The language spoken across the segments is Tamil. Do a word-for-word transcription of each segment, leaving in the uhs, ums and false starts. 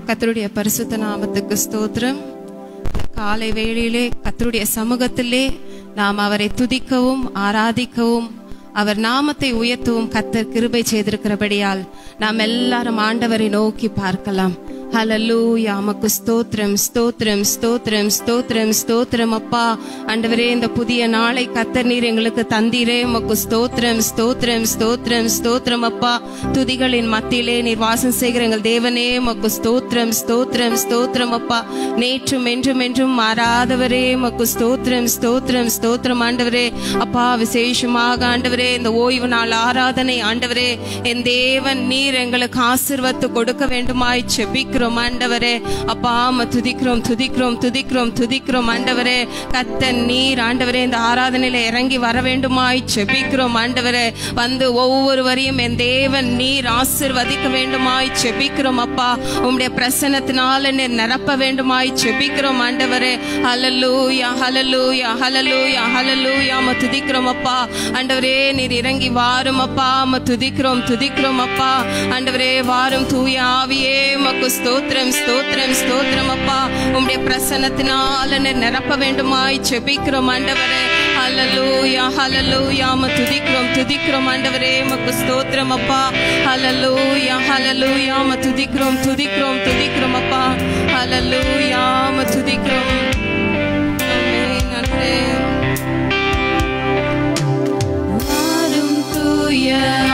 கர்த்தருடைய பரிசுத்த நாமத்துக்கு ஸ்தோத்திரம். காலை வேளையிலே கர்த்தருடைய சமூகத்திலே நாம் அவரை துதிக்கவும் ஆராதிக்கவும் அவர் நாமத்தை உயர்த்தவும் கர்த்தர் கிருபை செய்திருக்கிறபடியால் நாம் எல்லாரும் ஆண்டவரை நோக்கி பார்க்கலாம். ஹல்லேலூயா. உமக்கு ஸ்தோத்திரம் ஸ்தோத்திரம் ஸ்தோத்திரம் ஸ்தோத்திரம் ஸ்தோத்திரம் அப்பா. ஆண்டவரே, இந்த புதிய நாளை கர்த்தர் நீர் எங்களுக்கு தந்தீரே. உமக்கு ஸ்தோத்திரம் ஸ்தோத்திரம் ஸ்தோத்திரம் ஸ்தோத்திரம் அப்பா. துதிகளின் மத்தியிலே நீர் வாசம் செய்கிற எங்கள் தேவனே, உமக்கு ஸ்தோத்திரம் ஸ்தோத்திரம் ஸ்தோத்திரம் அப்பா. நேற்றும் என்றும் என்றும் மாறாதவரே, உமக்கு ஸ்தோத்திரம் ஸ்தோத்திரம் ஸ்தோத்திரம் ஆண்டவரே. அப்பா, விசேஷமாக ஆண்டவரே இந்த ஓய்வு நாள் ஆராதனை ஆண்டவரே என் தேவன் நீர் எங்களுக்கு ஆசீர்வாதத்தை கொடுக்க வேண்டுமாய் செபிக்கிறோம் ஆண்டவரே. அப்பா, துதிக்கிறோம் துதிக்கிறோம் துதிக்கிறோம் துதிக்கிறோம் ஆண்டவரே. கர்த்தர் நீர் ஆண்டவரே இந்த ஆராதனையில இறங்கி வர வேண்டுமாய் செபிக்கிறோம் ஆண்டவரே. வந்து ஒவ்வொருவரையும் என் தேவன் நீர் ஆசீர்வதிக்க வேண்டுமாய் செபிக்கிறோம் அப்பா. உம்முடைய பிரசன்னத்தினால நீர் நிரப்ப வேண்டுமாய் செபிக்கிறோம் ஆண்டவரே. ஹல்லேலூயா ஹல்லேலூயா ஹல்லேலூயா ஹல்லேலூயா. ம துதிக்கிறோம் அப்பா. ஆண்டவரே நீர் இறங்கி வாரும் அப்பா. ம துதிக்கிறோம் துதிக்கிறோம் அப்பா. ஆண்டவரே வாரும் தூய ஆவியே, மக்கு ஸ்தோத்திரம் ஸ்தோத்திரம் ஸ்தோத்திரம் அப்பா. உம்முடைய பிரசன்னத்தினால நீர் நிரப்ப வேண்டுமாய் செபிக்கிறோம் ஆண்டவரே. ஹல்லேலூயா ஹல்லேலூயா. ம துதிக்கிறோம் துதிக்கிறோம் ஆண்டவரே. மக்கு ஸ்தோத்திரம் அப்பா. ஹல்லேலூயா ஹல்லேலூயா. ம துதிக்கிறோம் துதிக்கிறோம் துதிக்கிறோம் அப்பா. ஹல்லேலூயா. ம துதிக்கிறோம். ஆமென் ஆண்டவரே. வாரும் தூய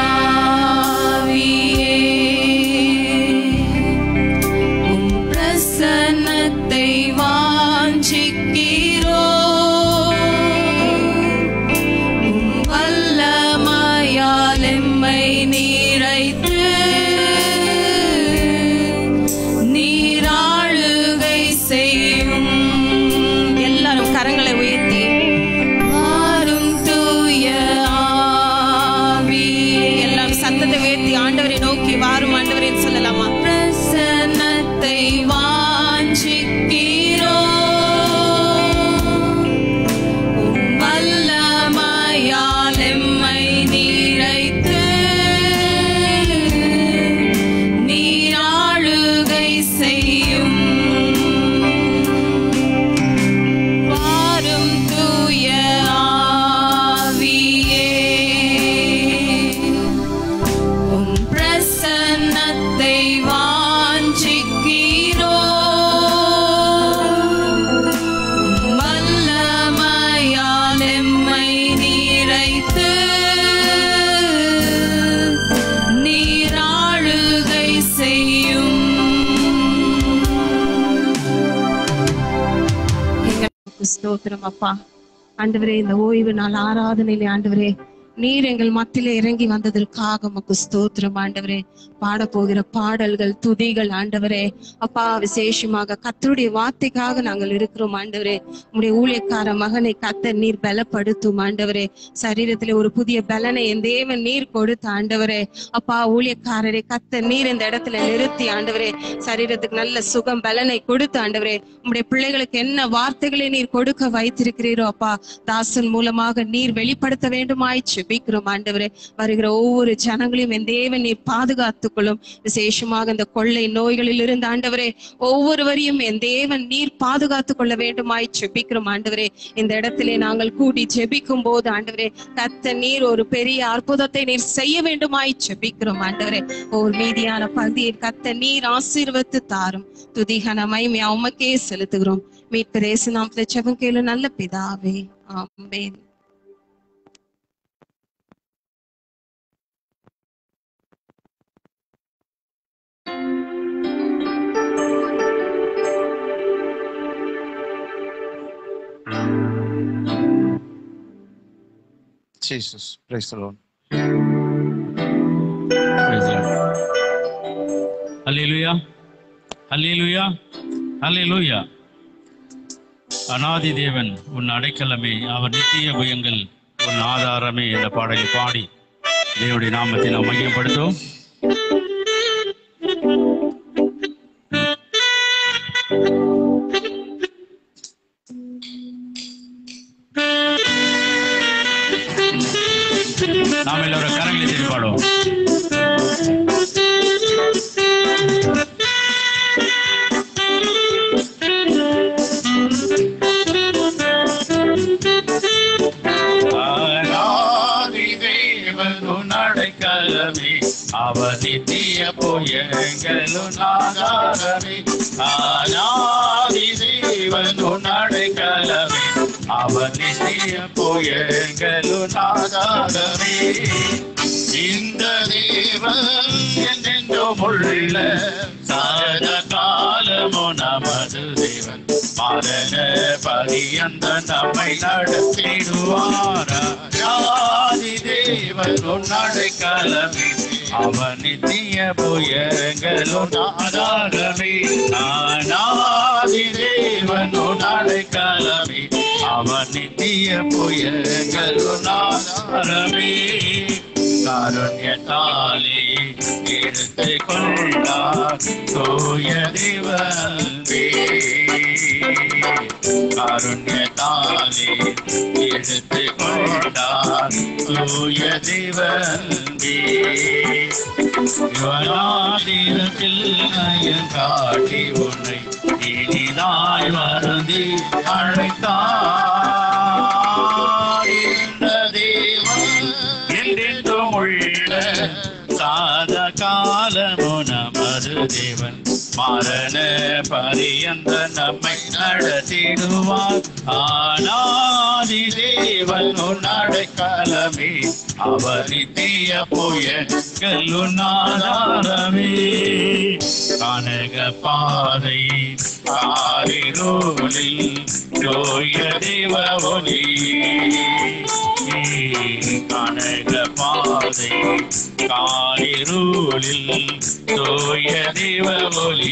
ஸ்தோத்திரம் அப்பா. ஆண்டவரே இந்த ஓய்வு நாள் ஆராதனையிலே ஆண்டவரே நீர் எங்கள் மத்தியிலே இறங்கி வந்ததற்காக உமக்கு ஸ்தோத்திரம் ஆண்டவரே. பாட போகிற பாடல்கள் துதிகள் ஆண்டவரே அப்பா விசேஷமாக கர்த்தருடைய வார்த்தைக்காக நாங்கள் இருக்கிறோம் ஆண்டவரே. உம்முடைய ஊழியக்கார மகனை கர்த்தர் நீர் பலப்படுத்தும் ஆண்டவரே. சரீரத்திலே ஒரு புதிய பலனை என் தேவன் நீர் கொடுத்த ஆண்டவரே. அப்பா ஊழியக்காரரை கர்த்தர் நீர் இந்த இடத்துல நிறுத்தி ஆண்டவரே சரீரத்துக்கு நல்ல சுகம் பலனை கொடுத்து ஆண்டவரே உம்முடைய பிள்ளைகளுக்கு என்ன வார்த்தைகளை நீர் கொடுக்க வைத்திருக்கிறீரோ அப்பா தாசன் மூலமாக நீர் வெளிப்படுத்த வேண்டுமாய் ஜெபிக்கிறோம் ஆண்டவரே. வருகிற ஒவ்வொரு ஜனங்களையும் என் தேவன் நீர் பாதுகாத்துக் கொள்ளும். விசேஷமாக இந்த கொள்ளை நோய்களில் இருந்து ஆண்டவரே ஒவ்வொருவரையும் என் தேவன் நீர் பாதுகாத்துக் கொள்ள வேண்டுமாய் ஜெபிக்கிறோம் ஆண்டவரே. இந்த இடத்திலே நாங்கள் கூடி ஜெபிக்கும் போது ஆண்டவரே கர்த்தர் நீர் ஒரு பெரிய அற்புதத்தை நீர் செய்ய வேண்டுமாய் ஜெபிக்கிறோம் ஆண்டவரே. ஒரு மீதியான பகுதியில் கர்த்தர் நீர் ஆசீர்வதித்து தாரும். துதிகன மகிமை உமக்கே செலுத்துகிறோம். மீட்பர் இயேசு நாமத்திலே ஜெபம் கேளு நல்ல பிதாவே. ஆமென். Jesus, praise the Lord. Praise the Lord. Hallelujah. Hallelujah. Hallelujah. அநாதி தேவன் உன் அடைக்கலமே, அவர் நித்திய புயங்கள் உன் ஆதாரமே என்ற பாடலை பாடி தேவனுடைய நாமத்தை நாம் மையப்படுத்துவோம். நாம் எல்லோரும் கரங்களை தட்டி பாடுவோம். அவர் நித்திய புயங்களும் ஆதாரமே ஆனாதி தேவன் அடைக்கலமே அவர் நித்திய புயங்களும் ஆதாரமே இந்த தேவன் என்றென்றும் உள்ள சதா காலமும் நமது தேவன் மரண பரியந்த நம்மை நடத்திடுவாராதி தேவன் அடைக்கலமே அவர் நித்திய புயங்களும் ஆதாரமே ஆனாதி தேவன் அடைக்கலமே அவர் நித்திய புயங்களும் ஆதாரமே காருண்யத்தாலே எடுத்து கொண்டார் தூய தேவனே காருண்யத்தாலே எடுத்து கொண்டார் தூய தேவனே யுவராதீனத்தில் நயன் காட்டி உன்னை இனிதாய் வருந்தி அழைத்தார் இந்த தேவன் என்றென்றும் உள்ள சாத காலமோ நமது தேவன் மரண பரியந்த நம்மை நடத்திடுவார் ஆனாதி தேவன் அடைக்கலமே அவர் நித்திய புயங்களும் ஆதாரமே கனக பாதை காரிருளில் தூய தேவ ஒளி கனக பாதை காரிருளில் தூய தேவ ஒளி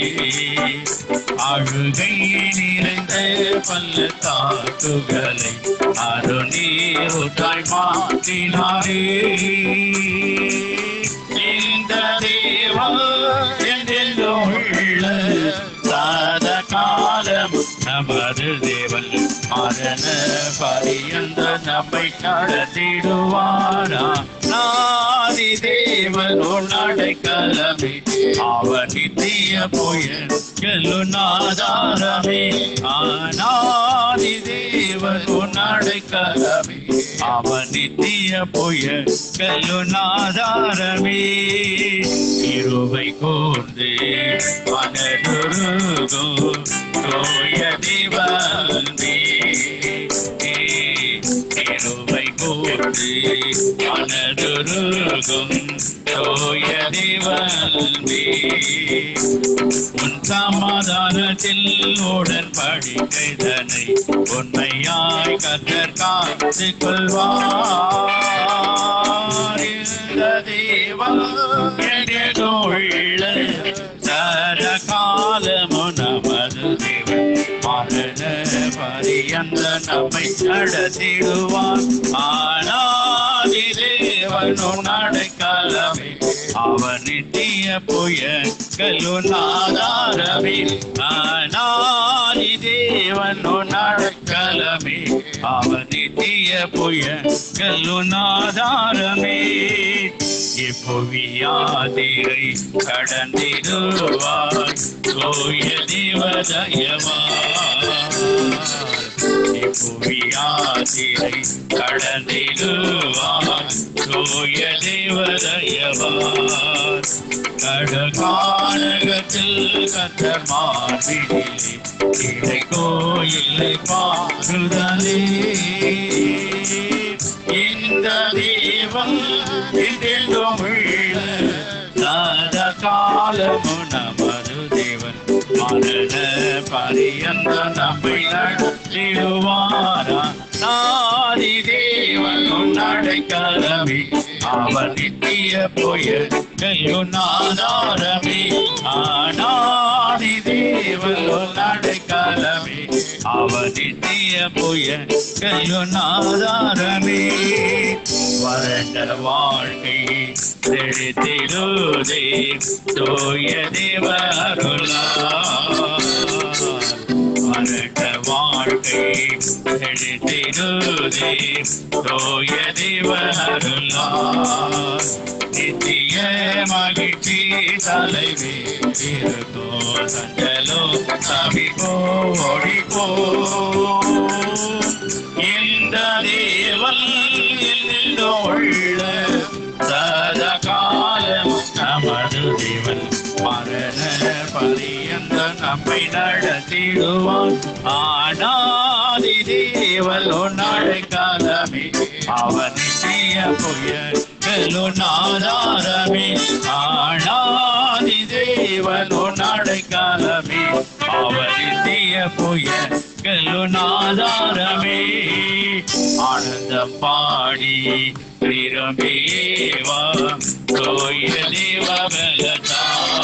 அழுகை நிறைந்த பள்ளத்தாக்குகளை அருநீருட்டாய் மாற்றினாரே இந்த தேவன் என்றென்றும் உள்ள சத காலம் நமது தேவன் மரண பரியந்த நம்மை நடத்திடுவாரா நாதி தேவன் அடைக்கலமே அவர் நித்திய புயங்களும் ஆதாரமே ஆனாதி தேவன் அடைக்கலமே அவர் நித்திய புயங்களும் ஆதாரமே இருவை கூர்ந்து மனதுருகும் தூய தேவனே இருவை கூர்ந்து மனதுருகும் தூய தேவனே உன் சமாதானத்தில் உடன்படிக்கைதனை உண்மையாய் கர்த்தர் காத்து கொள்வார் இந்த தேவன் உள்ள சர காலமும் நமது தேவன் மரண பரியந்த நம்மை நடத்திடுவார் ஆனாதி தேவன் அடைக்கலமே அவர் நித்திய புயங்களும் ஆதாரமே ஆனாதி தேவன் அடைக்கலமே அவர் நித்திய புயங்களும் ஆதாரமே இப்புவியாதிரை கடந்திடுவார் தூய தேவதயவார் இப்புவியாதிரை கடந்திடுவார் தூய தேவதயவார் கடகானகத்தில் கர்த்தர் மார்பினிலே இறை கோயிலை பாடுதலே இந்த தேவன் என்றென்றும் உள்ள சத காலமும் நமது தேவன் மரண பரியந்த நம்மை நடத்திடுவாரா நாதி தேவன் அடைக்கலமே அவர் நித்திய புயங்களும் ஆதாரமே ஆனாதி தேவன் அடைக்கலமே அவர் நித்திய புயங்களும் ஆதாரமே வறண்ட வாழ்க்கை செழித்திடுதே தூய தேவ அருளால் வறண்ட வாழ்க்கை செழித்திடுதே தூய தேவ அருளால் நித்திய மகிழ்ச்சி தலைவே இருக்கோ சஞ்சலோ தவிப்போ ஓடிப்போ இந்த தேவன் உள்ள சத கால பரியந்த நம்மை நடத்திடுவார். ஆனாதி தேவன் உன்னாடை காலமே அவர் நித்திய புயலும் ஆதாரமே. ஆனாதி தேவன் உன்னாடை காலமே அவர் நித்திய புயலும் ஆதாரமே. ஆனந்தம் பாடி திரும்பேவா தோய தேவபலதா.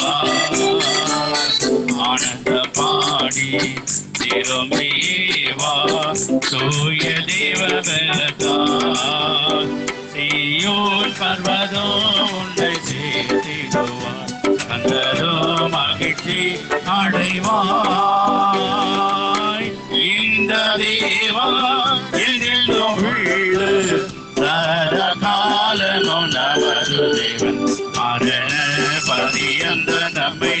ஆனந்த பாடி திரும்பேவா தோய தேவபலதா. சீயோன் பர்வதோ உன்னை சேர்த்திடுவார். கந்தரோ மகிழ்ச்சி அடைவாய். இந்த தேவா எதிலும் உள்ளு சதகாலமோ நமது தேவன். மரண பரியந்த நம்மை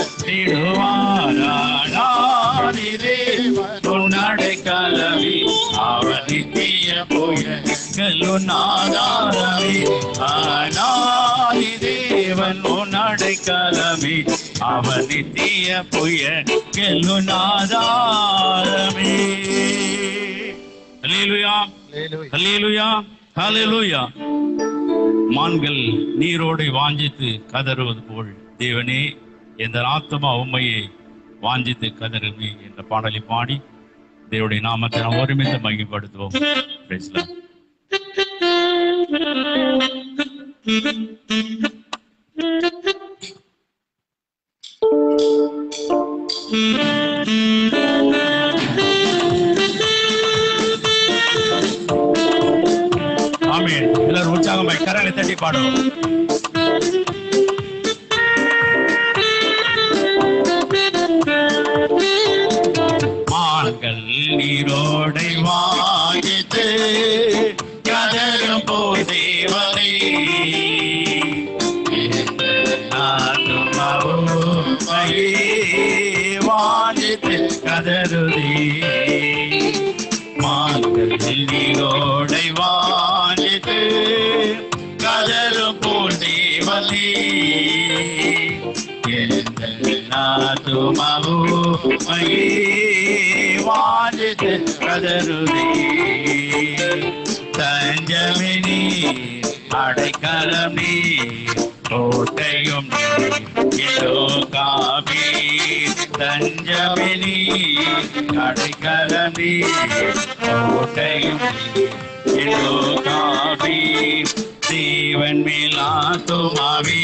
நடத்திடுவாரானாதி தேவன் உன்னடை காலமே அவர் நித்திய புயலும் ஆதாரமே. ஆனாதி தேவன் உன்னடை காலமே அவர் நித்திய புயலும் ஆதாரமே. அல்லேலூயா, அல்லேலூயா, அல்லேலூயா. மான்கள் நீரோடை வாஞ்சித்து கதறுவது போல் தேவனே எந்த ஆத்துமா உண்மையை வாஞ்சித்து கதறுமே என்ற பாடலை பாடி தேவனுடைய நாமத்தை நாம் ஒருமித்து மகிமைப்படுத்துவோம். Praise the Lord. ஆமென். எல்லாரும் உற்சாகமாய் கரங்களை தட்டி பாடுவோம். மான்கள் நீரோடை வாங்கித்து கதறும் போல் தேவனை வாங்கித்து கதறுதே. மான்கள் நீரோடை வாங்கித்து கதறும் போல் தேவனை வாஞ்சித்து கதறுதே. தஞ்சமினி அடைக்கலம் நீ கோட்டையும் காபி. தஞ்சமினி அடைக்கலம் நீ கோட்டையும் காபி. தேவன் மேலாத்துமாவி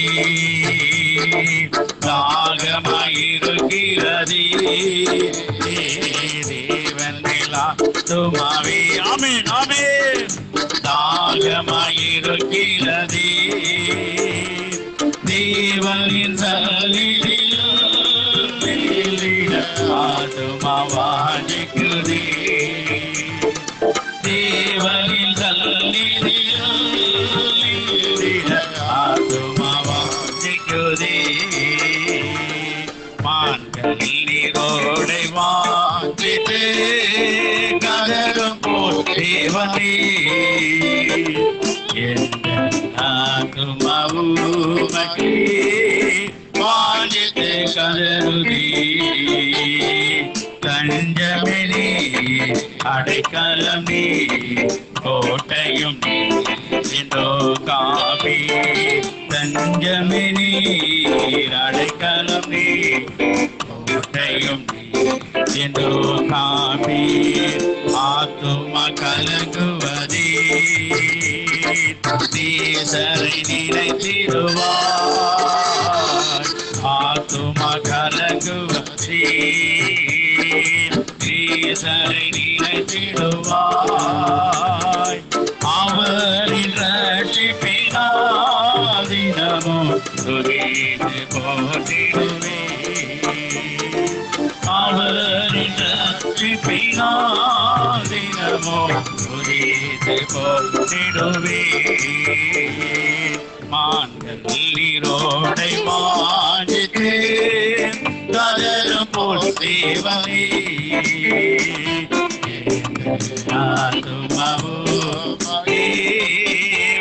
தாகமாயிருக்கிறதே. தேவன் மேலாத்துமாவி ஆமென் ஆமென் தாகமாயிருக்கிறதே. தேவனின் சலிலில் ஆத்துமா வாஞ்சிக்குதே. தேவனின் சலிலில் ஆத்துமா வாஞ்சிக்குதே. மான்கள் நீரோடை வாஞ்சித்து கதறும் போல் தேவனே ஆத்துமாவுமக்கே வாஞ்சித்து கதறுதே. தஞ்சமினி அடைக்கலம் நீ கோட்டையும் இந்தோ காபி. தஞ்சமினி அடைக்கலம் நீ கோட்டையும் இந்தோ காபி. ஆத்துமா கலங்குவதே நீசரை நினைத்திடுவார். ஆத்துமா கலங்குவதே நீசரை நினைத்திடுவாய். அவரின் ரட்சிப்பினால் தினமும் துதித்து போற்றிடுவே. அவரின் ரட்சிப்பினால் தினமும் துதித்து போற்றிடுவே. மான்கள் நீரோடை வாஞ்சித்து கதறும் போல் தேவனே ஆத்துமாவுமக்கே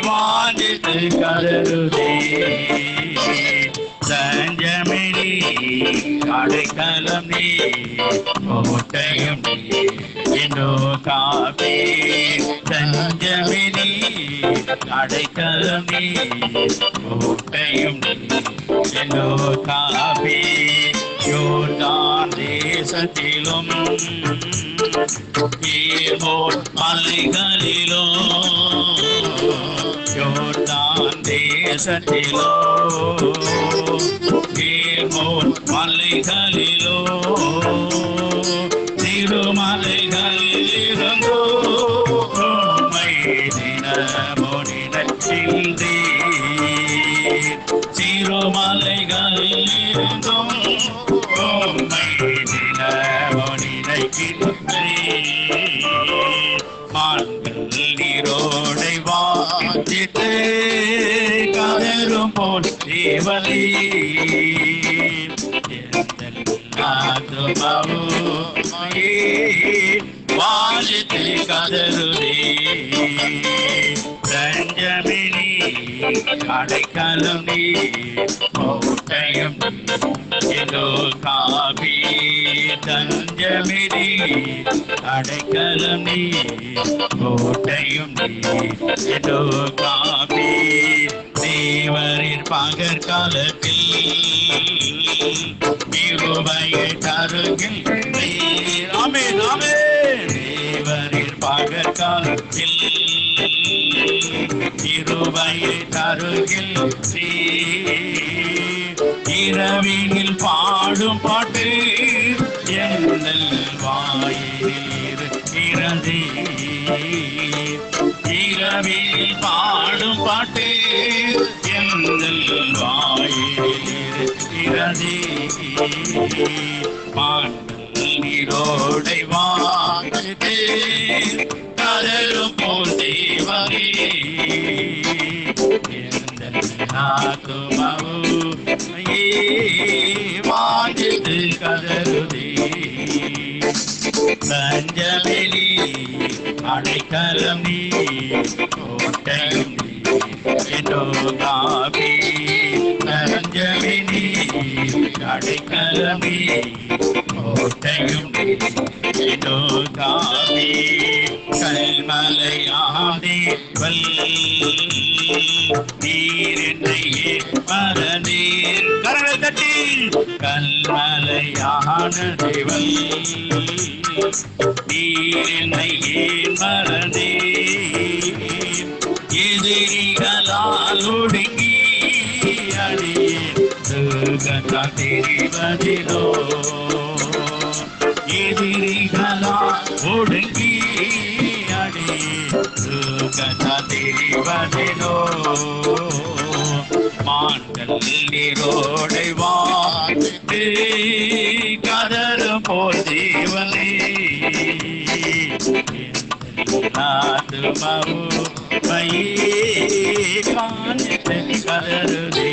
வாஞ்சித்து கதறுதே. தஞ்சமினி அடைக்கலம் நீ கோட்டையும் நீ என்னோ காப்பே தஞ்சமே நீ அடைக்கலம் நீ கோட்டையும் நீ என்னோ காப்பே யோர்தான் தேசத்திலும் ஈர்மோன் மலைகளிலோ யோர்தான் தேசத்திலோ ஈர்மோன் மலைகளிலோ திருமலைகளிலிருந்தோ உம்மை தினமோ நினைக்கின்றே திருமலைகளிலிருந்தும் உம்மை தினமோ நினைக்கின்றே மான்கள் நீரோடை வாஞ்சித்து கதரும் போல் தேவலி வாஞ்சித்து கதருதே தஞ்சமினி அடைக்கலம் நீ கோட்டையும் ஏதோ காபி தஞ்சமினி அடைக்கலம் நீ கோட்டையும் ஏதோ காபி தேவரின் பகற்காலத்தில் இருபையை தருகின்றீர் ஆமே ஆமே தேவரின் பகற்காலத்தில் இருபையை தருகின்றீர் இரவினில் பாடும் பாட்டு எங்கள் வாயினில் இறந்தே இரவில் பாடும் பாட்டு எங்கள் வாயினில் இறந்தே மான்கள் நீரோடை வாங்கிட்டு கதரும் போல் தேவரே வாஞ்சித்து கதருதே தஞ்சமினி அடைக்கலம் நீ கோட்டையும் ஏதோ காபி தஞ்சமினி அடைக்கலம் நீ கோட்டையும் ஏதோ காபி கல்மலையாதே வல் நீரின்னையே மரநீர் கரங்களை தட்டி கல்மலையான தேவல் நீரின்னையே மரநீர் எதிரிகளால் ஒடுங்கி அடியே தெரிவதிலோ எதிரிகளால் ஒடுங்கி தெரிவதிலோ மான்கள் நீரோடை வாட்டு கதரும் போல் தேவனே கதருதே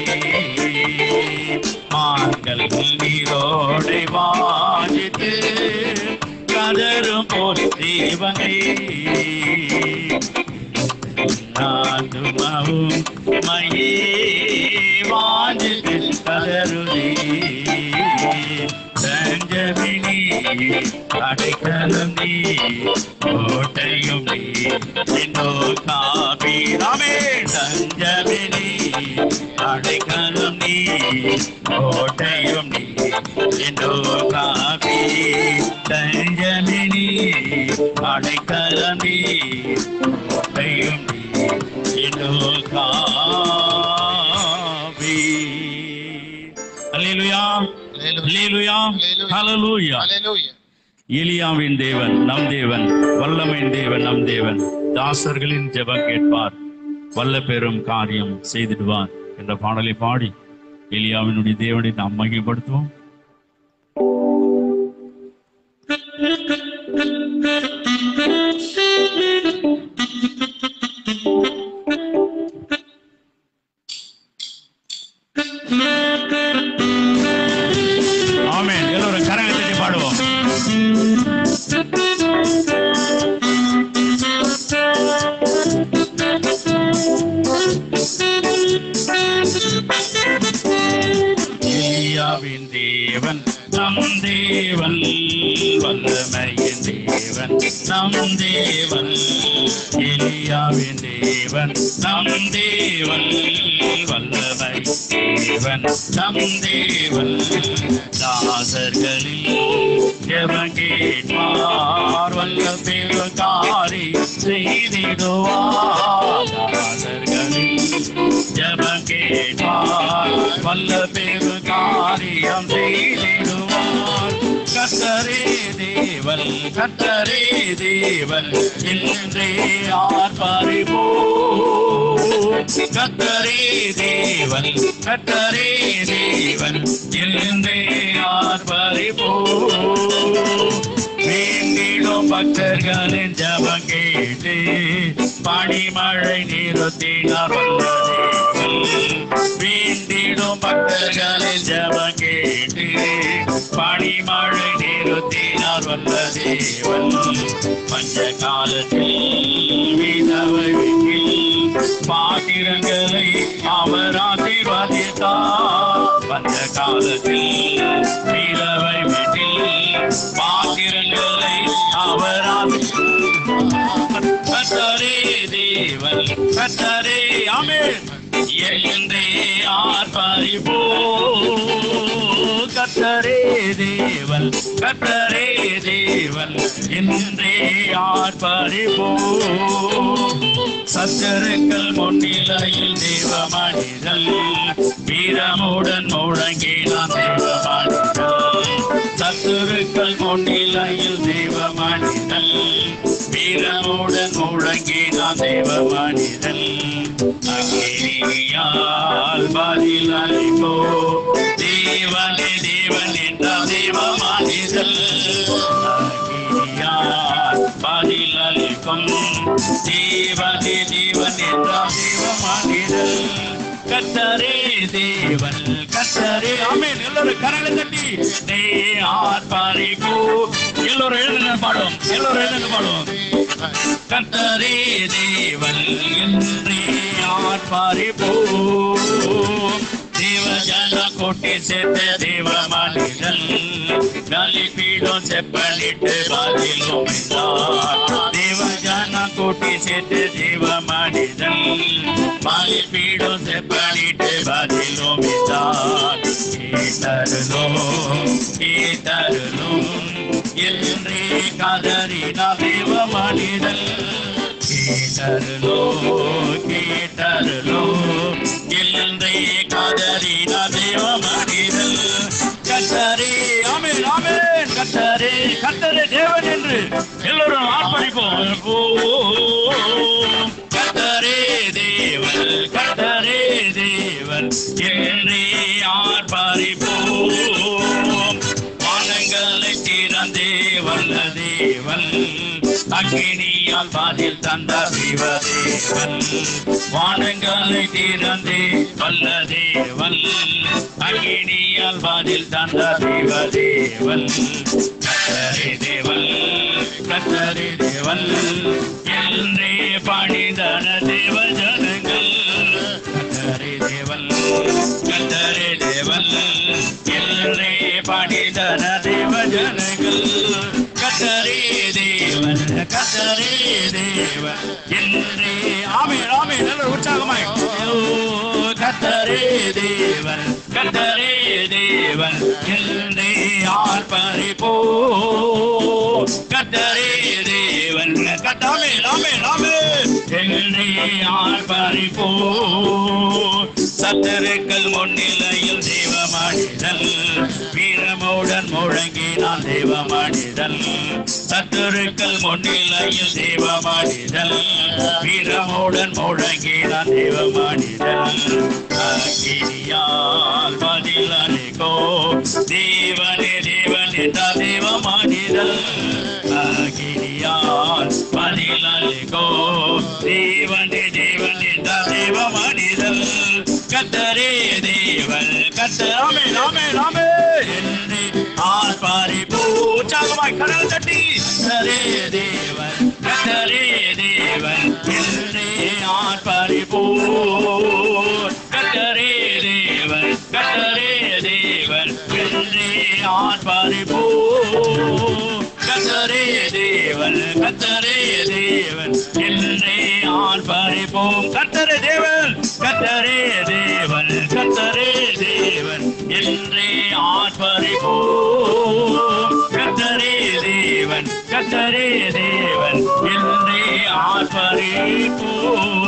மான்கள் நீரோடை வாட்டு கதரும் போல் தேவனே நாதுமவும் மயே வாஞ்சித்து கதருதே தஞ்சமினி அடைக்கலம் நீ கோட்டையும் நீ என்னோ காபி ராமே தஞ்சமினி அடைக்கலம் நீ கோட்டையும் நீ என்னோ காபி தஞ்சமினி அடைக்கலம் நீ கோட்டையும் நீ என்னோ காபி அல்லேலூயா அல்லேலூயா ஹல்லேலூயா எலியாவின் தேவன் நம் தேவன் வல்லமையின் தேவன் நம் தேவன் தாசர்களின் ஜெபம் கேட்பார் வல்ல பெரும் காரியம் செய்திடுவார் என்ற பாடலை பாடி எலியாவினுடைய தேவனை நாம் மகிமைப்படுத்துவோம். ஆமென். எல்லோரும் கரங்களை தட்டி பாடுவோம். எலியாவின் தேவன் நம் தேவன் வல்லமையின் தேவன் நம் தேவன் எலியாவின் தேவன் நம் தேவன் வல்லமை தேவன் நம் தேவன் தாசர்களில் ஜெபம் கேட்பார் வல்ல பெருகாரி செய்திடுவார் தாசர்களில் ஜெபம் கேட்பார் வல்ல பெருகாரியம் செய்திடுவார் கர்த்தரே தேவன் கர்த்தரே தேவன் என்றே ஆர்ப்பரிப்போம் கர்த்தரே தேவன் கர்த்தரே தேவன் என்றே ஆர்ப்பரிப்போம் வேண்டிடும் பக்தர்களின் ஜெபம் கேட்டு பனிமழை நிறுத்தினார் வேண்டிடும் பக்தர்களின் ஜெபம் கேட்டு பனிமழை நிறுத்தினார் வல்ல தேவன் பஞ்ச காலத்தில் விதவை வீட்டில் பாத்திரங்களை அவர் ஆசீர்வதித்தார் பஞ்ச காலத்தில் விதவை வீட்டில் பாத்திரங்களை அவர் கர்த்தரே தேவன் கர்த்தரே ஆமென் என்றே ஆர்ப்பரிப்போம் கர்த்தரே தேவன் கர்த்தரே தேவன் என்றே ஆர்ப்பரிப்போம் சத்துருக்கள் முன்னிலையில் தேவ மனிதன் வீரமுடன் முழங்கினான் தேவ மனிதன் சத்துருக்கள் முன்னிலையில் தேவ மனிதன் வீரமுடன் முழங்கினான் தேவ மனிதன் அக்கினியால் பதில் அளிப்போ தேவனே தேவன் என்ற தேவ மனிதன் அக்கினியால் பதில் அளிக்கும் தேவனே தேவன் என்ற தேவ மனிதன் கர்த்தரே தேவன் கர்த்தரே ஆமென் எல்லாரும் கரங்களை தட்டி நீ ஆர்ப்பரிப்போ எல்லாரும் எழுந்து பாடும் எல்லாரும் எழுந்து பாடும் கர்த்தரே தேவன் என்றே ஆர்ப்பரிப்போம் தேவ ஜன கோட்டி சேர்த்த தேவ மனிதன் பலிபீடம் செப்பனிட்டு பதிலும் தேவ ஜன கோட்டி சேர்த்த தேவ மனிதன் பலிபீடம் செப்பனிட்டு பதிலும் கேட்டருளும் கேட்டருளும் என்றே கதறின தேவ மனிதன் கேட்டருளோ கேட்டருளோ என்றே கதறின தேவ மனிதன் கர்த்தரே ஆமென் ஆமென் கர்த்தரே கர்த்தரே தேவன் என்று எல்லோரும் ஆர்ப்பரிப்போம் கர்த்தரே தேவன் கர்த்தரே தேவன் என்றே ஆர்ப்பரிப்போம் வானங்களை திறந்தே வல்ல தேவன் அக்கினியால் பதில் தந்த சிவதேவன் வானங்களை திறந்தே வல்ல தேவன் அக்கினியால் பதில் தந்த சிவதேவன் கர்த்தரே தேவன் கர்த்தரே தேவன் என்றே பணிந்தன தேவ ஜனங்கள் கர்த்தரே தேவன் கர்த்தரே தேவன் என்றே பணிந்தன தேவ ஜனங்கள் கர்த்தரே தேவன் கர்த்தரே தேவன் என்றே ஆமென் ஆமென் நல்ல உற்சாகமாய் கர்த்தரே தேவன் கர்த்தரே தேவன் என்றே ஆர்ப்பரிப்போம் கர்த்தரே தேவன் கர்த்தாமே நாமே நாமே என்றே ஆர்ப்பரிப்போம் சத்துருக்கள் முன்னிலையில் தேவ மனிதன் வீரமுடன் முழங்கினான் தேவ மனிதன் சத்துருக்கள் முன்னிலையில் தேவ மனிதன் வீரமுடன் முழங்கினான் தேவ மனிதன் அக்கினியால் பதில் அளிக்கோ தேவனே தேவன் என்ற தேவ மனிதன் அக்கினியால் பதில் அளிக்கோ தேவனே தேவன் என்ற தேவ மனிதன் கர்த்தரே தேவன் கர்த்தர் ஆமென் ஆமென் ஆமென் என்று ஆர்ப்பரிப்போம் உற்சாகமாய் கரங்கள் தட்டி கர்த்தரே தேவன் கர்த்தரே தேவன் என்று ஆர்ப்பரிப்போம் கர்த்தரே தேவன் கர்த்தரே தேவன் என்று ஆர்ப்பரிப்போம். கர்த்தரே தேவன், கர்த்தரே தேவன் என்றே ஆர்ப்பரிப்போம். கர்த்தரே தேவன், கர்த்தரே தேவன், கர்த்தரே தேவன் என்றே ஆர்ப்பரிப்போம். கர்த்தரே தேவன், கர்த்தரே தேவன் என்றே ஆர்ப்பரிப்போம்.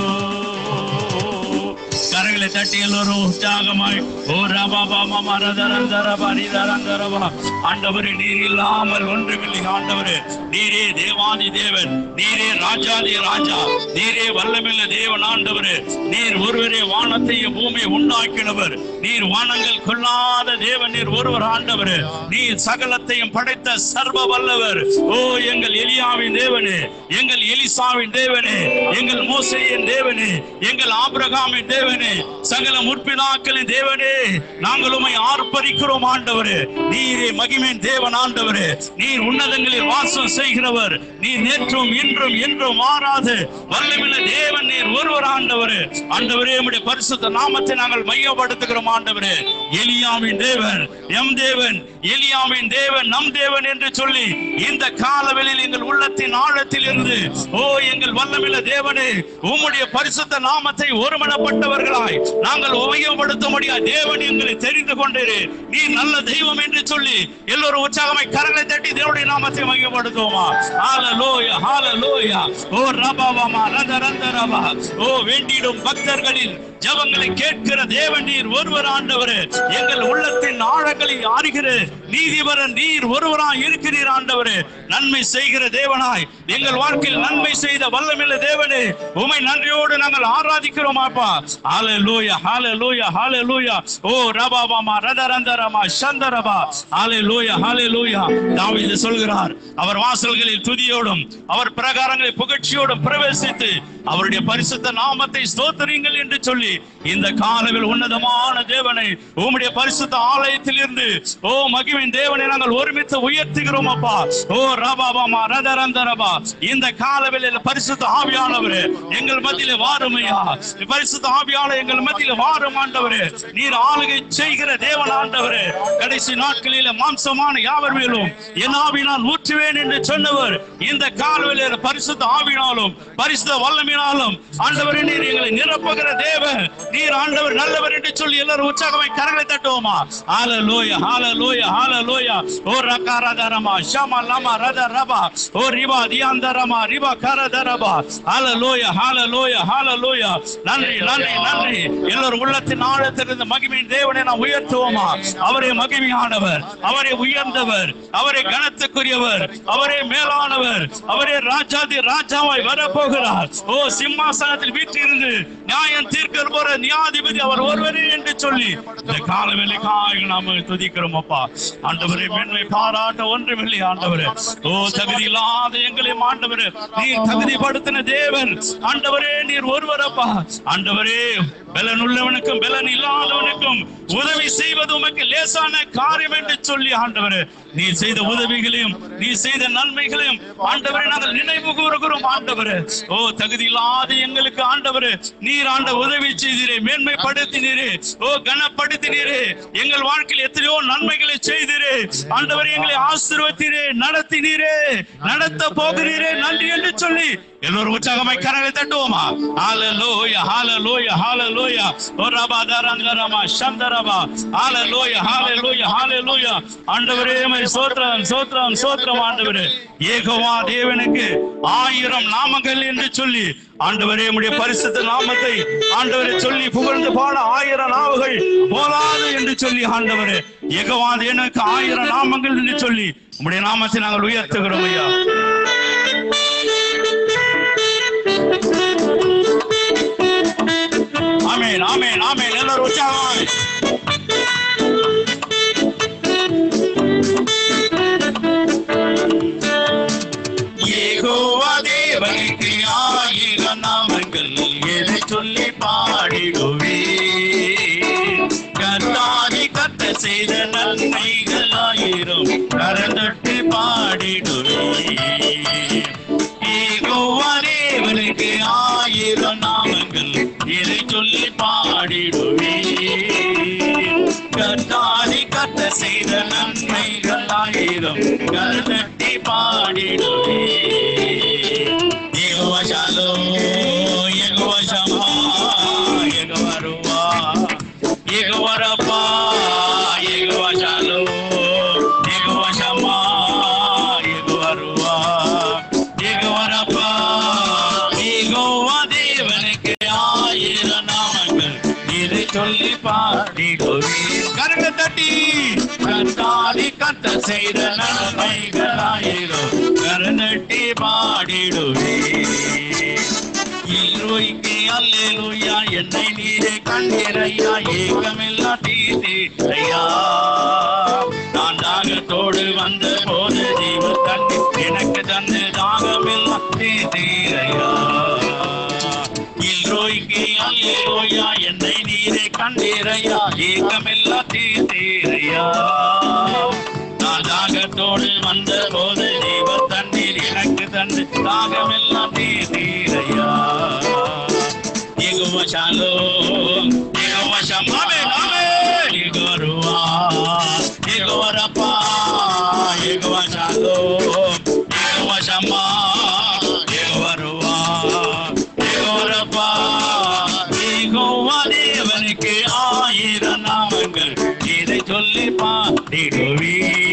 கரங்களை தட்டி எல்லோரும் உற்சாகமாய் ஓ ரபா பாமா மரதரந்தரபா நீதரந்தரபா. ஆண்டவரே, நீர் இல்லாமல் ஒன்றுமில்லை. ஆண்டவரே, நீரே தேவாதி தேவன், நீரே ராஜாதி ராஜா, நீரே வல்லமில்ல தேவன். ஆண்டவரே, நீர் ஒருவரே வானத்தையும் பூமியை உண்டாக்கினவர். நீர் வானங்கள் கொள்ளாத தேவன், நீர் ஒருவர். ஆண்டவரே, நீர் சகலத்தையும் படைத்த சர்வ வல்லவர். ஓ எங்கள் எலியாவின் தேவனே, எங்கள் எலிசாவின் தேவனே, எங்கள் மோசேயின் தேவனே, எங்கள் ஆபிரகாமின் தேவனே, சகல முற்பிதாக்களின் தேவனே, நாங்கள் உம்மை ஆர்ப்பரிக்கிறோம். ஆண்டவரே, நீரே மகிமையின் தேவன். ஆண்டவரே, நீர் உன்னதங்களில் வாசம் செய்கிறவர். நீர் நேற்றும் இன்றும் என்றும் மாறாது வல்லமையுள்ள தேவன், நீர் ஒருவர். ஆண்டவரே, ஆண்டவரே, உம்முடைய பரிசுத்த நாமத்தை நாங்கள் மையப்படுத்துகிறோம். ஆண்டவரே, எலியாவின் தேவன் எம் தேவன், எலியாவின் தேவன் நம் தேவன் என்று சொல்லி இந்த காலவெளியில் எங்கள் உள்ளத்தின் ஆழத்தில் இருந்து ஓ எங்கள் வல்லமையுள்ள தேவனே, உம்முடைய பரிசுத்த நாமத்தை ஒருமனப்பட்டவர்களாய் நாங்கள் உபயோகப்படுத்த முடியாது. தேவன் எங்களை தெரிந்து கொண்டீரே, நீ நல்ல தெய்வம் என்று சொல்லி எல்லோரும் உற்சாகமாய் கரங்களை தட்டி தேவனுடைய நாமத்தை மையப்படுத்துவோமா? ஹalleluya, ஹalleluya. ஓ ரபாவமா ரத ரத ரபா. ஓ வேண்டிடும் பக்தர்களின் ஜெபங்களை கேட்கிற தேவன் நீர் ஒருவர். ஆண்டவரே, எங்கள் உள்ளத்தின் ஆழங்களை அறிகிற நீதிபரன் நீர் ஒருவராய் இருக்கிறீர். ஆண்டவரே, நன்மை செய்கிற தேவனாய் எங்கள் வாழ்க்கையில் நன்மை செய்த வல்லமையுள்ள தேவனே, உம்மை நன்றியோடு நாங்கள் ஆராதிக்கிறோம். அப்பா, ஹalleluya, ஹalleluya, ஹalleluya. ஓ ரபாவமா ரதரந்தரமா சந்தரபா. ஹalleluya, ஹalleluya. தாவீது சொல்கிறார், அவர் வாசல்களில் துதியோடும் அவர் பிரகாரங்களில் புகழ்ச்சியோடும் பிரவேசித்து அவருடைய பரிசுத்த நாமத்தை ஸ்தோத்திரியுங்கள் என்று சொல்லி இந்த காலவில் உன்னதமான தேவனை உம்முடைய பரிசுத்த ஆலயத்தில் இருந்து ஓ மகிமையின் தேவனை நாங்கள் ஒருமித்து உயர்த்துகிறோம். அப்பா, ஓ ரபாபமா ரதரந்தரபா. இந்த காலவில் பரிசுத்த ஆவியானவரே எங்கள் மத்தியிலே வாருமையா. பரிசுத்த ஆவியானவர் எங்கள் மத்தியிலே வாரும். ஆண்டவரே, நீர் ஆளுகை செய்கிற தேவன். ஆண்டவரே, கடைசி நாட்களில் மாம்சமான யாவர் மேலும் என் ஆவியினால் ஊற்றுவேன் என்று சொன்னவர் இந்த காலவில் பரிசுத்த ஆவியினாலும் பரிசுத்த வல்லமையினாலும் ஆண்டவரே நீர் எங்களை நிரப்புகிற தேவன். நீர் ஆண்டவர் நல்லவர் என்று சொல்லி எல்லாரும் உற்சாகமாய் கரங்களை தட்டுவோமா? ஹalleluya, ஹalleluya, ஹalleluya. ஓ ரகாரதரமா ஷமலமா ரதரபா. ஓ ரிபா தியாந்தரமா ரிபா கரதரபா. ஹalleluya, ஹalleluya, ஹalleluya. நன்றி, நன்றி, நன்றி. எல்லாரும் உள்ளத்தின் ஆழத்திலிருந்து மகிமையின் தேவனை நாம் உயர்த்துவோமா? அவரே மகிமையானவர், அவரே உயர்ந்தவர், அவரே கனத்துக்குரியவர், அவரே மேலானவர், அவரே ராஜாதி ராஜாவாய் வரப்போகிறார். ஓ சிம்மாசனத்தில் வீற்றிருந்து நியாயம் தீர்க்க போற நியாயாதிபதி அவர் ஒருவரே என்று சொல்லி இந்த காலவேளைக்காக நாம் துதிக்கிறோம். அப்பா, ஆண்டவரே, மேன்மை பாராட்ட ஒன்றுமில்லை. ஆண்டவரே, ஓ தகுதி இல்லாத எங்களையும் ஆண்டவரே நீர் தகுதிப்படுத்தின தேவன். ஆண்டவரே, நீர் ஒருவர். அப்பா, ஆண்டவரே, பலன் உள்ளவனுக்கும் பலன் இல்லாதவனுக்கும் உதவி செய்வது உமக்கு லேசான காரியம் என்று சொல்லி ஆண்டவரே நீர் செய்த உதவிகளையும் நீர் செய்த நன்மைகளையும் ஆண்டவரே நாங்கள் நினைவு கூறுகிறோம். ஆண்டவரே, ஓ தகுதி இல்லாத எங்களுக்கு ஆண்டவரே நீர் ஆண்ட உதவி செய்தீரே, மேன்மைப்படுத்தினீரே, ஓ கனப்படுத்தினீரே, எங்கள் வாழ்க்கையில் எத்தனையோ நன்மைகளை செய்தீரே. ஆண்டவரே, எங்களை ஆசீர்வதித்தீரே, நடத்தினீரே, நடத்த போகிறீரே, நன்றி என்று சொல்லி எல்லோரும் உற்சாகமாய் கரங்களை தட்டுவோமா? ஹalleluya, ஹalleluya, ஹalleluya. ஓ ரபாதரங்கரமா சந்தரபா. ஹalleluya, ஹalleluya, ஹalleluya. ஆண்டவரே, மை ஸ்தோத்திரம், ஸ்தோத்திரம், ஸ்தோத்திரம். ஆண்டவரே, யெகோவா தேவனுக்கு ஆயிரம் நாமங்கள் என்று சொல்லி ஆண்டவரே உம்முடைய பரிசுத்த நாமத்தை ஆண்டவரே சொல்லி புகழ்ந்து பாட ஆயிரம் நாவுகள் போதாது என்று சொல்லி ஆண்டவரே யெகோவா தேவனுக்கு ஆயிரம் நாமங்கள் என்று சொல்லி உம்முடைய நாமத்தை நாங்கள் உயர்த்துகிறோம். ஐயா, ஆமென், ஆமென், ஆமென். எல்லாரும் உற்சாகமாய் யெகோவா தேவனுக்கு ஆயிரம் நாமங்கள் எதை சொல்லி பாடிடுவே. கர்த்தாதி கர்த்தர் செய்த நன்மைகள் ஆயிரம் கரந்தொட்டு பாடிடுவே. யெகோவா தேவனுக்கு ஆயிரம் நாமங்கள் எதை சொல்லி பாடிடுவே. கர்த்தாதி கர்த்தர் செய்த ஆயிரம் கருத்தட்டி பாடிடுவே. Jehovah Shalom, Jehovah Shammah, Jehovah Ruach, Jehovah Rapha, Jehovah Shalom, Jehovah Shammah, Jehovah Ruach, Jehovah Rapha. Jehovah தேவனுக்கு ஆயிரம் நாமங்கள், இதை சொல்லி பாடிடுவே. கரங்களை தட்டி கர்த்தாதி கர்த்தர் செய்த நன்மைகளாயிரம் கரநட்டி பாடிடுவே. இல்ரோய்க்கு அல்லேலூயா, என்னை நீரே கண்டீரையா, ஏகமில்லா தீர்த்தீரையா. நான் தாகத்தோடு வந்த போது ஜீவ தண்ணீர் எனக்கு தந்து தாகமில்லா தீர்த்தீரையா. இல்ரோய்க்கு அல்லேலூயா, என்னை நீரே கண்டீரையா, ஏகமில்லா தீர்த்தீரையா. நான் தாகத்தோடு வந்த போது ஜீவ தண்ணீர் எனக்கு தந்து தாகமெல்லாம் தீர்த்தீரையா. Jehovah Shalom, Jehovah Shammah, Jehovah Ruach, Jehovah Rapha, Jehovah Shalom, Jehovah Shammah, Jehovah Ruach, Jehovah Rapha. Jehovah தேவனுக்கு ஆயிரம் நாமங்கள், இதை சொல்லி பாடிடுவே.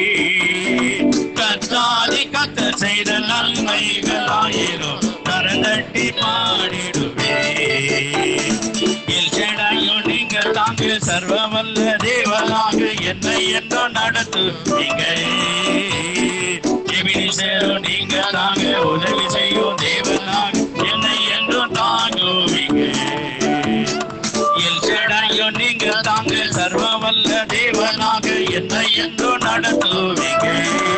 கர்த்தாதி கர்த்தர் செய்த நன்மைகள் ஆயிரம் கரந்தட்டி பாடிடுவே. எல்ஷடாயோ நீங்க தாங்க, சர்வ வல்ல தேவனாக என்னை என்றோ நடத்துவீங்க. எபினிசேரோ நீங்க தாங்க, உதவி செய்யும் தேவனாக என்னை என்றோ தாங்குவீங்க. எல்ஷடாயோ நீங்க தாங்க, சர்வ வல்ல தேவனாக என்னை என்றோ நடத்துவீங்க.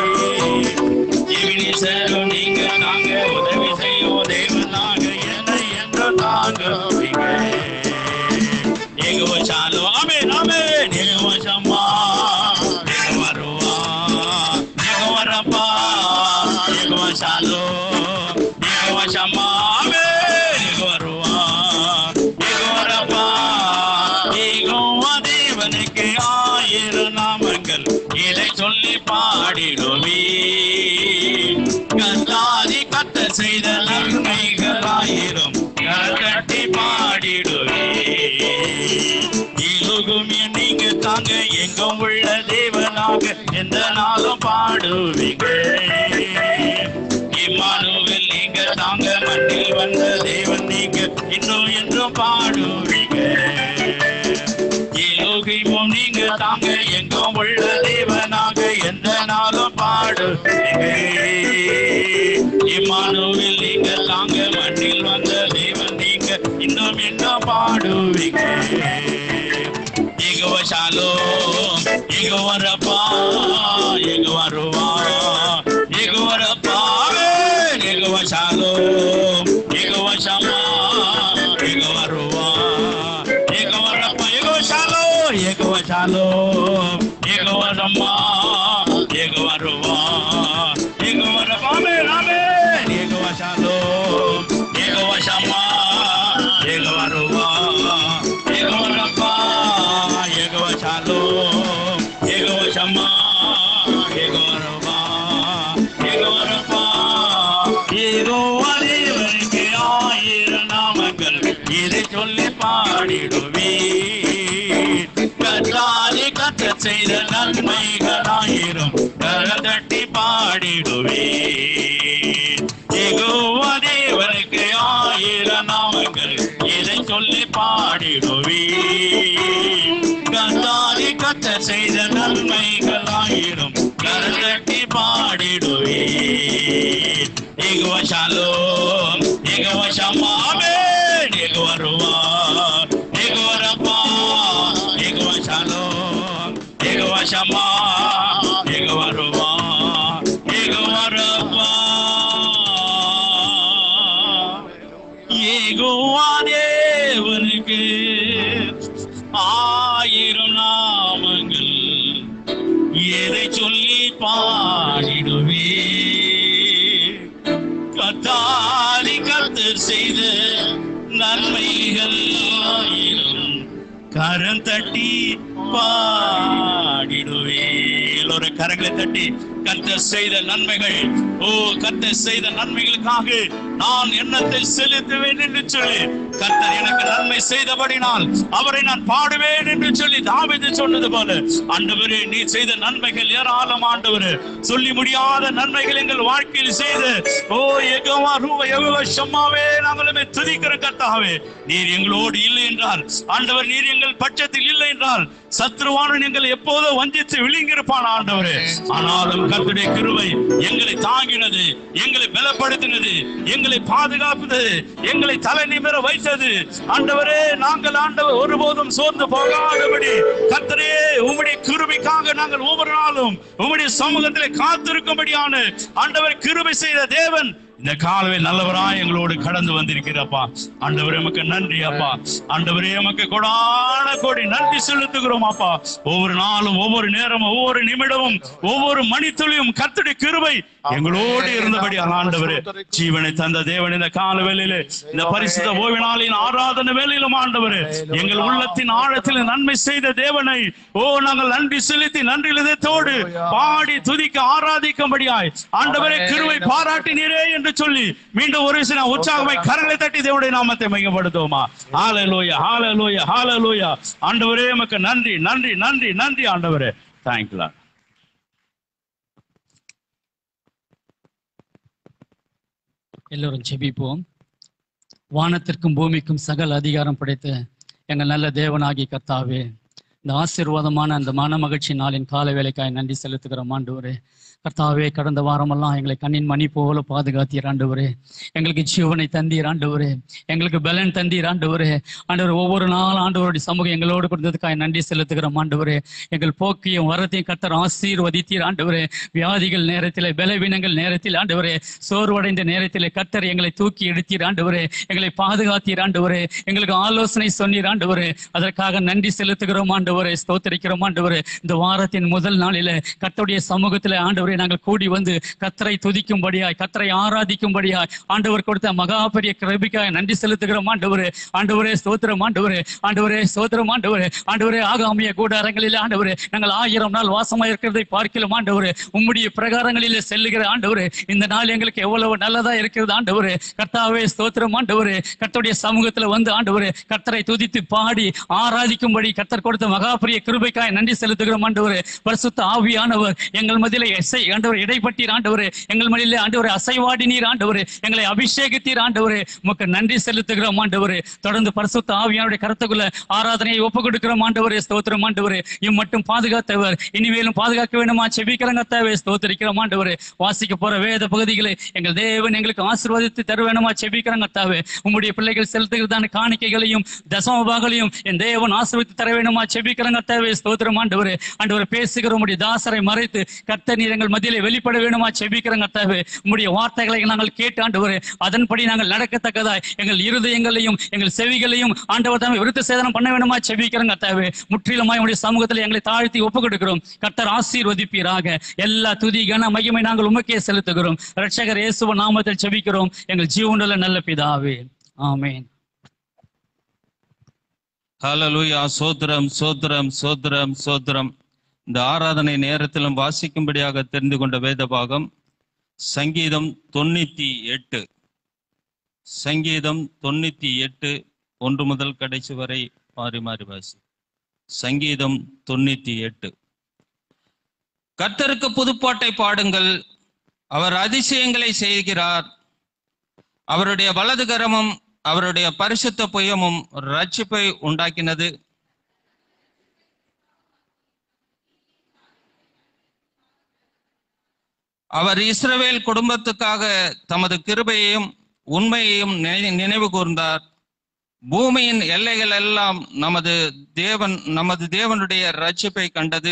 எபினிசேரோ நீங்க தாங்க, உதவி செய்யும் தேவனாக என்னை என்றோ தாங்குவீங்க. யெகோவா ஷாலோம், ஆமென் ஆமென். Jehovah Shammah, Jehovah Ruach, Jehovah Rapha, Jehovah Shalom, Jehovah Shammah, ஆமென். Jehovah Ruach, Jehovah Rapha. Jehovah தேவனுக்கு ஆயிரம் நாமங்கள், இதை சொல்லி பாடிடுவே. கர்த்தாதி கர்த்தர் செய்த நன்மைகள் ஆயிரம் கரத்தட்டி பாடிடுவே. இலுகுமே நீங்க தாங்க, எங்கும் உள்ள தேவனாக எந்த நாளும் பாடுவீங்க. இம்மானுவேல் நீங்க தாங்க, மண்ணில் வந்த தேவன் நீங்க இன்னும் என்றும் பாடுவீங்க. இலுகுமும் நீங்க தாங்க, எங்கும் உள்ள தேவனாக எந்த நாளும் பாடுவீங்க. இம்மானுவேல் நீங்க தாங்க, மண்ணில் வந்த தேவன் நீங்க இன்னும் இன்னும் பாடுவீங்க. Jehovah Shalom, Jehovah Rapha, Jehovah Ruach, Jehovah Rapha, Jehovah Shalom, Jehovah Shammah, Jehovah Ruach, Jehovah Rapha, Jehovah Shalom, Jehovah Shalom, Jehovah Shammah, Jehovah Ruach, Jehovah Rapha, ஆமென் ஆமென். Jehovah Shalom, Jehovah Shammah, Jehovah Ruach, Jehovah Rapha, Jehovah Shalom, Jehovah Shammah, Jehovah Ruach, Jehovah Rapha. Jehovah தேவனுக்கு ஆயிரம் நாமங்கள், இதை சொல்லி பாடிடுவே. கர்த்தாதி கர்த்தர் செய்த நன்மைகள் ஆயிரம் கரத்தட்டி பாடிடுவே. யெகோவா தேவனுக்கு ஆயிரம் நாமங்கள், இதை சொல்லி பாடிடுவே. கர்த்தாதி கர்த்தர் செய்த நன்மைகள் ஆயிரம் கரத்தட்டி பாடிடுவே. யெகோவா ஷாலோம், யெகோவா ஷம்மா, ஆமென். Jehovah Ruach, Jehovah Rapha, Jehovah Shalom, Jehovah Shammah, Jehovah Ruach, Jehovah Rapha. Jehovah தேவனுக்கு ஆயிரம் நாமங்கள், எதை சொல்லி பாடிடுவே. கர்த்தாதி கர்த்தர் செய்த நன்மைகள் ஆயிரம் கரம் தட்டி பாடிடுவே. எல்லோரும் கரங்களை தட்டி கர்த்தர் செய்த நன்மைகள், ஓ கர்த்தர் செய்த நன்மைகளுக்காக நான் எண்ணத்தை செலுத்துவேன் என்று சொல்லி, கர்த்தர் எனக்கு நன்மை செய்தபடினால் அவரை நான் பாடுவேன் என்று சொல்லி தாவீது சொன்னது போல, ஆண்டவரே நீ செய்த நன்மைகள் ஏராளம் ஆண்டவரே, சொல்லி முடியாத நன்மைகள் எங்கள் வாழ்க்கையில் செய்து, ஓ யெகோவா ரூவ யெகோவா ஷம்மாவே நாங்களுமே துதிக்கிற கர்த்தாவே, நீர் எங்களோடு இல்லை என்றால், ஆண்டவர் நீர் எங்கள் பட்சத்தில் இல்லை என்றால் சத்ருவானன் எங்களை எப்போதோ வஞ்சித்து விழுங்கிருப்பான் ஆண்டவரே. ஆனாலும் கர்த்தருடைய கிருபை எங்களை தாங்கினது, எங்களை பலப்படுத்தினது, எங்களை பாதுகாப்பது, எங்களை தலை நிமிர வைத்தது ஆண்டவரே. நாங்கள் ஆண்டவர் ஒருபோதும் சோர்ந்து போகாதபடி கர்த்தரே உம்முடைய கிருபைக்காக நாங்கள் ஒவ்வொரு நாளும் உம்முடைய சமூகத்திலே காத்திருக்கும்படியான ஆண்டவர் கிருபை செய்த தேவன் இந்த காலவே நல்லவராய் எங்களோடு கடந்து வந்திருக்கிறப்பா. ஆண்டவரே உமக்கு நன்றி அப்பா. ஆண்டவரே உமக்கு கொடான கோடி நன்றி செலுத்துகிறோம் அப்பா. ஒவ்வொரு நாளும், ஒவ்வொரு நேரமும், ஒவ்வொரு நிமிடமும், ஒவ்வொரு மணித்துளியும் கர்த்தருடைய கிருபை எங்களோடு இருந்தபடி ஆண்டவரே, ஜீவனை தந்த தேவன் இந்த கால வேளையிலே, இந்த பரிசுத்த ஓய்வு நாளின் ஆராதனை வேளையிலும் ஆண்டவரே, எங்கள் உள்ளத்தின் ஆழத்தில் நன்மை செய்த தேவனை ஓ நாங்கள் நன்றி செலுத்தி நன்றி இதயத்தோடு பாடி துதிக்க ஆராதிக்கும்படியாய் ஆண்டவரே கிருபை பாராட்டினீரே என்று சொல்லி மீண்டும் ஒரு சில உற்சாகமாய் கரங்களை தட்டி தேவனுடைய நாமத்தை மையப்படுத்துவோமா. ஹல்லேலூயா, ஹல்லேலூயா, ஹல்லேலூயா. ஆண்டவரே உமக்கு நன்றி, நன்றி, நன்றி, நன்றி ஆண்டவரே. Thank you Lord. எல்லோரும் ஜெபிப்போம். வானத்திற்கும் பூமிக்கும் சகல அதிகாரம் படைத்த எங்கள் நல்ல தேவனாகி கர்த்தாவே, இந்த ஆசீர்வாதமான அந்த மன மகிழ்ச்சி நாளின் கால வேலைக்காய் நன்றி செலுத்துகிறோம் ஆண்டவரே. கர்த்தாவே, கடந்த வாரமெல்லாம் எங்களை கண்ணின் மணி போல பாதுகாத்தீர் ஆண்டவரே. எங்களுக்கு ஜீவனை தந்தீர் ஆண்டவரே, எங்களுக்கு பலன் தந்தீர் ஆண்டவரே. ஆண்டவர் ஒவ்வொரு நாள் ஆண்டவருடைய சமூகம் எங்களோடு கொடுத்ததுக்காக நன்றி செலுத்துகிறோம் ஆண்டவரே. எங்கள் போக்கையும் வரத்தையும் கர்த்தர் ஆசீர்வதித்தீர் ஆண்டவரே. வியாதிகள் நேரத்திலே, பலவீனங்கள் நேரத்தில் ஆண்டவரே, சோர்வடைந்த நேரத்திலே கர்த்தர் எங்களை தூக்கி எடுத்தீர் ஆண்டவரே. எங்களை பாதுகாத்தீர் ஆண்டவரே. எங்களுக்கு ஆலோசனை சொன்னீர் ஆண்டவரே. அதற்காக நன்றி செலுத்துகிறோம் ஆண்டவரே. ஸ்தோத்திரிக்கிறோம் ஆண்டவரே. இந்த வாரத்தின் முதல் நாளிலே கர்த்தருடைய சமூகத்திலே ஆண்டவரே நாங்கள் கூடி வந்து கர்த்தரை துதிக்கும்படியாய், கர்த்தரை ஆராதிக்கும்படியாய் ஆண்டவர் கொடுத்த மகா பெரிய கிருபைக்காய் நன்றி செலுத்துகிறோம் ஆண்டவரே. ஆண்டவரே ஸ்தோத்திரம் ஆண்டவரே. ஆண்டவரே ஸ்தோத்திரம் ஆண்டவரே. ஆண்டவரே ஆகாமிய கூடாரங்களிலே ஆண்டவரே நாங்கள் ஆயிரம் நாள் வாசமாக இருக்கிறதை பார்க்கலாம் ஆண்டவரே. உம்முடைய பிரகாரங்களிலே செல்லுகிற ஆண்டவரே, இந்த நாள் எங்களுக்கு எவ்வளவு நல்லதா இருக்கிறது ஆண்டவரே. கர்த்தாவே ஸ்தோத்திரம் ஆண்டவரே. கர்த்தருடைய சமூகத்துல வந்து ஆண்டவரே கர்த்தரை துதித்து பாடி ஆராதிக்கும்படி கர்த்தர் கொடுத்த மகா பெரிய கிருபைக்காய் நன்றி செலுத்துகிறோம் ஆண்டவரே. பரிசுத்த ஆவியானவர் எங்கள் மத்தியிலே ஆண்டவர் இடைப்பட்டீர் ஆண்டவரே. எங்கள் மத்தியிலே ஆண்டவரே அசைவாடினீர் ஆண்டவரே. எங்களை அபிஷேகித்தீர் ஆண்டவரே. உமக்கு நன்றி செலுத்துகிறோம் ஆண்டவரே. தொடர்ந்து பரிசுத்த ஆவியானுடைய கருத்துக்குள்ள ஆராதனையை ஒப்புக் கொடுக்கிறோம் ஆண்டவரே. ஸ்தோத்திரம் ஆண்டவரே. இம்மட்டும் பாதுகாத்தவர் இனிமேலும் பாதுகாக்க வேண்டுமா செபிக்கிறோம் கர்த்தாவே. ஸ்தோத்திரிக்கிறோம் ஆண்டவரே. வாசிக்க போற வேத பகுதிகளை எங்கள் தேவன் எங்களுக்கு ஆசீர்வதித்து தர வேண்டுமா செபிக்கிறோம் கர்த்தாவே. உம்முடைய பிள்ளைகள் செலுத்துகிறதான காணிக்கைகளையும் தசமபாகங்களையும் என் தேவன் ஆசீர்வதித்து தர வேண்டுமா செபிக்கிறோம் கர்த்தாவே. ஸ்தோத்திரம் ஆண்டவரே. ஆண்டவரே பேசுகிற உம்முடைய தாசரை மறைத்து கர்த்தர் நீர் எங்கள் மத்தியிலே வெளிப்பட வேண்டுமா செபிக்கிறோம் கர்த்தாவே. உம்முடைய வார்த்தைகளை நாங்கள் கேட்டு ஆண்டவரே அதன்படி நாங்கள் நடக்கத்தக்கதாய் எங்கள் இருதயங்களையும் எங்கள் செவிகளையும் ஆண்டவர் தாமே விருத்த சேதனம் பண்ண வேண்டுமா செபிக்கிறோம் கர்த்தாவே. முற்றிலுமாய் உம்முடைய சமூகத்தில் எங்களை தாழ்த்தி ஒப்புக் கொடுக்கிறோம். கர்த்தர் ஆசீர்வதிப்பீராக. எல்லா துதி கன மகிமை நாங்கள் உமக்கே செலுத்துகிறோம். இரட்சகர் இயேசுவின் நாமத்தில் செபிக்கிறோம் எங்கள் ஜீவனுள்ள நல்ல பிதாவே. ஆமென். ஹல்லேலூயா. சோத்திரம், சோத்திரம், சோத்திரம், சோத்திரம். இந்த ஆராதனை நேரத்திலும் வாசிக்கும்படியாக தெரிந்து கொண்ட வேத பாகம் சங்கீதம் தொண்ணூத்தி எட்டு. சங்கீதம் தொண்ணூத்தி எட்டு ஒன்று முதல் கடைசி வரை மாறி மாறி வாசி. சங்கீதம் தொண்ணூத்தி எட்டு. கர்த்தருக்கு புதுப்பாட்டை பாடுங்கள், அவர் அதிசயங்களை செய்கிறார். அவருடைய வலது கரமும் அவருடைய பரிசுத்த புயமும் ரட்சிப்பை உண்டாக்கினது. அவர் இஸ்ரவேல் குடும்பத்துக்காக தமது கிருபையையும் உண்மையையும் நினைவு கூர்ந்தார். பூமியின் எல்லைகள் எல்லாம் நமது தேவன் நமது தேவனுடைய ரட்சிப்பை கண்டது.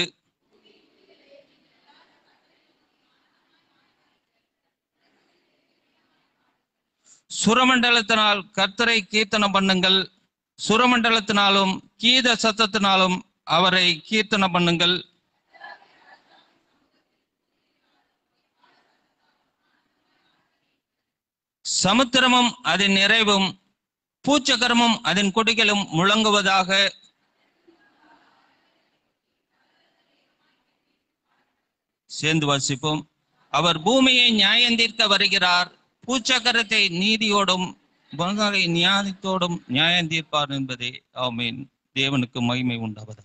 சுரமண்டலத்தினால் கர்த்தரை கீர்த்தனம் பண்ணுங்கள், சுரமண்டலத்தினாலும் கீத சத்தத்தினாலும் அவரை கீர்த்தனம் பண்ணுங்கள். சமுத்திரமும் அதன் நிறைவும் பூச்சக்கரமும் அதன் கொடிகளும் முழங்குவதாக. சேர்ந்து வாசிப்போம். அவர் பூமியை நியாயந்தீர்க்க வருகிறார். பூச்சக்கரத்தை நீதியோடும் மகனை நியாயத்தோடும் நியாயந்தீர்ப்பார் என்பதே. ஆமீன். தேவனுக்கு மகிமை உண்டாவது.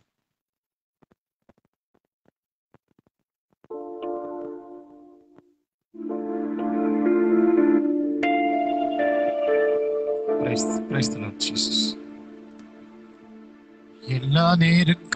Praise, praise the Lord Jesus. எல்லா நேருக்கு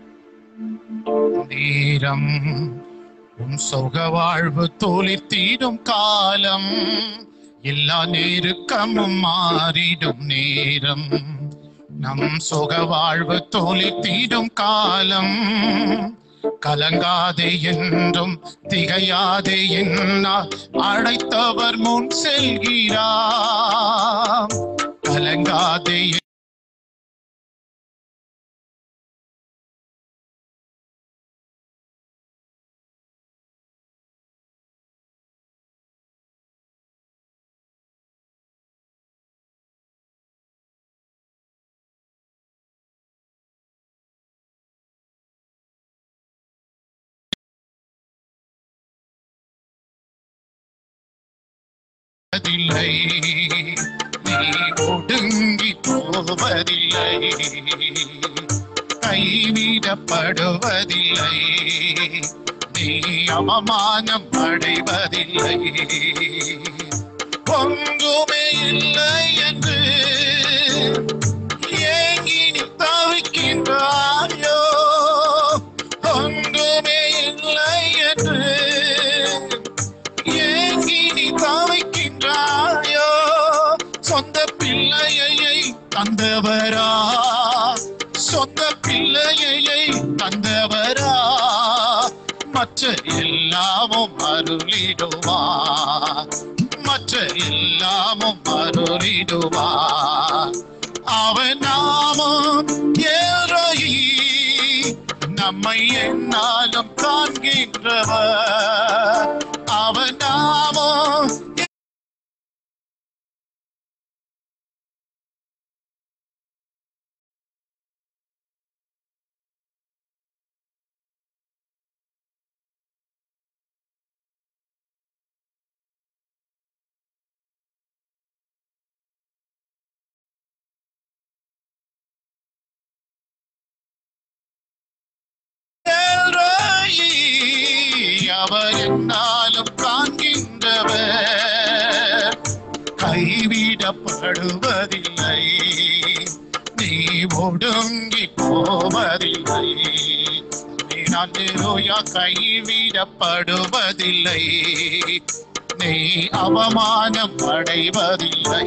நேரம் உன் சொக வாழ்வு தோலித்தீடும் காலம், எல்லா நெருக்கமும் மாறிடும் நேரம், நம் சொக வாழ்வு தோலித்தீடும் காலம். கலங்காதே என்றும் திகையாதே என்னால் அழைத்தவர் முன் செல்கிறார். கலங்காதே நீ ஒடுங்கி போவதில்லை, கைவிடப்படுவதில்லை, நீ அவமானம் அடைவதில்லை. ஒன்றுமே இல்லை என்று ஏங்கி நீ தவிக்கின்றாயோ, ஒன்றுமே இல்லை என்று ஏங்கி நீ தவிக்கின்றாயோ. சொந்த பிள்ளையை தந்தவரா, சொந்த பிள்ளையை தந்தவரா, மற்ற எல்லாமும் அருளிடுவா, மற்ற எல்லாமும் அருளிடுவா. அவன் நாமம் ஏரோயி, நம்மை என்னாலும் காண்கின்றவர். அவன் நாமம் அவர் என்னாலும் காண்கின்றவர். கைவிடப்படுவதில்லை, நீ ஒடுங்கி போவதில்லை. நீயா கைவிடப்படுவதில்லை, நீ அவமானம் அடைவதில்லை.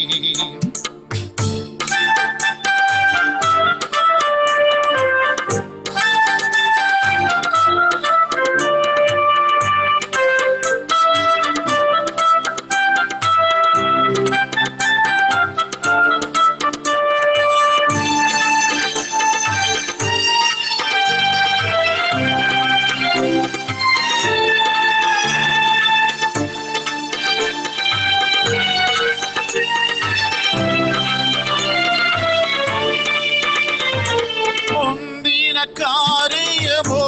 காரியமோ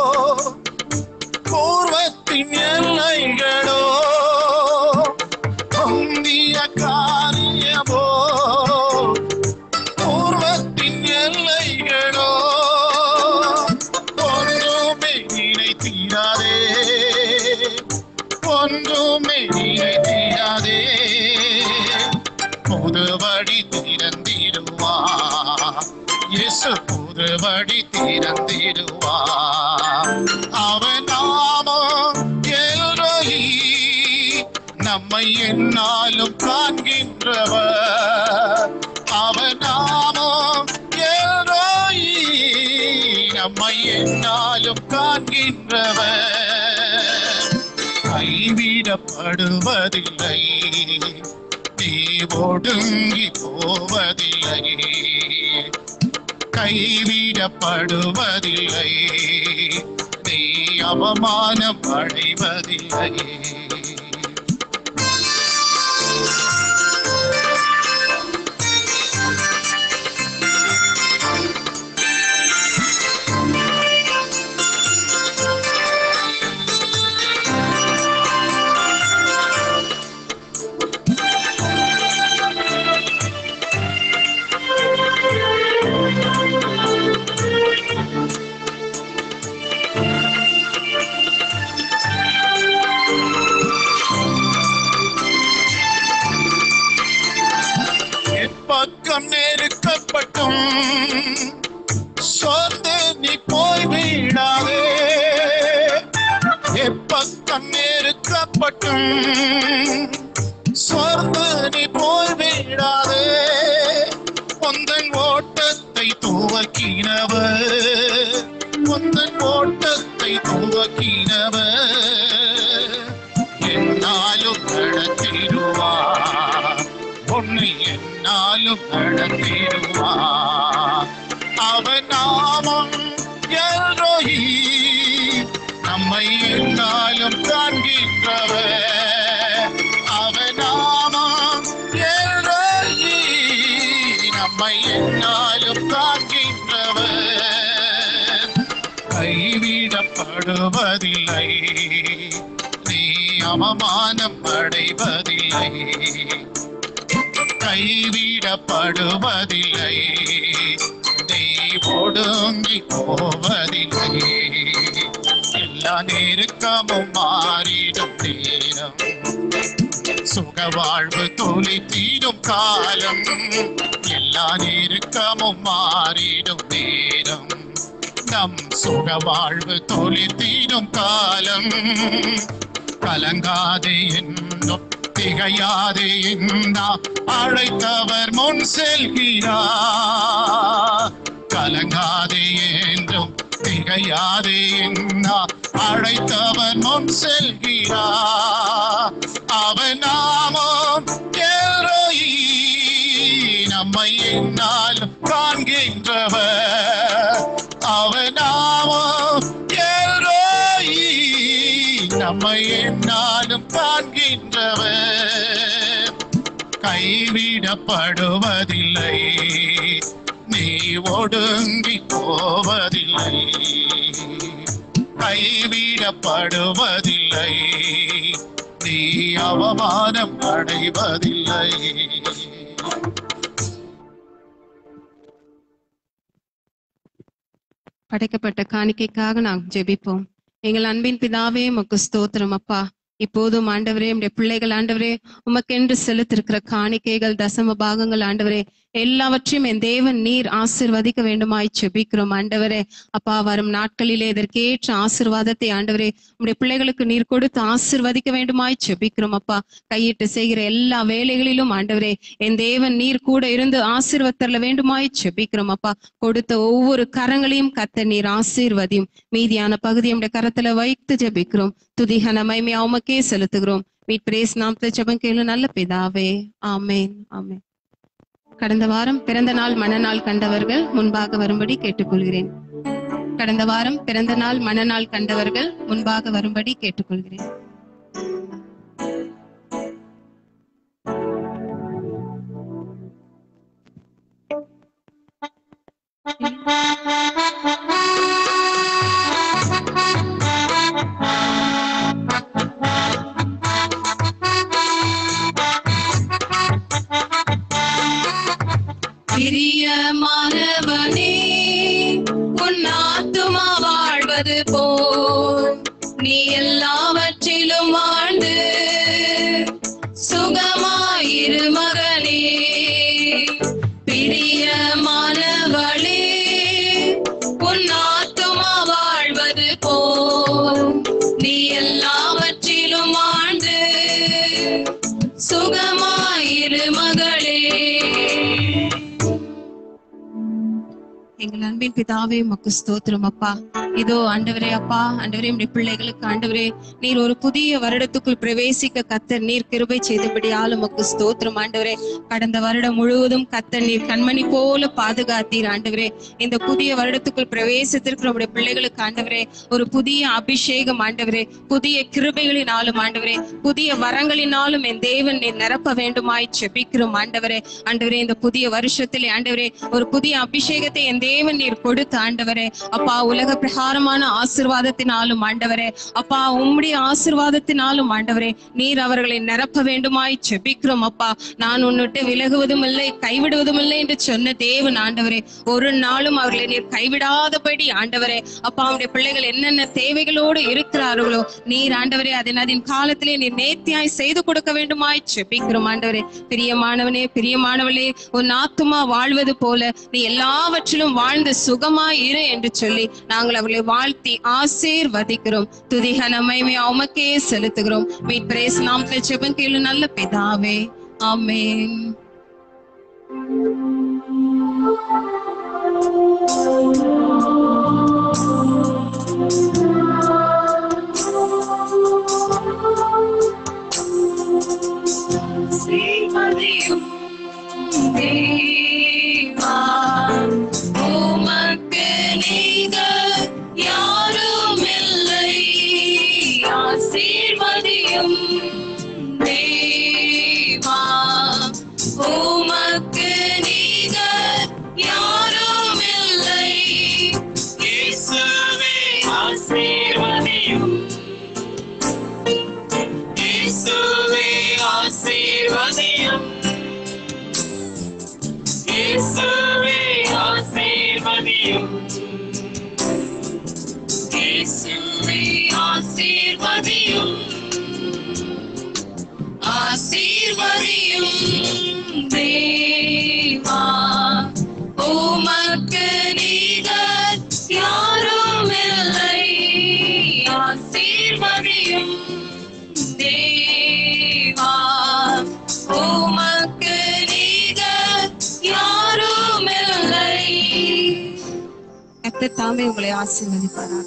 பூர்வத்தின் எல்லைகளோ, பொந்திய காரியமோ பூர்வத்தின் எல்லைகளோ, ஒன்றுமே நினைத்தீராதே, ஒன்றுமே நினைத்தீராதே. புதுவழி திறந்திடுவா இயேசு, புதுவழி திறந்திடுவா. அவன் நாமம் எல்ரோயி, நம்மை என்னாலும் காண்கின்றவர். அவன் நாமம் எல்ரோயி, நம்மை என்னாலும் காண்கின்றவர். கைவிடப்படுவதில்லை, நீ ஒடுங்கி போவதில்லை, கைவிடப்படுவதில்லை, நீ அவமானம் அடைவதில்லை. எப்பக்கம் நெருக்கப்பட்டும் சோர்ந்து நீ போய் வீடாதே. எப்பக்கம் நெருக்கப்பட்டும் சோர்ந்து நீ போய் வீடாதே. உந்தன் ஓட்டத்தை துவக்கினவர், உந்தன் ஓட்டத்தை துவக்கினவர் என்னாலும் நடத்திடுவார். உன்னை என்னாலும் நடத்திடுவார். அவன் நாமம் எல்ரோயி, நம்மை என்னாலும் காண்கின்றவர். அவன் நாமம் எல்ரோயி, நம்மை என்னாலும் காண்கின்றவர். கைவிடப்படுவதில்லை, நீ அவமானம் அடைவதில்லை. கைவிடப்படுவதில்லை, நீ ஒடுங்கி போவதில்லை. எல்லா நெருக்கமும் மாறிடும் நேரம், சுக வாழ்வு தொலைத்திடும் காலம். எல்லா நெருக்கமும் மாறிடும் நேரம், நம் சுக வாழ்வு தொலைத்திடும் காலம். கலங்காதே என்னும் திகையாதே என்றா அழைத்தவர் முன் செல்கிறார். கலங்காதே என்றும் திகையாதே என்றா அழைத்தவர் முன் செல்கிறார். அவன் நாமம் எல்ரோயி, நம்மை என்னாலும் காண்கின்றவர். அவன் நாமம் எல்ரோயி, நம்மை என்னாலும் காண்கின்றவர். கைவிடப்படுவதில்லை, நீ ஒடுங்கி போவதில்லை. கைவிடப்படுவதில்லை, நீ அவமானம் அடைவதில்லை. படைக்கப்பட்ட காணிக்கைக்காக நாம் ஜெபிப்போம். எங்கள் அன்பின் பிதாவே, உமக்கு ஸ்தோத்திரம் அப்பா. இப்போதும் ஆண்டவரே, உம்முடைய பிள்ளைகள் ஆண்டவரே, உமக்கென்று செலுத்திருக்கிற காணிக்கைகள், தசம பாகங்கள் ஆண்டவரே, எல்லாவற்றையும் என் தேவன் நீர் ஆசிர்வதிக்க வேண்டுமாய் ஜெபிக்கிறோம் ஆண்டவரே. அப்பா, வரும் நாட்களிலே இதற்கேற்ற ஆசிர்வாதத்தை ஆண்டவரே உம்முடைய பிள்ளைகளுக்கு நீர் கொடுத்து ஆசிர்வதிக்க வேண்டுமாய் ஜெபிக்கிறோம் அப்பா. கையிட்டு செய்கிற எல்லா வேலைகளிலும் ஆண்டவரே என் தேவன் நீர் கூட இருந்து ஆசீர்வதித்தரல வேண்டுமாய் ஜெபிக்கிறோம் அப்பா. கொடுத்த ஒவ்வொரு கரங்களையும் கத்த நீர் ஆசீர்வதியும். மீதியான பகுதி நம்முடைய கரத்துல வைத்து ஜெபிக்கிறோம். துதிகன மகிமை உமக்கே செலுத்துகிறோம். மீட்பிரேஸ் நாமத்தை ஜெபம் கேளு நல்ல பிதாவே, ஆமேன் ஆமேன். கடந்த வாரம் பிறந்த நாள் மனநாள் கண்டவர்கள் முன்பாக வரும்படி கேட்டுக்கொள்கிறேன். கடந்த வாரம் பிறந்த நாள் மனநாள் கண்டவர்கள் முன்பாக வரும்படி கேட்டுக்கொள்கிறேன். பிரியமானவனே, உன் ஆத்துமா வாழ்வது போல் நீ எல்லாவற்றிலும் வாழ்ந்து சுகமாயிரு மகனே. பிரியமானவளே, உன் ஆத்துமா வாழ்வது போல் நீ எல்லாவற்றிலும் வாழ்ந்து சுகமாயிரு மகளே. எங்கள் அன்பின் பிதாவே, உமக்கு ஸ்தோத்திரம் அப்பா. இதோ ஆண்டவரே அப்பா, ஆண்டவரே உம்முடைய பிள்ளைகளுக்கு ஆண்டவரே நீர் ஒரு புதிய வருடத்துக்குள் பிரவேசிக்க கர்த்தர் நீர் கிருபை செய்தபடியால் உமக்கு ஸ்தோத்திரம் ஆண்டவரே. கடந்த வருடம் முழுவதும் கர்த்தர் நீர் கண்மணி போல பாதுகாத்தீர் ஆண்டவரே. இந்த புதிய வருடத்துக்குள் பிரவேசித்திருக்கிற நம்முடைய பிள்ளைகளுக்கு ஆண்டவரே ஒரு புதிய அபிஷேகம் ஆண்டவரே, புதிய கிருபைகளினாலும் ஆண்டவரே, புதிய வரங்களினாலும் என் தேவன் நீர் நிரப்ப வேண்டுமாய் ஜெபிக்கிறோம் ஆண்டவரே. ஆண்டவரே, இந்த புதிய வருஷத்திலே ஆண்டவரே ஒரு புதிய அபிஷேகத்தை என் தேவன் நீர் கொடுத்து ஆண்டவரே அப்பா, உலக பிரகாரம் அபாரமான ஆசீர்வாதத்தினாலும் ஆண்டவரே அப்பா, உம்முடைய ஆசீர்வாதத்தினாலும் ஆண்டவரே நீர் அவர்களை நிரப்ப வேண்டுமாய் செபிக்கிறோம் அப்பா. நான் உன்னிட்டு விலகுவதும் இல்லை கைவிடுவதும் இல்லை என்று சொன்ன தேவன் ஆண்டவரே, ஒரு நாளும் அவர்களை நீர் கைவிடாதபடி ஆண்டவரே அப்பா, அவருடைய பிள்ளைகள் என்னென்ன தேவைகளோடு இருக்கிறார்களோ நீர் ஆண்டவரே அதன் அதன் காலத்திலே நீர் நேர்த்தியாய் செய்து கொடுக்க வேண்டுமாய் செபிக்கிறோம் ஆண்டவரே. பிரியமானவனே, பிரியமானவளே, உன் ஆத்துமா வாழ்வது போல நீ எல்லாவற்றிலும் வாழ்ந்து சுகமாய் இரு என்று சொல்லி நாங்கள் அவர்களை வாழ்த்தி ஆசீர்வதிக்கிறோம். துதிகன மகிமை உமக்கே செலுத்துகிறோம். மீட்பரே நாமத்தில் ஜெபம் கேளு நல்ல பிதாவே, ஆமென். ஸ்ரீமதியும் தேவா உமக்கு நிகர் யாரும் இல்லை. ஆசீர்வதியும் தேவா உமக்கு நிகர் யாரும் இல்லை. இயேசுவே ஆசீர்வதியும், இயேசுவே ஆசீர்வதியும், இயேசுவே ஆசீர்வதியும், இயேசுவே ஆசீர்வதியும், ஆசீர்வதியும் தேவா உமக்கு நிகர் யாரும் இல்லை. ஆசீர்வதியும் தேவா உமக்கு நிகர் யாரும் இல்லை. கர்த்தர் தாமே உங்களை ஆசீர்வதிப்பாராக.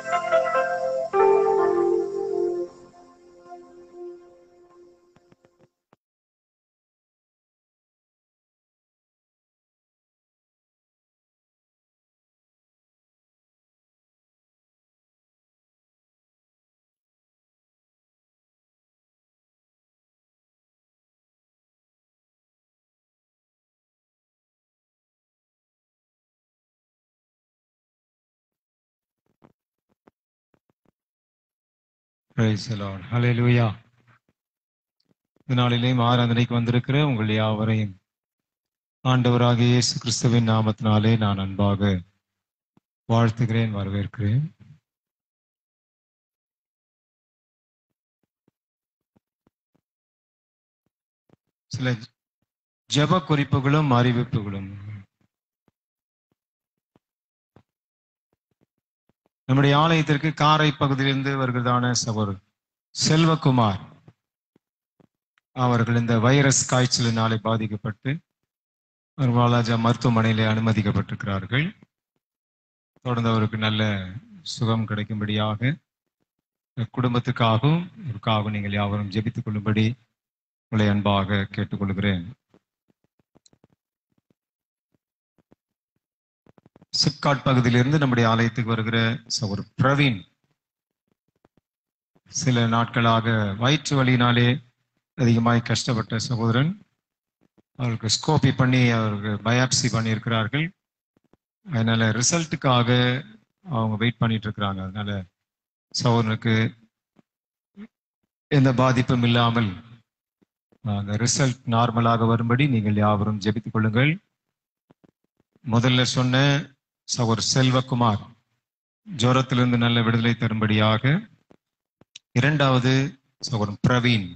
Praise the Lord. Hallelujah. இந்த நாளிலேயும் ஆராதனைக்கு வந்திருக்கிற உங்கள் யாவரையும் ஆண்டவராகிய இயேசு கிறிஸ்துவின் நாமத்தினாலே நான் அன்பாக வாழ்த்துகிறேன், வரவேற்கிறேன். சில ஜெப குறிப்புகளும் அறிவிப்புகளும். நம்முடைய ஆலயத்திற்கு காரை பகுதியிலிருந்து வருகிறதான சகோதரர் செல்வகுமார் அவர்கள் இந்த வைரஸ் காய்ச்சலினாலே பாதிக்கப்பட்டு வாலாஜா மருத்துவமனையிலே அனுமதிக்கப்பட்டிருக்கிறார்கள். தொடர்ந்து அவருக்கு நல்ல சுகம் கிடைக்கும்படியாக குடும்பத்துக்காகவும் இவருக்காகவும் நீங்கள் யாவரும் ஜெபித்துக் கொள்ளும்படி உங்களை அன்பாக கேட்டுக்கொள்கிறேன். சிப்காட் பகுதியிலிருந்து நம்முடைய ஆலயத்துக்கு வருகிற சகோதரர் பிரவீன் சில நாட்களாக வயிற்று வலியினாலே அதிகமாய் கஷ்டப்பட்ட சகோதரன். அவருக்கு ஸ்கோபி பண்ணி அவருக்கு பயாப்சி பண்ணியிருக்கிறார்கள். அதனால ரிசல்ட்டுக்காக அவங்க வெயிட் பண்ணிட்டு இருக்கிறாங்க. அதனால சகோதரனுக்கு எந்த பாதிப்பும் இல்லாமல் அந்த ரிசல்ட் நார்மலாக வரும்படி நீங்கள் யாவரும் ஜெபித்துக் கொள்ளுங்கள். முதல்ல சொன்ன சகோதரர் செல்வகுமார் ஜுரத்திலிருந்து நல்ல விடுதலை தரும்படியாக. இரண்டாவது சகோதரன் பிரவீன்.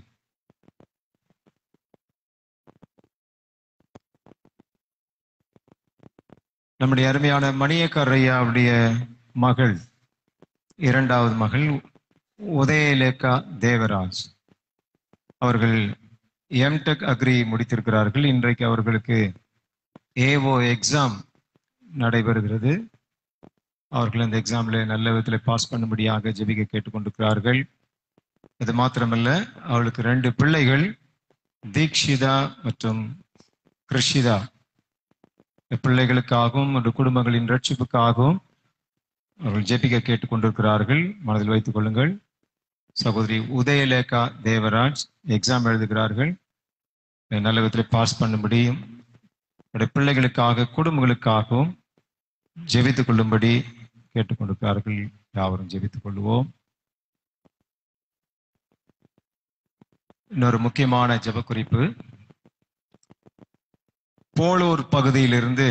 நம்முடைய அருமையான மணியக்கார் ஐயாவுடைய மகள், இரண்டாவது மகள் உதயலேகா தேவராஜ் அவர்கள் எம்டெக் அக்ரி முடித்திருக்கிறார்கள். இன்றைக்கு அவர்களுக்கு ஏஓ எக்ஸாம் நடைபெறுகிறது. அவர்கள் அந்த எக்ஸாம்ல நல்ல விதத்தில் பாஸ் பண்ணும்படியாக ஜெபிக்க கேட்டுக்கொண்டிருக்கிறார்கள். இது மாத்திரமல்ல, அவளுக்கு ரெண்டு பிள்ளைகள் தீக்ஷிதா மற்றும் கிருஷிதா. பிள்ளைகளுக்காகவும் ஒரு குடும்பங்களின் ரட்சிப்புக்காகவும் அவர்கள் ஜெபிக்க கேட்டுக்கொண்டிருக்கிறார்கள். மனதில் வைத்துக் கொள்ளுங்கள். சகோதரி உதயலேகா தேவராஜ் எக்ஸாம் எழுதுகிறார்கள். நல்ல விதத்தில் பாஸ் பண்ணும்படியும் பிள்ளைகளுக்காக குடும்பங்களுக்காகவும் ஜெபித்துக் கொள்ளும்படி கேட்டுக்கொண்டிருக்கிறார்கள். யாவரும் ஜெபித்துக் கொள்வோம். இன்னொரு முக்கியமான ஜெப குறிப்பு, போலூர் பகுதியிலிருந்து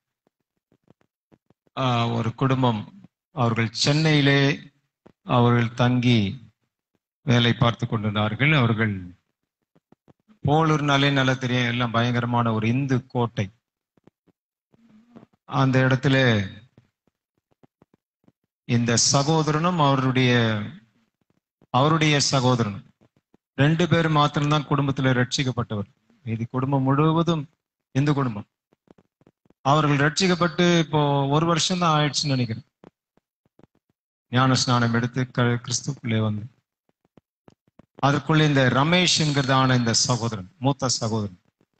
ஆஹ், ஒரு குடும்பம், அவர்கள் சென்னையிலே அவர்கள் தங்கி வேலை பார்த்து கொண்டிருந்தார்கள். அவர்கள் போலூர்னாலே நல்லா தெரியும், எல்லாம் பயங்கரமான ஒரு இந்து கோட்டை. அந்த இடத்துல இந்த சகோதரனும் அவருடைய அவருடைய சகோதரனும் ரெண்டு பேர் மாத்திரம்தான் குடும்பத்துல ரட்சிக்கப்பட்டவர். இது குடும்பம் முழுவதும் இந்து குடும்பம். அவர்கள் ரட்சிக்கப்பட்டு இப்போ ஒரு வருஷம் தான் ஆயிடுச்சுன்னு நினைக்கிறேன். ஞான ஸ்நானம் எடுத்து க- கிறிஸ்துக்குள்ளே வந்து, அதற்குள்ளே இந்த ரமேஷ் என்கிறதான இந்த சகோதரன், மூத்த சகோதரன்,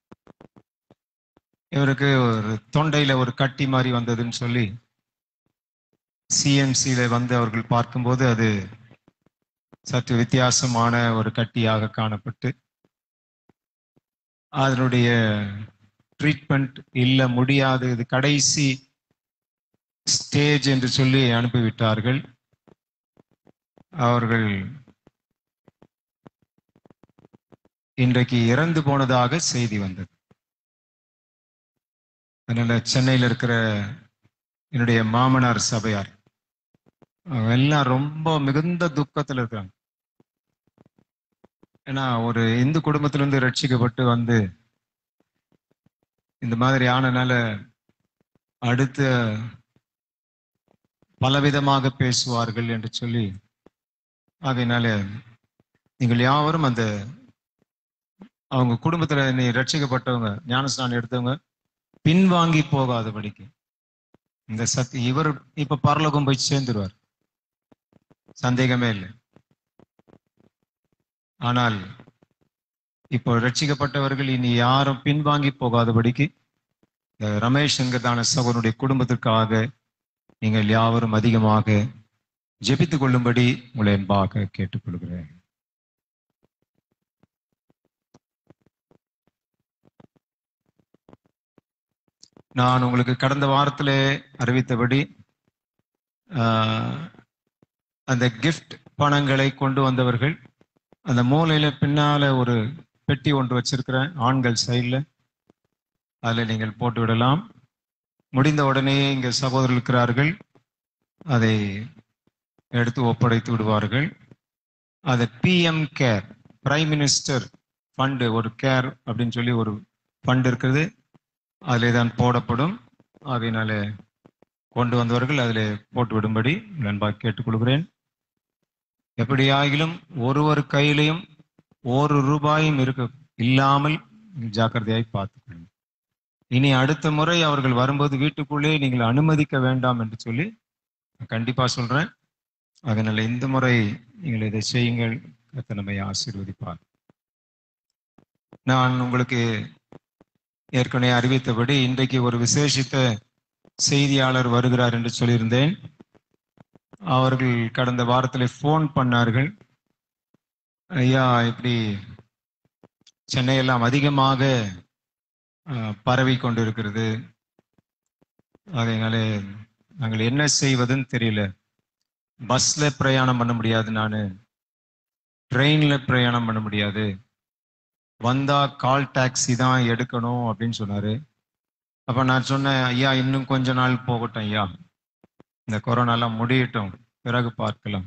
இவருக்கு ஒரு தொண்டையில ஒரு கட்டி மாதிரி வந்ததுன்னு சொல்லி சிஎம்சியில வந்து அவர்கள் பார்க்கும்போது அது சற்று வித்தியாசமான ஒரு கட்டியாக காணப்பட்டு அதனுடைய ட்ரீட்மெண்ட் இல்ல, முடியாது, இது கடைசி ஸ்டேஜ் என்று சொல்லி அனுப்பிவிட்டார்கள். அவர்கள் இன்றைக்கு இறந்து போனதாக செய்தி வந்தது. அதனால சென்னையில் இருக்கிற என்னுடைய மாமனார் சபையார் அவங்க எல்லாம் ரொம்ப மிகுந்த துக்கத்தில் இருக்காங்க. ஏன்னா ஒரு இந்து குடும்பத்திலிருந்து ரட்சிக்கப்பட்டு வந்து இந்த மாதிரி ஆனனால அடுத்த பலவிதமாக பேசுவார்கள் என்று சொல்லி, ஆகையினால நீங்கள் யாவரும் அந்த அவங்க குடும்பத்துல நீ ரட்சிக்கப்பட்டவங்க, ஞானஸ்நானம் எடுத்தவங்க பின்வாங்கி போகாதபடிக்கு இந்த சக்தி, இவர் இப்ப பரலோகம் போய் சேர்ந்துருவார், சந்தேகமே இல்லை. ஆனால் இப்போ ரட்சிக்கப்பட்டவர்கள் இனி யாரும் பின்வாங்கி போகாதபடிக்கு இந்த ரமேஷ் என்கிறதான சகோதரனுடைய குடும்பத்திற்காக நீங்கள் யாவரும் அதிகமாக ஜெபித்துக் கொள்ளும்படி உங்களை அன்பாக கேட்டுக்கொள்கிறேன். நான் உங்களுக்கு கடந்த வாரத்திலே அறிவித்தபடி ஆஹ், அந்த கிஃப்ட் பணங்களை கொண்டு வந்தவர்கள் அந்த மூலையில பின்னால ஒரு பெட்டி ஒன்று வச்சிருக்கிறேன், ஆண்கள் சைடில், அதில் நீங்கள் போட்டு விடலாம். முடிந்த உடனே இங்கே சகோதரர் இருக்கிறார்கள், அதை எடுத்து ஒப்படைத்து விடுவார்கள். அது PM care, prime minister fund, ஒரு கேர் அப்படின்னு சொல்லி ஒரு ஃபண்ட் இருக்குது, அதிலே தான் போடப்படும். ஆகையினால கொண்டு வந்தவர்கள் அதில் போட்டு விடும்படி நண்பாக கேட்டுக்கொள்கிறேன். எப்படியாகிலும் ஒருவர் கையிலையும் ஒரு ரூபாயும் இருக்க இல்லாமல் ஜாக்கிரதையாய் பார்த்துக்கொள்ளுங்கள். இனி அடுத்த முறை அவர்கள் வரும்போது வீட்டுக்குள்ளே நீங்கள் அனுமதிக்க வேண்டாம் என்று சொல்லி கண்டிப்பா சொல்றேன். அதனால இந்த முறை நீங்கள் இதை செய்யுங்கள். கர்த்தர் நம்மை ஆசீர்வதிப்பார். நான் உங்களுக்கு ஏற்கனவே அறிவித்தபடி இன்றைக்கு ஒரு விசேஷித்த செய்தியாளர் வருகிறார் என்று சொல்லியிருந்தேன். அவர்கள் கடந்த வாரத்தில் ஃபோன் பண்ணார்கள், ஐயா இப்படி சென்னையெல்லாம் அதிகமாக அஹ், பரவி கொண்டிருக்கிறது, அதனால நாங்கள் என்ன செய்வதுன்னு தெரியல, பஸ்ல பிரயாணம் பண்ண முடியாது, நான் ட்ரெயின்ல பிரயாணம் பண்ண முடியாது, வந்தா கால் டாக்ஸி தான் எடுக்கணும் அப்படின்னு சொன்னாரு. அப்ப நான் சொன்னேன், ஐயா இன்னும் கொஞ்ச நாள் போகட்டும் ஐயா, இந்த கொரோனாலாம் முடியட்டும், பிறகு பார்க்கலாம்.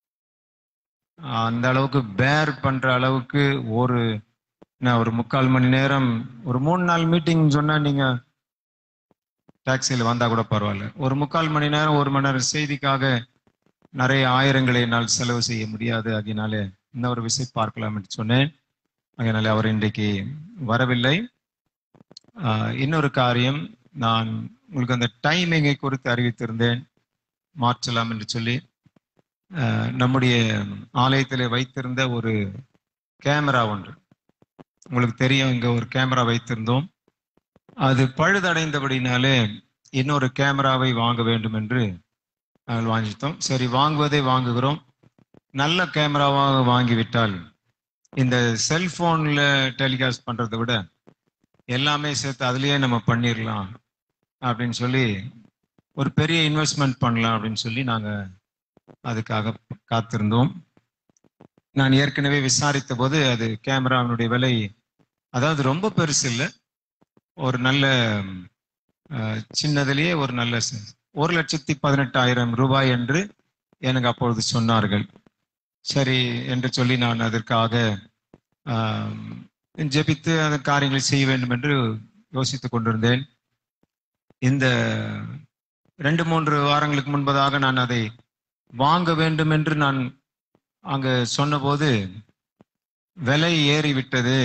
அந்த அளவுக்கு பேர் பண்ற அளவுக்கு ஒரு நான் ஒரு முக்கால் மணி நேரம், ஒரு மூணு நாள் மீட்டிங் சொன்னா நீங்க டாக்ஸியில் வந்தா கூட பரவாயில்ல, ஒரு முக்கால் மணி நேரம் ஒரு மணி நேரம் செய்திக்காக நிறைய ஆயிரங்களை என்னால் செலவு செய்ய முடியாது, அதனால இந்த ஒரு விஷயம் பார்க்கலாம் என்று சொன்னேன். அதனால அவர் இன்றைக்கு வரவில்லை. ஆஹ் இன்னொரு காரியம், நான் உங்களுக்கு அந்த டைமிங்கை குறித்து அறிவித்திருந்தேன், மாற்றலாம் என்று சொல்லி. ஆஹ் நம்முடைய ஆலயத்தில் வைத்திருந்த ஒரு கேமரா ஒன்று, உங்களுக்கு தெரியும், இங்க ஒரு கேமரா வைத்திருந்தோம், அது பழுதடைந்தபடினாலே இன்னொரு கேமராவை வாங்க வேண்டும் என்று நாங்கள் வாங்கிட்டோம். சரி, வாங்குவதை வாங்குகிறோம், நல்ல கேமராவாக வாங்கிவிட்டால் இந்த செல்போன்ல டெலிகாஸ்ட் பண்றதை விட எல்லாமே சேர்த்து அதுலயே நம்ம பண்ணிடலாம் அப்படின்னு சொல்லி ஒரு பெரிய இன்வெஸ்ட்மெண்ட் பண்ணலாம் அப்படின்னு சொல்லி நாங்கள் அதுக்காக காத்திருந்தோம். நான் ஏற்கனவே விசாரித்த போது அது கேமராவினுடைய விலை, அதாவது ரொம்ப பெருசு இல்லை, ஒரு நல்ல சின்னதிலேயே ஒரு நல்ல ஒரு லட்சத்தி பதினெட்டாயிரம் ரூபாய் என்று எனக்கு அப்பொழுது சொன்னார்கள். சரி என்று சொல்லி நான் அதற்காக ஜெபித்து அதன் காரியங்களை செய்ய வேண்டும் என்று யோசித்துக் கொண்டிருந்தேன். இந்த ரெண்டு மூன்று வாரங்களுக்கு முன்பதாக நான் அதை வாங்க வேண்டும் என்று நான் அங்கு சொன்னபோது விலை ஏறிவிட்டது,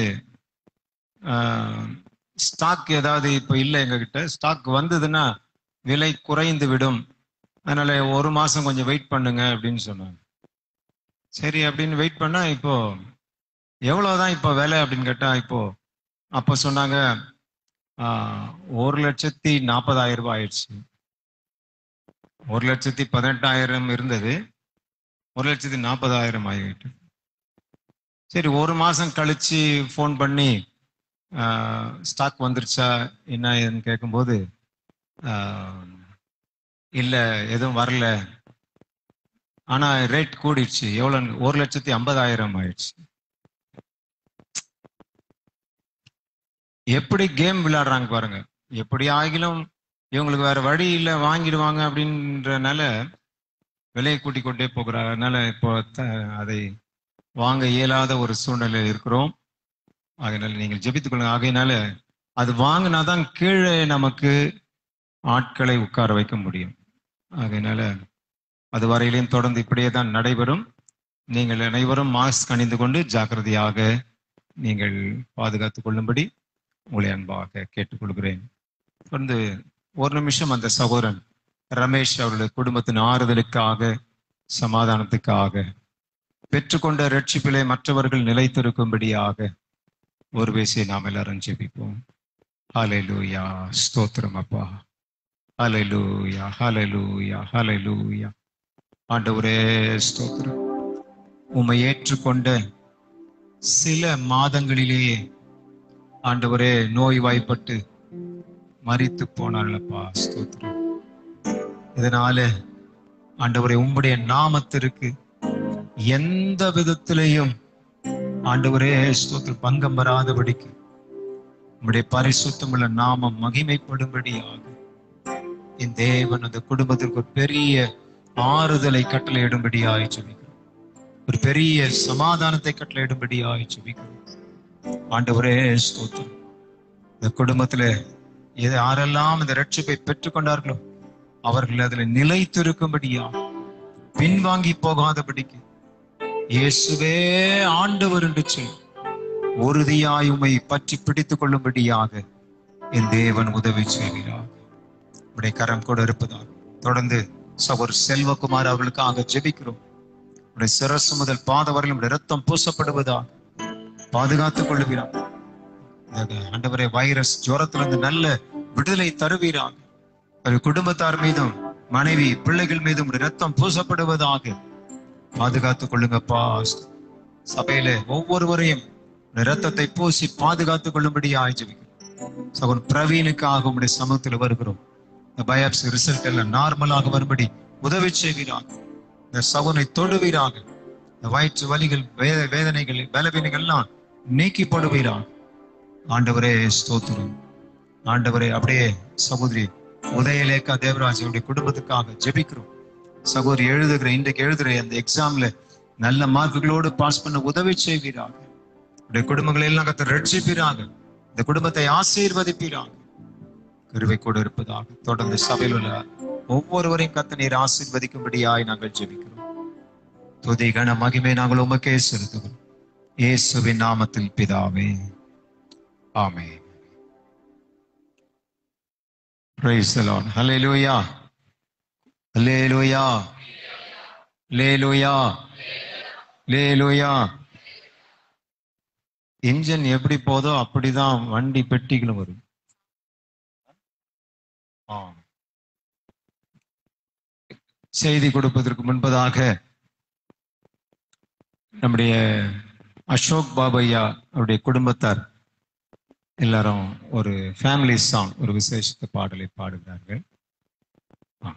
ஸ்டாக் ஏதாவது இப்போ இல்லை எங்ககிட்ட, ஸ்டாக் வந்ததுன்னா விலை குறைந்து விடும், அதனால ஒரு மாசம் கொஞ்சம் வெயிட் பண்ணுங்க அப்படின்னு சொன்னாங்க. சரி அப்படின்னு வெயிட் பண்ணா இப்போ எவ்வளவுதான் இப்போ விலை அப்படின்னு கேட்டா இப்போ அப்போ சொன்னாங்க ஒரு லட்சத்தி நாற்பதாயிரம் ரூபாய் ஆயிடுச்சு. ஒரு லட்சத்தி பதினெட்டாயிரம் இருந்தது, ஒரு லட்சத்தி நாற்பதாயிரம் ஆகிட்டு. சரி ஒரு மாசம் கழிச்சு ஃபோன் பண்ணி ஸ்டாக் வந்துருச்சா என்ன ஏதுன்னு கேட்கும்போது இல்லை எதுவும் வரல, ஆனா ரேட் கூடிடுச்சு. எவ்வளவு? ஒரு லட்சத்தி ஐம்பதாயிரம் ஆயிடுச்சு. எப்படி கேம் விளையாடுறாங்க பாருங்க. எப்படி ஆகிலும் இவங்களுக்கு வேற வழி இல்லை, வாங்கிடுவாங்க அப்படின்றனால விலையை கூட்டி கொண்டே போகிறாங்க. அதனால இப்போ அதை வாங்க இயலாத ஒரு சூழ்நிலையில் இருக்கிறோம். அதனால நீங்கள் ஜெபித்துக் கொள்ளுங்க. ஆகையினால அது வாங்கினாதான் கீழே நமக்கு ஆட்களை உட்கார வைக்க முடியும். அதனால அது வரையிலையும் தொடர்ந்து இப்படியே தான் நடைபெறும். நீங்கள் அனைவரும் மாஸ்க் அணிந்து கொண்டு ஜாக்கிரதையாக நீங்கள் பாதுகாத்துக் கொள்ளும்படி உங்களை அன்பாக கேட்டுக்கொள்கிறேன். தொடர்ந்து ஒரு நிமிஷம் அந்த சகோதரன் ரமேஷ் அவருடைய குடும்பத்தின் ஆறுதலுக்காக, சமாதானத்துக்காக, பெற்றுக்கொண்ட ரட்சிப்பிலே மற்றவர்கள் நிலைத்திருக்கும்படியாக ஒரு பேசியை நாம் எல்லாரும் ஜெபிப்போம். ஹல்லேலூயா, ஸ்தோத்திரம் அப்பா, ஹல்லேலூயா, ஹல்லேலூயா, ஹல்லேலூயா. ஆண்டவரே ஸ்தோத்திரம். உம்மை ஏற்றுக்கொண்ட சில மாதங்களிலேயே ஆண்டவரே நோய்வாய்ப்பட்டு மரித்து போனார்களப்பா, ஸ்தோத்திரம். இதனால ஆண்டவரே உம்முடைய நாமத்திற்கு எந்த விதத்திலையும் ஆண்டவரே ஸ்தோத்திரம் பங்கம் வராதபடிக்கு உம்முடைய பரிசுத்தமுள்ள நாமம் மகிமைப்படும்படியாக என் தேவன் அந்த குடும்பத்திற்கு ஒரு பெரிய ஆறுதலை கட்டளையிடும்படியாய் ஜெபிக்கிறோம். ஒரு பெரிய சமாதானத்தை கட்டளையிடும்படியாய் ஜெபிக்கிறோம். ஆண்டவரே ஸ்தோத்திரம். இந்த குடும்பத்துல எது யாரெல்லாம் இந்த ரட்சிப்பை பெற்றுக்கொண்டார்களோ அவர்கள் அதுல நிலைத்திருக்கும்படியா, பின்வாங்கி போகாதபடிக்கு இயேசுவே ஆண்டவர் என்று சொல்லி உறுதியாய் உம்மை பற்றி பிடித்துக் கொள்ளும்படியாக என் தேவன் உதவி செய்கிறார். உடைய கரம் கூட இருப்பதாக தொடர்ந்து சகோதரர் செல்வகுமார் அவர்களுக்காக ஜெபிக்கிறோம். உடைய சிரசு முதல் பாதவரையும் இரத்தம் பூசப்படுவதாக பாதுகாத்துக் கொள்ளுகிறார். ஆண்டவரே வைரஸ் ஜுரத்திலிருந்து நல்ல விடுதலை தருவீராக. ஒரு குடும்பத்தார் மீதும் மனைவி பிள்ளைகள் மீதும் இரத்தம் பூசப்படுவதாக பாதுகாத்துக் கொள்ளுங்கப்பா. சபையில ஒவ்வொருவரையும் இரத்தத்தை பூசி பாதுகாத்துக் கொள்ளும்படியாக ஜெபிக்கிறோம். சகோதரர் பிரவீனுக்காக உடைய சமூகத்தில் வருகிறோம். இந்த பயாப்சி ரிசல்ட் எல்லாம் நார்மலாக வரும்படி உதவி செய்வீராக. இந்த சகோதரை தொடுவீராக. இந்த வயிற்று வலிகள், வேத வேதனைகள், பலவீனங்கள் எல்லாம் நீக்கிப்படுவீராக. ஆண்டவரே ஸ்தோத்திரம். ஆண்டவரே அப்படியே சகோதரி உதயலேகா தேவராஜனுடைய குடும்பத்துக்காக ஜெபிக்கிறோம். சகோதரி எழுதுகிற இன்றைக்கு எழுதுகிற அந்த எக்ஸாம்ல நல்ல மார்க்குகளோடு பாஸ் பண்ண உதவி செய்வீராக. உடைய குடும்பங்களை எல்லாம் கத்த ரட்சிப்பீராக. இந்த குடும்பத்தை ஆசீர்வதிப்பீராக. கிருபை கூட இருப்பதாக. தொடர்ந்து சபையில் உள்ள ஒவ்வொருவரையும் கத்த நீர் ஆசீர்வதிக்கும்படியாய் நாங்கள் ஜெபிக்கிறோம். துதி கன மகிமை நாங்கள் உமக்கே செலுத்துகிறோம். இயேசுவின் நாமத்தில் பிதாவே, ஆமென். Praise the Lord. Hallelujah. Hallelujah. Hallelujah. Hallelujah. Engine எப்படி போதோ அப்படிதான் வண்டி பெட்டிகளும் வரும். செய்தி கொடுப்பதற்கு முன்பதாக நம்முடைய அசோக் பாபையா அவருடைய குடும்பத்தார் எல்லாரும் ஒரு ஃபேமிலி சாங், ஒரு விசேஷ பாடலை பாடுகிறார்கள். ஆ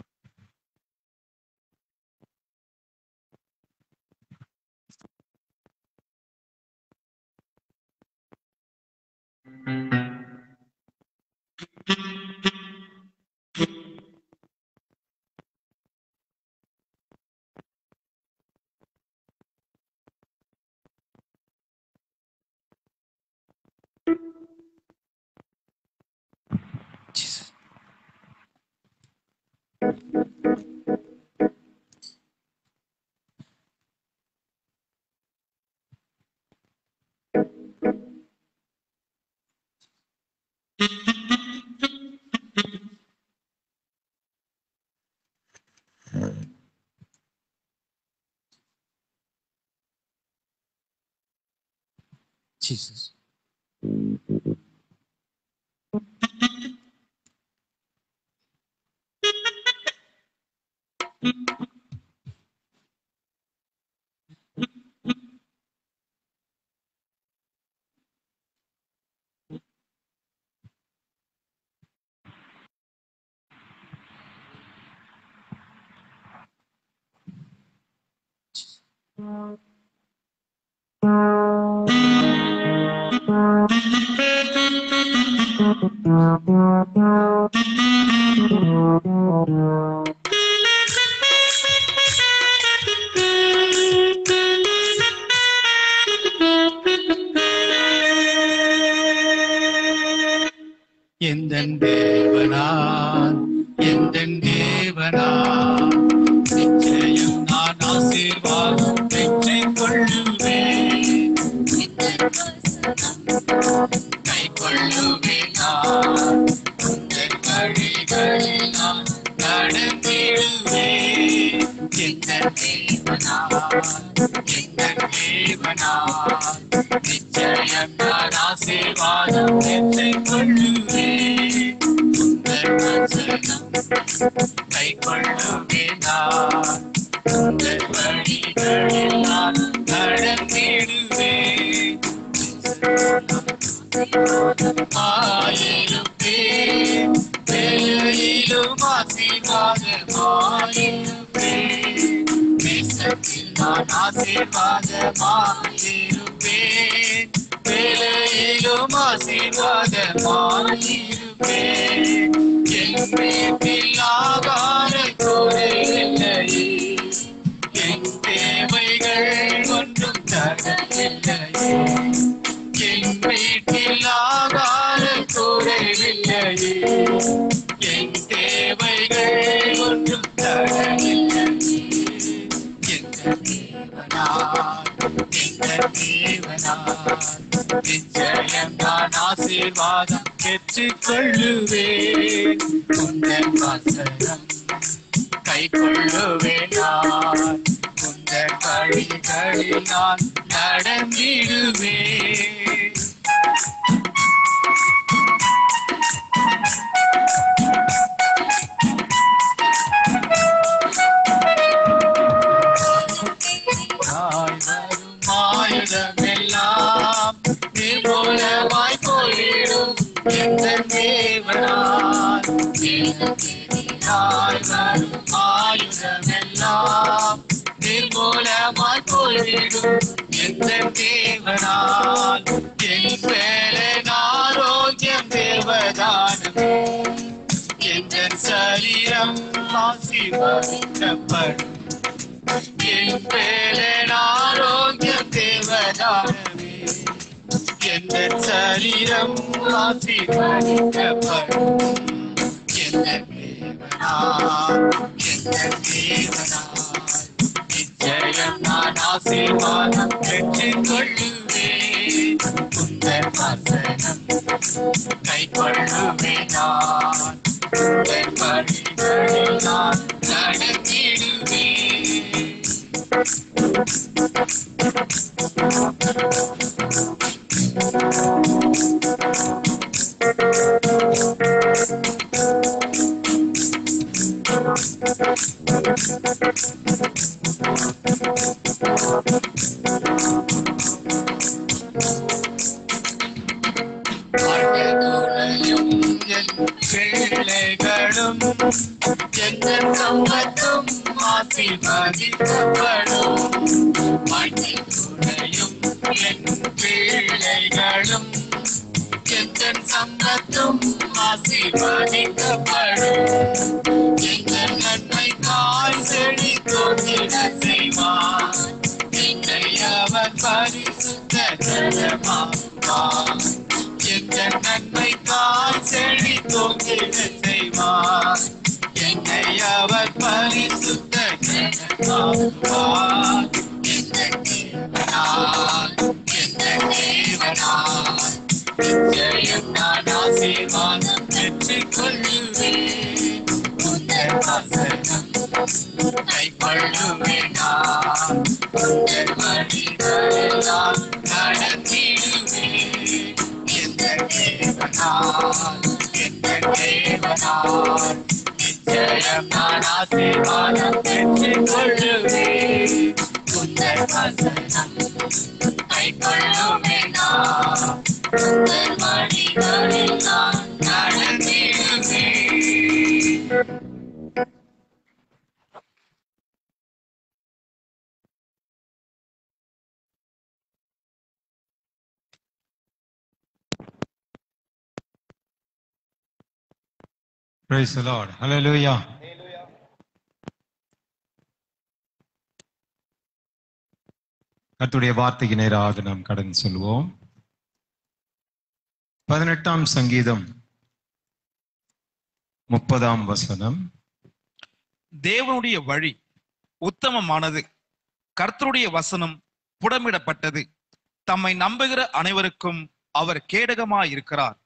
Jesus. எந்தன் தேவனான் எந்தன் தேவனான் நிச்சயம் நான் ஆசீர்வாதம் பெற்றுக் கொள்ளுவேன் கை கொள்ளுவேன் நான் உந்தன் வழிகளில் நான் நடந்திடுவேன் எந்தன் தேவனான் எந்தன் தேவனான் நிச்சயம் நான் ஆசீர்வாதம் பெற்றுக் கொள்ளுவேன் உந்தன் வசனம் கை கொள்ளுவேன் நான் உந்தன் வழிகளில் நான் நடந்திடுவேன் ஆயிருப்பேன் வேலையிலும் ஆசீர்வாதமாயிருப்பேன் தேசத்தில் நான் ஆசீர்வாதமாயிருப்பேன் வேலையிலும் ஆசீர்வாதமாயிருப்பேன் என் வீட்டில் ஆகார குறையில்லையே என் தேவைகள் ஒன்றும் தரவில்லையே என் வீட்டில் ஆகார குறைவில்லையே என் தேவைகள் ஒன்றும் தரவில்லையே எந்த தேவனான் எந்த தேவனான் நிச்சயம் நான் ஆசீர்வாதம் பெற்றுக் கொள்ளுவேன் உந்தன் வசனம் கை கொள்ளுவேன் நான் உந்தன் வழிகளில் நான் நடந்திடுவேன் ஆயுதமெல்லாம் நிர்மூலமாய் போயிடும் எந்தன் தேவனான் எதிராய் வரும் ஆயுதமெல்லாம் நிர்மூலமாய் போயிடும் எந்தன் தேவனான் என் வேலன் ஆரோக்கியம் தேவதானமே எந்தன் சரீரம் ஆசீர்வதிக்கப்படும் என் வேலன் ஆரோக்கியம் தேவதானமே எந்தன் சரீரம் ஆசீர்வதிக்கப்படும் எந்தன் தேவனான் எந்தன் தேவனான் நிச்சயம் நான் ஆசீர்வாதம் பெற்றுக் கொள்ளுவேன் உந்தன் வசனம் கை கொள்ளுவேன் நான் உந்தன் வழிகளில் நான் நடந்திடுவேன் வாழ்க்கையும் என் பிள்ளைகளும் எந்த சம்பத்தும் ஆசீர்வதிக்கப்படும் வாழ்க்கையும் என் பிள்ளைகளும் எந்த சம்பத்தும் ஆசீர்வதிக்கப்படும் எங்கள் நன்மைக்காய் செடி தோன்றிட செய்வார் என்னை அவர் பரிசுத்த ஜனமாக்குவார் எங்கள் நன்மைக்காய் செடி தோன்றிட செய்வார் என்னை அவர் பரிசுத்த ஜனமாக்குவார் எங்கள் தேவனார் எங்கள் தேவனார் நிச்சயம் நான் ஆசீர்வாதம் பெற்றுக் கொள்ளுவேன் உந்தன் வசனம் கை கொள்ளுவேன் நான் உந்தன் வழிகளில் நான் நடந்திடுவேன் தேவனால் எங்கள் தேவனால் நிச்சயம் நான் ஆசீர்வாதம் பெற்றுக் கொள்ளுவேன். உந்தன் வசனம் கைக்கொள்ளுமே நான், உந்தன் வழிகளில் நான் நடந்திடுவேன். Praise the Lord. Hallelujah. கர்த்தருடைய வார்த்தைக்கு நேராக நாம் கடந்து செல்வோம். பதினெட்டாம் சங்கீதம் முப்பதாம் வசனம். தேவனுடைய வழி உத்தமமானது, கர்த்தருடைய வசனம் புடமிடப்பட்டது, தம்மை நம்புகிற அனைவருக்கும் அவர் கேடகமாயிருக்கிறார்.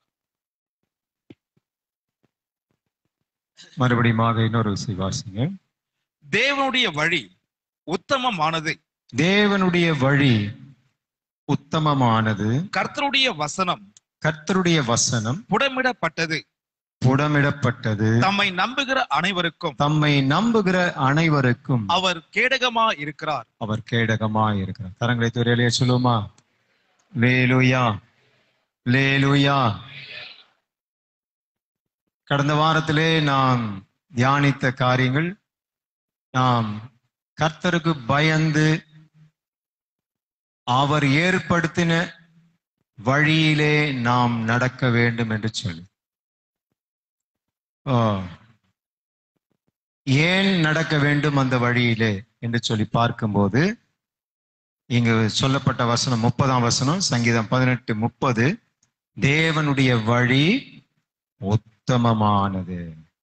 மறுபடியும் இன்னொரு விசை வாசிங்க. தேவனுடைய வழி உத்தமமானது, தேவனுடைய வழி உத்தமமானது, கர்த்தருடைய வசனம் கர்த்தருடைய வசனம் புடமிடப்பட்டது, புடமிடப்பட்டது, தம்மை நம்புகிற அனைவருக்கும் தம்மை நம்புகிற அனைவருக்கும் அவர் கேடகமா இருக்கிறார். அவர் கேடகமா இருக்கிறார். கரங்களை துறையிலே சொல்லுமா? லேலுயா, லேலுயா. கடந்த வாரத்திலே நாம் தியானித்த காரியங்கள், நாம் கர்த்தருக்கு பயந்து அவர் ஏற்படுத்தின வழியிலே நாம் நடக்க வேண்டும் என்று சொல்லி, ஏன் நடக்க வேண்டும் அந்த வழியிலே என்று சொல்லி பார்க்கும்போது, இங்கு சொல்லப்பட்ட வசனம் முப்பதாம் வசனம், சங்கீதம் பதினெட்டு முப்பது, தேவனுடைய வழி உத்தமமானது.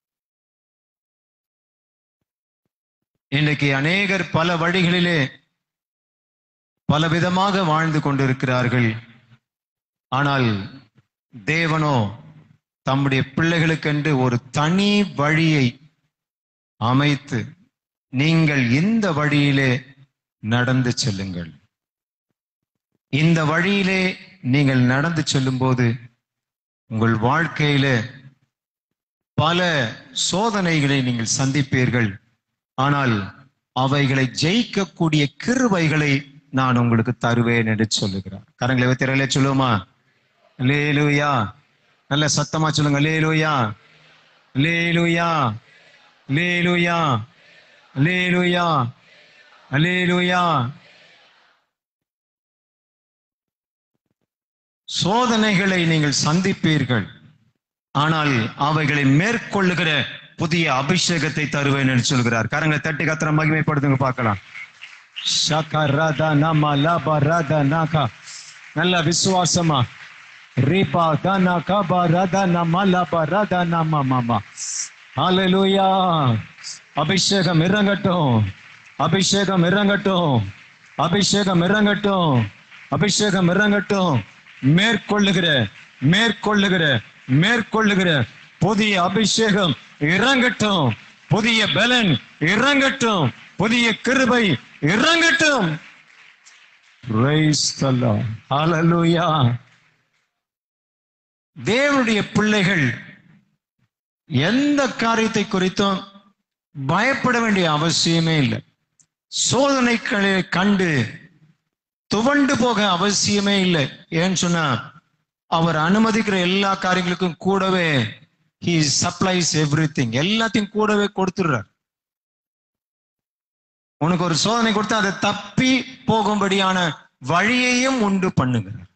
இன்றைக்கு அநேகர் பல வழிகளிலே பல விதமாக வாழ்ந்து கொண்டிருக்கிறார்கள். ஆனால் தேவனோ தம்முடைய பிள்ளைகளுக்கென்று ஒரு தனி வழியை அமைத்து, நீங்கள் இந்த வழியிலே நடந்து செல்லுங்கள். இந்த வழியிலே நீங்கள் நடந்து செல்லும் போது உங்கள் வாழ்க்கையில பல சோதனைகளை நீங்கள் சந்திப்பீர்கள். ஆனால் அவைகளை ஜெயிக்கக்கூடிய கிருபைகளை நான் உங்களுக்கு தருவேன் என்று சொல்லுகிறார். கரங்களை வைத்திரலே சொல்லுவோமா? அல்லேலூயா. நல்ல சத்தமா சொல்லுங்க. அல்லேலூயா, அல்லேலூயா, அல்லேலூயா, அல்லேலூயா, அல்லேலூயா. சோதனைகளை நீங்கள் சந்திப்பீர்கள், ஆனால் அவைகளை மேற்கொள்ளுகிற புதிய அபிஷேகத்தை தருவேன் என்று சொல்கிறார். கரங்களை தட்டி கத்திர மகிமைப்படுத்துங்க பார்க்கலாம். நல்ல விசுவாசமா அபிஷேகம் இறங்கட்டும், அபிஷேகம் இறங்கட்டும், அபிஷேகம் இறங்கட்டும், அபிஷேகம் இறங்கட்டும். மேற்கொள்ளுகிற மேற்கொள்ளுகிற மேற்கொள்ளுகிற புதிய அபிஷேகம் இறங்கட்டும், புதிய பலன் இறங்கட்டும், புதிய கிருபை இறங்கட்டும். Praise the Lord. Hallelujah. தேவனுடைய பிள்ளைகள் எந்த காரியத்தை குறித்தும் பயப்பட வேண்டிய அவசியமே இல்லை. சோதனைகளை கண்டு துவண்டு போக அவசியமே இல்லை. ஏன்னு சொன்னா அவர் அனுமதிக்கிற எல்லா காரியங்களுக்கும் கூடவே he supplies everything, எல்லாத்தையும் கூடவே கொடுத்துடுறார். உனக்கு ஒரு சோதனை கொடுத்து அதை தப்பி போகும்படியான வழியையும் உண்டு பண்ணுகிறார்.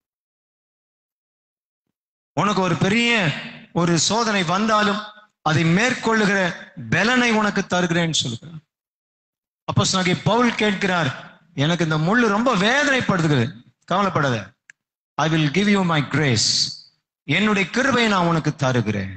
உனக்கு ஒரு பெரிய ஒரு சோதனை வந்தாலும் அதை மேற்கொள்ளுகிற பலனை உனக்கு தருகிறேன்னு சொல்லுகிறார். அப்போஸ்தலனாகிய பவுல் கேட்கிறார், எனக்கு இந்த முள்ளு ரொம்ப வேதனைப்படுத்துகிறது, கவலைப்படாத, I will give you my grace, என்னுடைய கிருபையை நான் உனக்கு தருகிறேன்.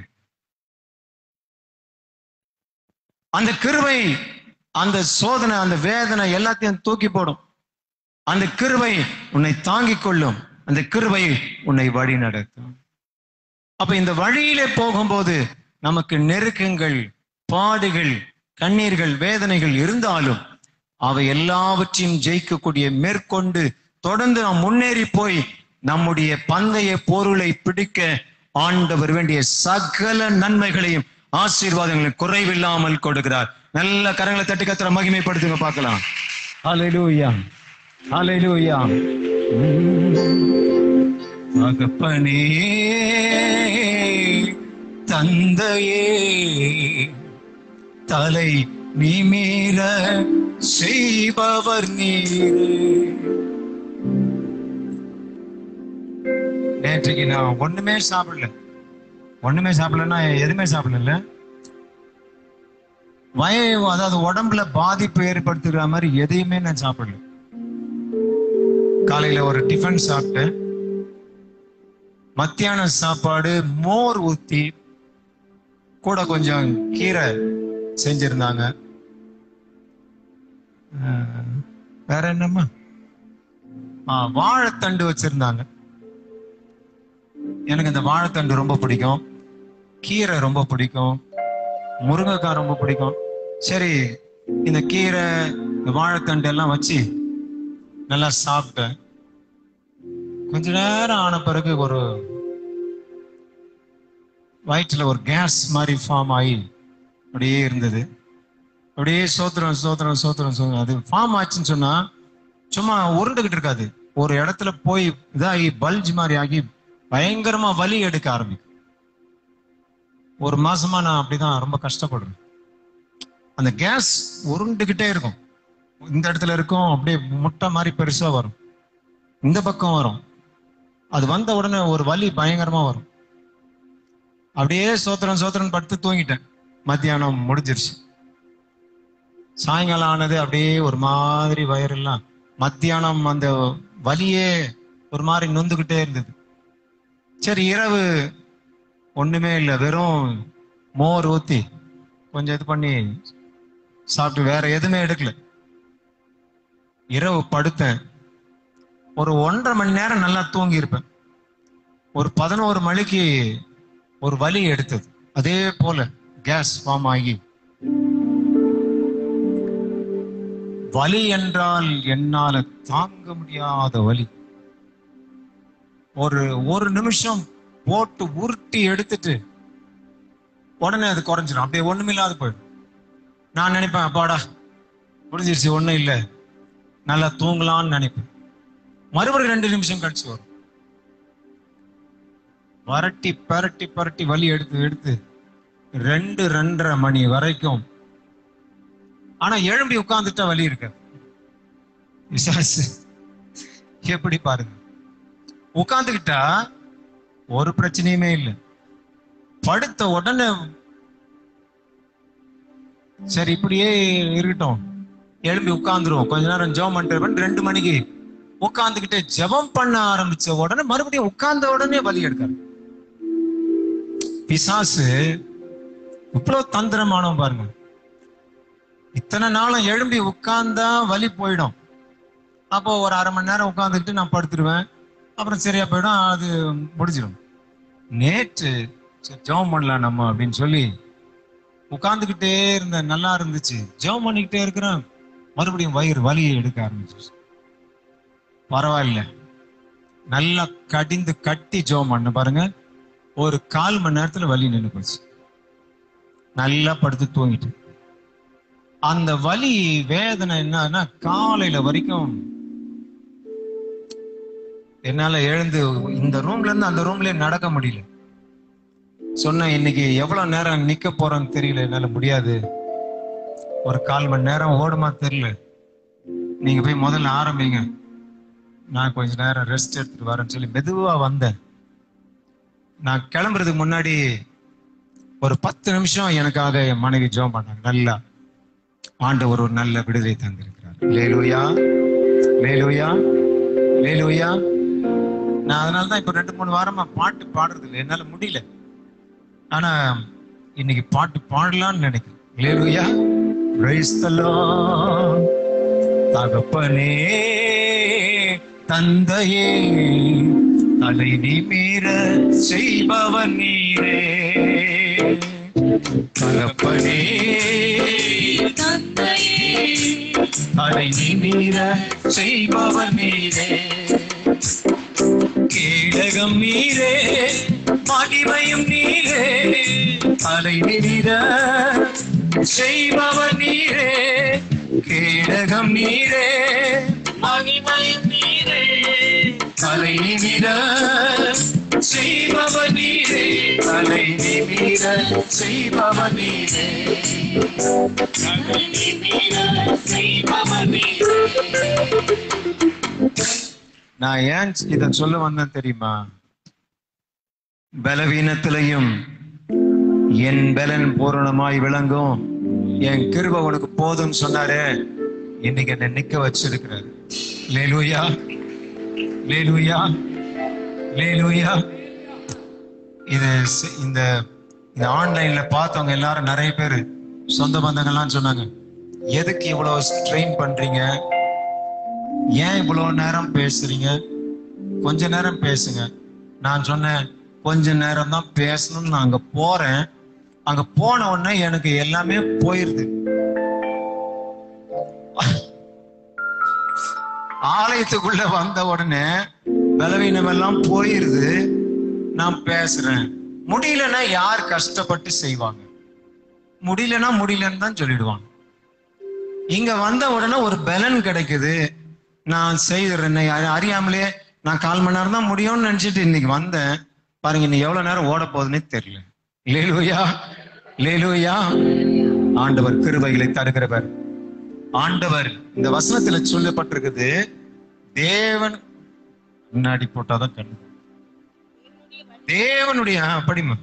அந்த கிருபை அந்த சோதனை அந்த வேதனை எல்லாத்தையும் தூக்கி போடும். அந்த கிருபை உன்னை தாங்கிக் கொள்ளும், அந்த கிருபை உன்னை வழி நடத்தும். அப்ப இந்த வழியிலே போகும்போது நமக்கு நெருக்கங்கள், பாடுகள், கண்ணீர்கள், வேதனைகள் இருந்தாலும் அவை எல்லாவற்றையும் ஜெயிக்கக்கூடிய மேற்கொண்டு தொடர்ந்து நாம் முன்னேறி போய் நம்முடைய பந்தய பொருளை பிடிக்க ஆண்டவர் வேண்டிய சகல நன்மைகளையும் ஆசீர்வாதங்களையும் குறைவில்லாமல் கொடுக்கிறார். நல்ல கரங்களை தட்டி கர்த்தரை மகிமைப்படுத்துங்க பார்க்கலாம். ஹல்லேலூயா, ஹல்லேலூயா. தகப்பனே, தந்தையே, தலை நிமிர செய்பவர் நீரே. நேற்றுக்கு நான் ஒண்ணுமே சாப்பிடல. ஒண்ணுமே சாப்பிடலன்னா எதுவுமே சாப்பிடல. வய அதாவது உடம்புல பாதிப்பு ஏற்படுத்துகிற மாதிரி எதையுமே நான் சாப்பிடல. காலையில ஒரு டிஃபன் சாப்பிட்டேன். மத்தியான சாப்பாடு மோர் ஊத்தி கூட கொஞ்சம் கீரை செஞ்சிருந்தாங்க. வேற என்னம்மா, வாழைத்தண்டு வச்சிருந்தாங்க. எனக்கு இந்த வாழைத்தண்டு ரொம்ப பிடிக்கும், கீரை ரொம்ப பிடிக்கும், முருங்கைக்காய் ரொம்ப பிடிக்கும். சரி, இந்த கீரை இந்த வாழைத்தண்டு எல்லாம் வச்சு நல்லா சாப்பிட்டேன். கொஞ்ச நேரம் ஆன பிறகு ஒரு வயிற்றுல ஒரு கேஸ் மாதிரி ஃபார்ம் ஆகி அப்படியே இருந்தது. அப்படியே சோத்திரம் சோத்திரம் சோத்திரம் சோத்திரம் அது ஃபார்ம் ஆச்சுன்னு சொன்னா சும்மா உருண்டுகிட்டு இருக்காது. ஒரு இடத்துல போய் இதாகி பல்ஜ் மாதிரி ஆகி பயங்கரமா வலி எடுக்க ஆரம்பிக்கும். ஒரு மாசமா நான் அப்படிதான் ரொம்ப கஷ்டப்படுறேன். அந்த கேஸ் உருண்டுகிட்டே இருக்கும். இந்த இடத்துல இருக்கும், அப்படியே முட்டை மாதிரி பெருசா வரும், இந்த பக்கம் வரும். அது வந்த உடனே ஒரு வலி பயங்கரமா வரும். அப்படியே சோத்திரம் சோத்திரம் படுத்து தூங்கிட்டேன். மத்தியானம் முடிஞ்சிருச்சு. சாயங்காலம் ஆனது அப்படியே ஒரு மாதிரி வயிறெல்லாம், மத்தியானம் அந்த வலியே ஒரு மாதிரி நொந்துகிட்டே இருந்தது. சரி, இரவு ஒண்ணுமே இல்லை, வெறும் மோர் ஊத்தி கொஞ்சம் இது பண்ணி சாப்பிட்டு வேற எதுவுமே எடுக்கல. இரவு படுத்தேன். ஒரு ஒன்றரை மணி நேரம் நல்லா தூங்கி இருப்பேன். ஒரு பதினோரு மணிக்கு ஒரு வலி எடுத்தது. அதே போல கேஸ் ஃபார்ம் ஆகி, வலி என்றால் என்னால தாங்க முடியாத வலி. ஒரு ஒரு நிமிஷம் போட்டு உருட்டி எடுத்துட்டு உடனே அது குறைஞ்சிடும். அப்படியே ஒண்ணுமில்லாத போயிடும். நான் நினைப்பேன், அப்பாடா முடிஞ்சிருச்சு, ஒண்ணும் இல்லை, நல்லா தூங்கலான்னு நினைப்பேன். மறுபடியும் ரெண்டு நிமிஷம் கழிச்சு வரும். வரட்டி பரட்டி பரட்டி வலி எடுத்து எடுத்து ரெண்டு ரெண்டரை மணி வரைக்கும். ஆனா எழும்பி உட்கார்ந்துட்டா வலி இருக்காது. விசாரிச்சு எப்படி பாருங்க, உட்கார்ந்துக்கிட்டா ஒரு பிரச்சனையுமே இல்லை. படுத்த உடனே சரி இப்படியே இருக்கட்டும், எழும்பி உட்கார்ந்துருவோம், கொஞ்ச நேரம் ஜெபம் பண்ணிட்டு ரெண்டு மணிக்கு உட்கார்ந்துக்கிட்டே ஜெபம் பண்ண ஆரம்பிச்ச உடனே மறுபடியும் உட்கார்ந்த உடனே வலி எடுக்காரு. பிசாசு இவ்வளவு தந்திரமானவன் பாருங்க. இத்தனை நாளும் எழும்பி உட்கார்ந்தா வலி போயிடும். அப்போ ஒரு அரை மணி நேரம் உட்கார்ந்துக்கிட்டு நான் படுத்துருவேன், அப்புறம் சரியா போயிடும், அது முடிஞ்சிடும். நேற்று ஜெபம் பண்ணலாம் நம்ம அப்படின்னு சொல்லி உட்கார்ந்துக்கிட்டே இருந்த, நல்லா இருந்துச்சு. ஜெபம் பண்ணிக்கிட்டே இருக்கிறேன், மறுபடியும் வயிறு வலியை எடுக்க ஆரம்பிச்சிருச்சு. பரவாயில்ல, நல்லா கடிந்து கட்டி ஜெபம் பண்ண பாருங்க, ஒரு கால் மணி நேரத்துல வலி நின்று போச்சு. நல்லா படுத்து தூங்கிட்டு. அந்த வலி வேதனை என்னன்னா காலையில வரைக்கும் என்னால எழுந்து இந்த ரூம்ல இருந்து அந்த ரூம்லயே நடக்க முடியல. சொன்ன இன்னைக்கு எவ்வளவு நேரம் நிக்க போறோன்னு தெரியல, என்னால முடியாது, ஒரு கால் மணி நேரம் ஓடுமா தெரியல, நீங்க போய் முதல்ல ஆரம்பிங்க, நான் கொஞ்ச நேரம் ரெஸ்ட் எடுத்துட்டு வரேன்னு சொல்லி மெதுவா வந்தேன். நான் கிளம்புறதுக்கு முன்னாடி ஒரு பத்து நிமிஷம் எனக்காக என் மனைவி ஜெபம் பண்ணாங்க. நல்லா ஆண்டவர் ஒரு நல்ல விடுதலை தந்திருக்கிறார். லேலூயா, லேலூயா, லேலூயா. நான் அதனாலதான் இப்ப ரெண்டு மூணு வாரமா பாட்டு பாடுறது இல்லை, என்னால முடியல. ஆனா இன்னைக்கு பாட்டு பாடலான்னு நினைக்கிறேன். லேலூயா, பிரைஸ் தி லார்ட். தகப்பனே, தந்தையே, தலை நிமிர செய்பவன் நீரே. தகப்பனே, தந்தையே, தலை நிமிர செய்பவன் நீரே. கேடகம் நீரே, மகிமையும் நீரே, அலை நிமிர செய்பவர் நீரே, கேடகம் நீரே, மகிமையும் நீரே, அலை நிமிர செய்பவர் நீரே, அலை நிமிர செய்பவர் நீரே, அலை நிமிர செய்பவர் நீரே. நான் ஏன் இத சொல்ல வந்தேன் தெரியுமா? பலவீனத்திலையும் என் பலன் பூரணமாய் விளங்கும், என் கிருபை உனக்கு போதும் சொன்னாரு. இன்னைக்கு என்ன நிக்க வச்சிருக்கிறாரு. லேலூயா, லேலூயா, லேலூயா. இது இந்த இந்த ஆன்லைன்ல பார்த்தவங்க எல்லாரும் நிறைய பேர் சொந்த பந்தங்கள்லாம் சொன்னாங்க, எதுக்கு இவ்வளவு ஸ்ட்ரெயின் பண்றீங்க, ஏன் இவ்வளவு நேரம் பேசுறீங்க, கொஞ்ச நேரம் பேசுங்க. நான் சொன்னேன், கொஞ்ச நேரம் தான் பேசணும்னு நான் அங்க போறேன். அங்க போன உடனே எனக்கு எல்லாமே போயிருது. ஆலயத்துக்குள்ள வந்த உடனே பலவீனம் எல்லாம் போயிருது. நான் பேசுறேன். முடியலன்னா யார் கஷ்டப்பட்டு செய்வாங்க? முடியலன்னா முடியலன்னு தான் சொல்லிடுவாங்க. இங்க வந்த உடனே ஒரு பலன் கிடைக்குது. நான் செய்கிறேன் அறியாமலே. நான் கால் மணி நேரம் தான் முடியும்னு நினைச்சிட்டு இன்னைக்கு வந்தேன். பாருங்க, இன்னைக்கு எவ்வளவு நேரம் ஓட போகுதுன்னே தெரியல. லேலூயா, லேலூயா. ஆண்டவர் கிருபைகளை தருகிறவர். ஆண்டவர் இந்த வசனத்துல சொல்லப்பட்டிருக்குது, தேவன் முன்னாடி போட்டாதான் கண்ணு. தேவனுடைய படிமா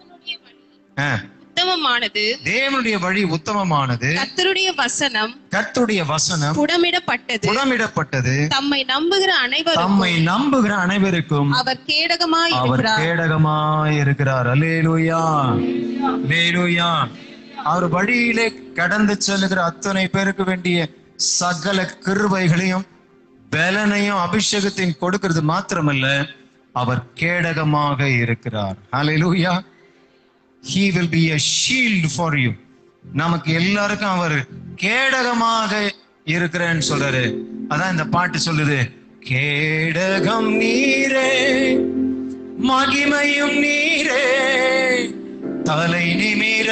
உத்தமமானது, தேவனுடைய வழி உத்தமமானது, கர்த்தருடைய வசனம் கர்த்தருடைய வசனம் புடமிடப்பட்டது, புடமிடப்பட்டது, தம்மை நம்புகிற அனைவரும் தம்மை நம்புகிற அனைவருக்கும் அவர் கேடகமாய் அவர் இருக்கிறார். கேடகமாய் இருக்கிறார். அல்லேலூயா, அல்லேலூயா. அவர் வழியிலே கடந்து செல்லுகிற அத்தனை பேருக்கு வேண்டிய சகல கிருபைகளையும் பலனையும் அபிஷேகத்தையும் கொடுக்கிறது மாத்திரமல்ல, அவர் கேடகமாக இருக்கிறார். அல்லேலூயா. He will be a shield for you. நமக்கு எல்லாருக்கும் அவர் கேடகமாக இருக்கிறேன்னு சொல்றாரு. அதான் இந்த பாட்டு சொல்லுது, கேடகம் நீரே, மகிமையும் நீரே, தலை நிமிர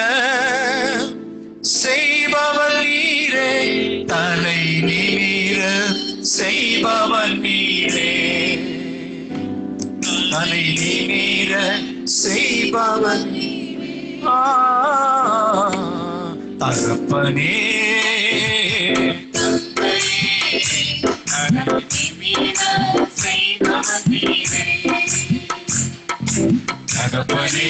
செய்பவர் நீரே, தலை நிமிர செய்பவர் நீரே, தலை நிமிர செய்பவர் நீரே. தகப்பனே, தகப்பனே,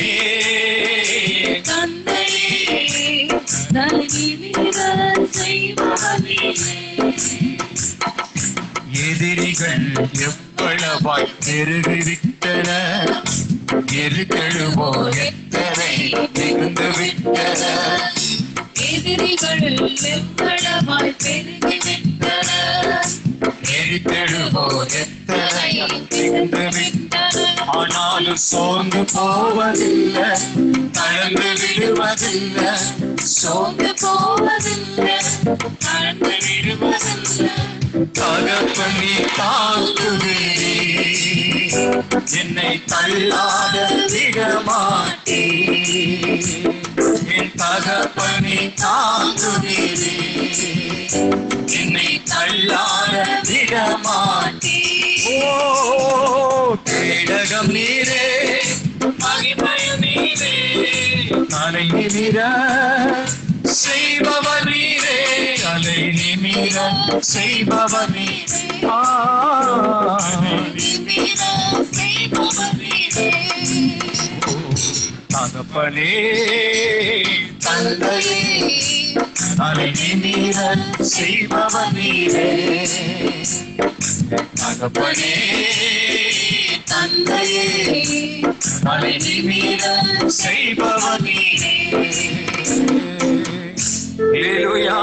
எதிரிகள் எவ்வளவாய் பெருகிவிட்டன, எருக்கெழுவோ எத்தனை மிகுந்து விட்டன, எதிரிகள் எவ்வளவாய் பெருகிவிட்டன, எருக்கெழுவோ எத்தனை மிகுந்து விட்டன. ஆனாலும் சோர்ந்து போவதில்லை, தளர்ந்து விடுவதில்லை, சோர்ந்து போவதில்லை, தளர்ந்து விடுவதில்லை. தகப்பனே தாங்குகிறே, என்னை தள்ளாத விடமாட்டே, என் தகப்பனே தாங்குகிறே, என்னை தள்ளாத விடமாட்டே. ஓ கேடகம் நீரே, மகிமையும் நீரே, தலை நிமிர செய்பவர் நீரே, தலை நிமிர செய்பவர் நீரே, செய்பவர் நீரே. தகப்பனே, தந்தையே, தலை நிமிர செய்பவர் நீரே, தகப்பனே, தந்தையே, தலை நிமிர செய்பவர் நீரே. அல்லேலூயா.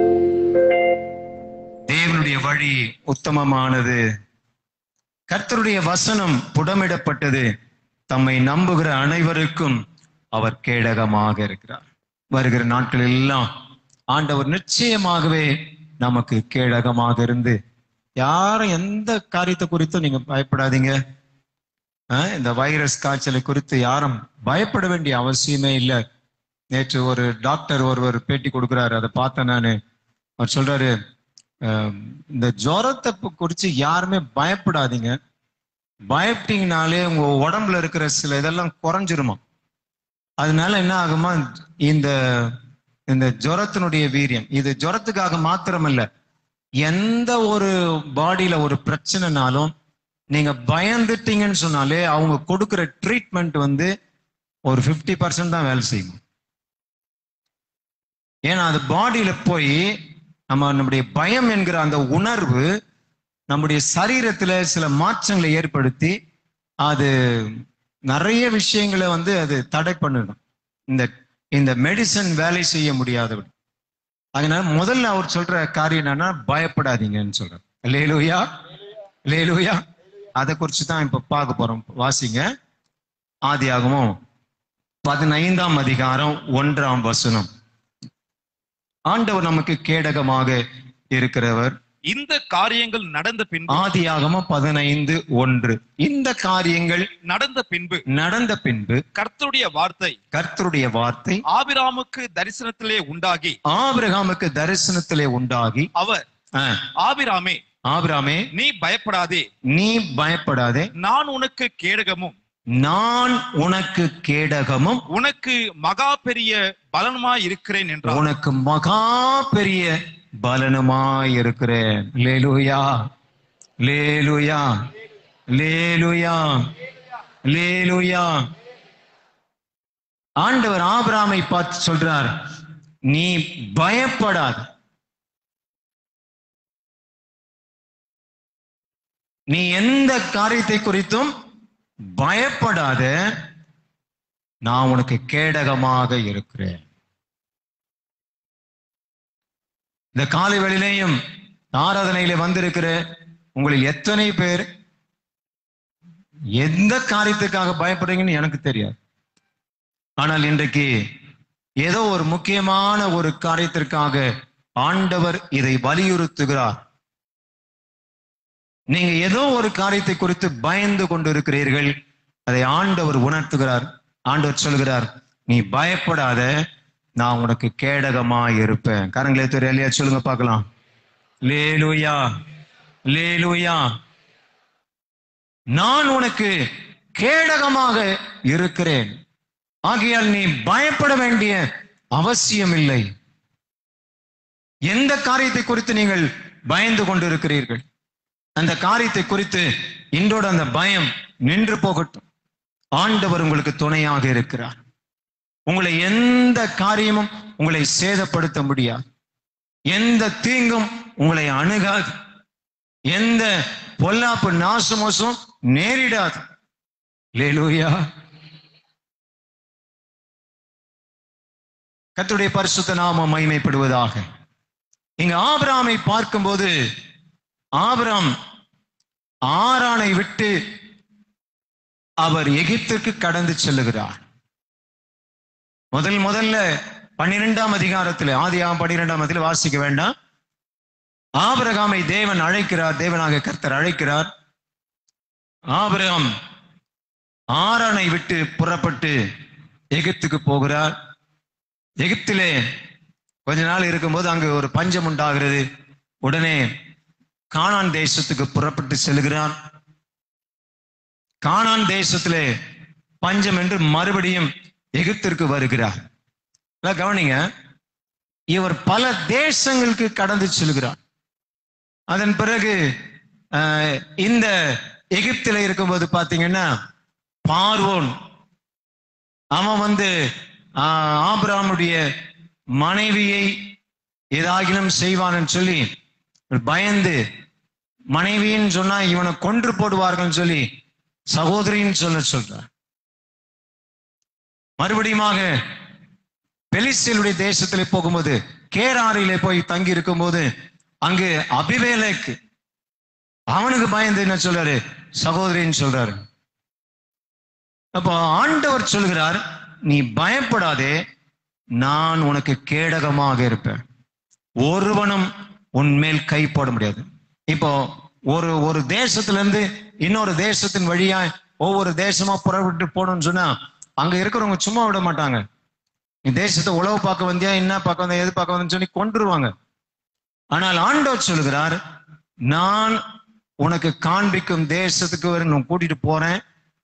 தேவனுடைய வழி உத்தமமானது, கர்த்தருடைய வசனம் புடமிடப்பட்டது, தம்மை நம்புகிற அனைவருக்கும் அவர் கேடகமாக இருக்கிறார். வருகிற நாட்கள் எல்லாம் ஆண்டவர் நிச்சயமாகவே நமக்கு கேடகமாக இருந்து, யாரும் எந்த காரியத்தை குறித்தும் நீங்க பயப்படாதீங்க. அஹ் இந்த வைரஸ் காய்ச்சலை குறித்து யாரும் பயப்பட வேண்டிய அவசியமே இல்லை. நேற்று ஒரு டாக்டர் ஒருவர் பேட்டி கொடுக்குறாரு, அதை பார்த்தேன் நான். அவர் சொல்றாரு, இந்த ஜுரத்தை குறித்து யாருமே பயப்படாதீங்க, பயப்பட்டீங்கனாலே உங்க உடம்புல இருக்கிற சில இதெல்லாம் குறைஞ்சிருமா. அதனால என்ன ஆகுமா, இந்த இந்த ஜுரத்தினுடைய வீரியம் இது ஜுரத்துக்காக மாத்திரமல்ல, எந்த ஒரு பாடியில ஒரு பிரச்சனைனாலும் நீங்க பயந்துட்டீங்கன்னு சொன்னாலே அவங்க கொடுக்குற ட்ரீட்மெண்ட் வந்து ஒரு பிப்டி பர்சன்ட் தான் வேலை செய்யும். ஏன்னா அது பாடியில போய் நம்ம நம்முடைய பயம் என்கிற அந்த உணர்வு நம்முடைய சரீரத்துல சில மாற்றங்களை ஏற்படுத்தி அது நிறைய விஷயங்களை வந்து அது தடை பண்ணிடும். இந்த இந்த மெடிசன் வேலை செய்ய முடியாதபடி. அதனால முதல்ல அவர் சொல்ற காரியம் என்னன்னா, பயப்படாதீங்கன்னு சொல்றாரு. அல்லேலூயா, அல்லேலூயா. அதை குறித்து தான் இப்ப பார்க்க போறோம். வாசிங்க, ஆதியாகமம் பதினைந்தாம் அதிகாரம் ஒன்றாம் வசனம். ஆண்டவர் நமக்கு கேடகமாக இருக்கிறவர். இந்த காரியங்கள் நடந்த பின்பு, ஆதியாகமம் பதினைந்து ஒன்று, இந்த காரியங்கள் நடந்த பின்பு நடந்த பின்பு கர்த்தருடைய வார்த்தை கர்த்தருடைய வார்த்தை ஆபிராமுக்கு தரிசனத்திலே உண்டாகி ஆபிரகாமுக்கு தரிசனத்திலே உண்டாகி அவர், ஆபிராமே ஆபிராமே நீ பயப்படாதே, நீ பயப்படாதே, நான் உனக்கு கேடகமும் நான் உனக்கு கேடகமும் உனக்கு மகா பெரிய பலனுமாய் இருக்கிறேன் என்றார். உனக்கு மகா பெரிய பலனுமாய் இருக்கிறேன். லேலுயா, லேலுயா, லேலுயா, லேலுயா. ஆண்டவர் ஆபிரகாமை பார்த்து சொல்றார், நீ பயப்படாத, நீ எந்த காரியத்தை குறித்தும் பயப்படாத, நான் உனக்கு கேடகமாக இருக்கிறேன். இந்த காலை வேளையிலேயும் ஆராதனையில வந்திருக்கிற உங்களில் எத்தனை பேர் எந்த காரியத்துக்காக பயப்படுறீங்கன்னு எனக்கு தெரியாது. ஆனால் இன்றைக்கு ஏதோ ஒரு முக்கியமான ஒரு காரியத்திற்காக ஆண்டவர் இதை வலியுறுத்துகிறார். நீங்க ஏதோ ஒரு காரியத்தை குறித்து பயந்து கொண்டு இருக்கிறீர்கள், அதை ஆண்டவர் உணர்த்துகிறார். ஆண்டவர் சொல்கிறார், நீ பயப்படாத, நான் உனக்கு கேடகமா இருப்பேன். கரங்களே தெரியலையா, சொல்லுங்க பார்க்கலாம். லேலுயா, லேலுயா. நான் உனக்கு கேடகமாக இருக்கிறேன், ஆகையால் நீ பயப்பட வேண்டிய அவசியம் இல்லை. எந்த காரியத்தை குறித்து நீங்கள் பயந்து கொண்டிருக்கிறீர்கள், அந்த காரியத்தை குறித்து இன்றோடு அந்த பயம் நின்று போகட்டும். ஆண்டவர் உங்களுக்கு துணையாக இருக்கிறார். உங்களை எந்த காரியமும் உங்களை சேதப்படுத்த முடியாது, எந்த தீங்கும் உங்களை அணுகாது, எந்த பொல்லாப்பு நாசமோசம் நேரிடாது. அல்லேலூயா. கர்த்தருடைய பரிசுத்த நாமம் மகிமைப்படுவதாக. இங்க ஆபிரகாமை பார்க்கும்போது, ஆபிரகாம் ஆரானை விட்டு அவர் எகிப்துக்கு கடந்து செல்லுகிறார். முதல் முதல்ல பன்னிரெண்டாம் அதிகாரத்தில், ஆதியாகமம் பன்னிரெண்டாம் அதிகாரத்தில் வாசிக்க வேண்டாம். ஆபிரகாமை தேவன் அழைக்கிறார், தேவனாக கர்த்தர் அழைக்கிறார். ஆபிரகாம் ஆரானை விட்டு புறப்பட்டு எகிப்துக்கு போகிறார். எகிப்திலே கொஞ்ச நாள் இருக்கும்போது அங்கு ஒரு பஞ்சம் உண்டாகிறது. உடனே கானான் தேசத்துக்கு புறப்பட்டு செல்கிறான். கானான் தேசத்திலே பஞ்சம் என்று மறுபடியும் எகிப்திற்கு வருகிறார். கவனிங்க, இவர் பல தேசங்களுக்கு கடந்து செல்கிறார். அதன் பிறகு இந்த எகிப்தில இருக்கும்போது பாத்தீங்கன்னா, பார்வோன் அவன் வந்து ஆபிரகாமுடைய மனைவியை ஏதாகிலும் செய்வான்னு சொல்லி பயந்து, மனைவின்னு சொன்னா இவனை கொன்று போடுவார்கள் சொல்லி சகோதரின்னு சொல்ல சொல்றார். மறுபடியுமாக பெலிஸ்தீனுடைய தேசத்திலே போகும்போது, கேராரிலே போய் தங்கி இருக்கும் போது அங்கு அபிமெலேக்கு அவனுக்கு பயந்து என்ன சொல்றாரு, சகோதரின்னு சொல்றாரு. அப்போ ஆண்டவர் சொல்கிறார், நீ பயப்படாதே, நான் உனக்கு கேடகமாக இருப்பேன், ஒருவனும் உன்மேல் கை போட முடியாது. இப்போ ஒரு ஒரு தேசத்துல இருந்து இன்னொரு தேசத்தின் வழியா ஒவ்வொரு தேசமா புறப்பட்டு போகணும்னு சொன்னா அங்க இருக்கிறவங்க சும்மா விட மாட்டாங்க. நீ தேசத்தை உழவு பார்க்க வந்தியா, என்ன பார்க்க வந்தியா, எது பார்க்க வந்தேன்னு சொல்லி கொன்றுருவாங்க. ஆனால் ஆண்டவர் சொல்கிறார், நான் உனக்கு காண்பிக்கும் தேசத்துக்கு வரை நான் கூட்டிட்டு போறேன்,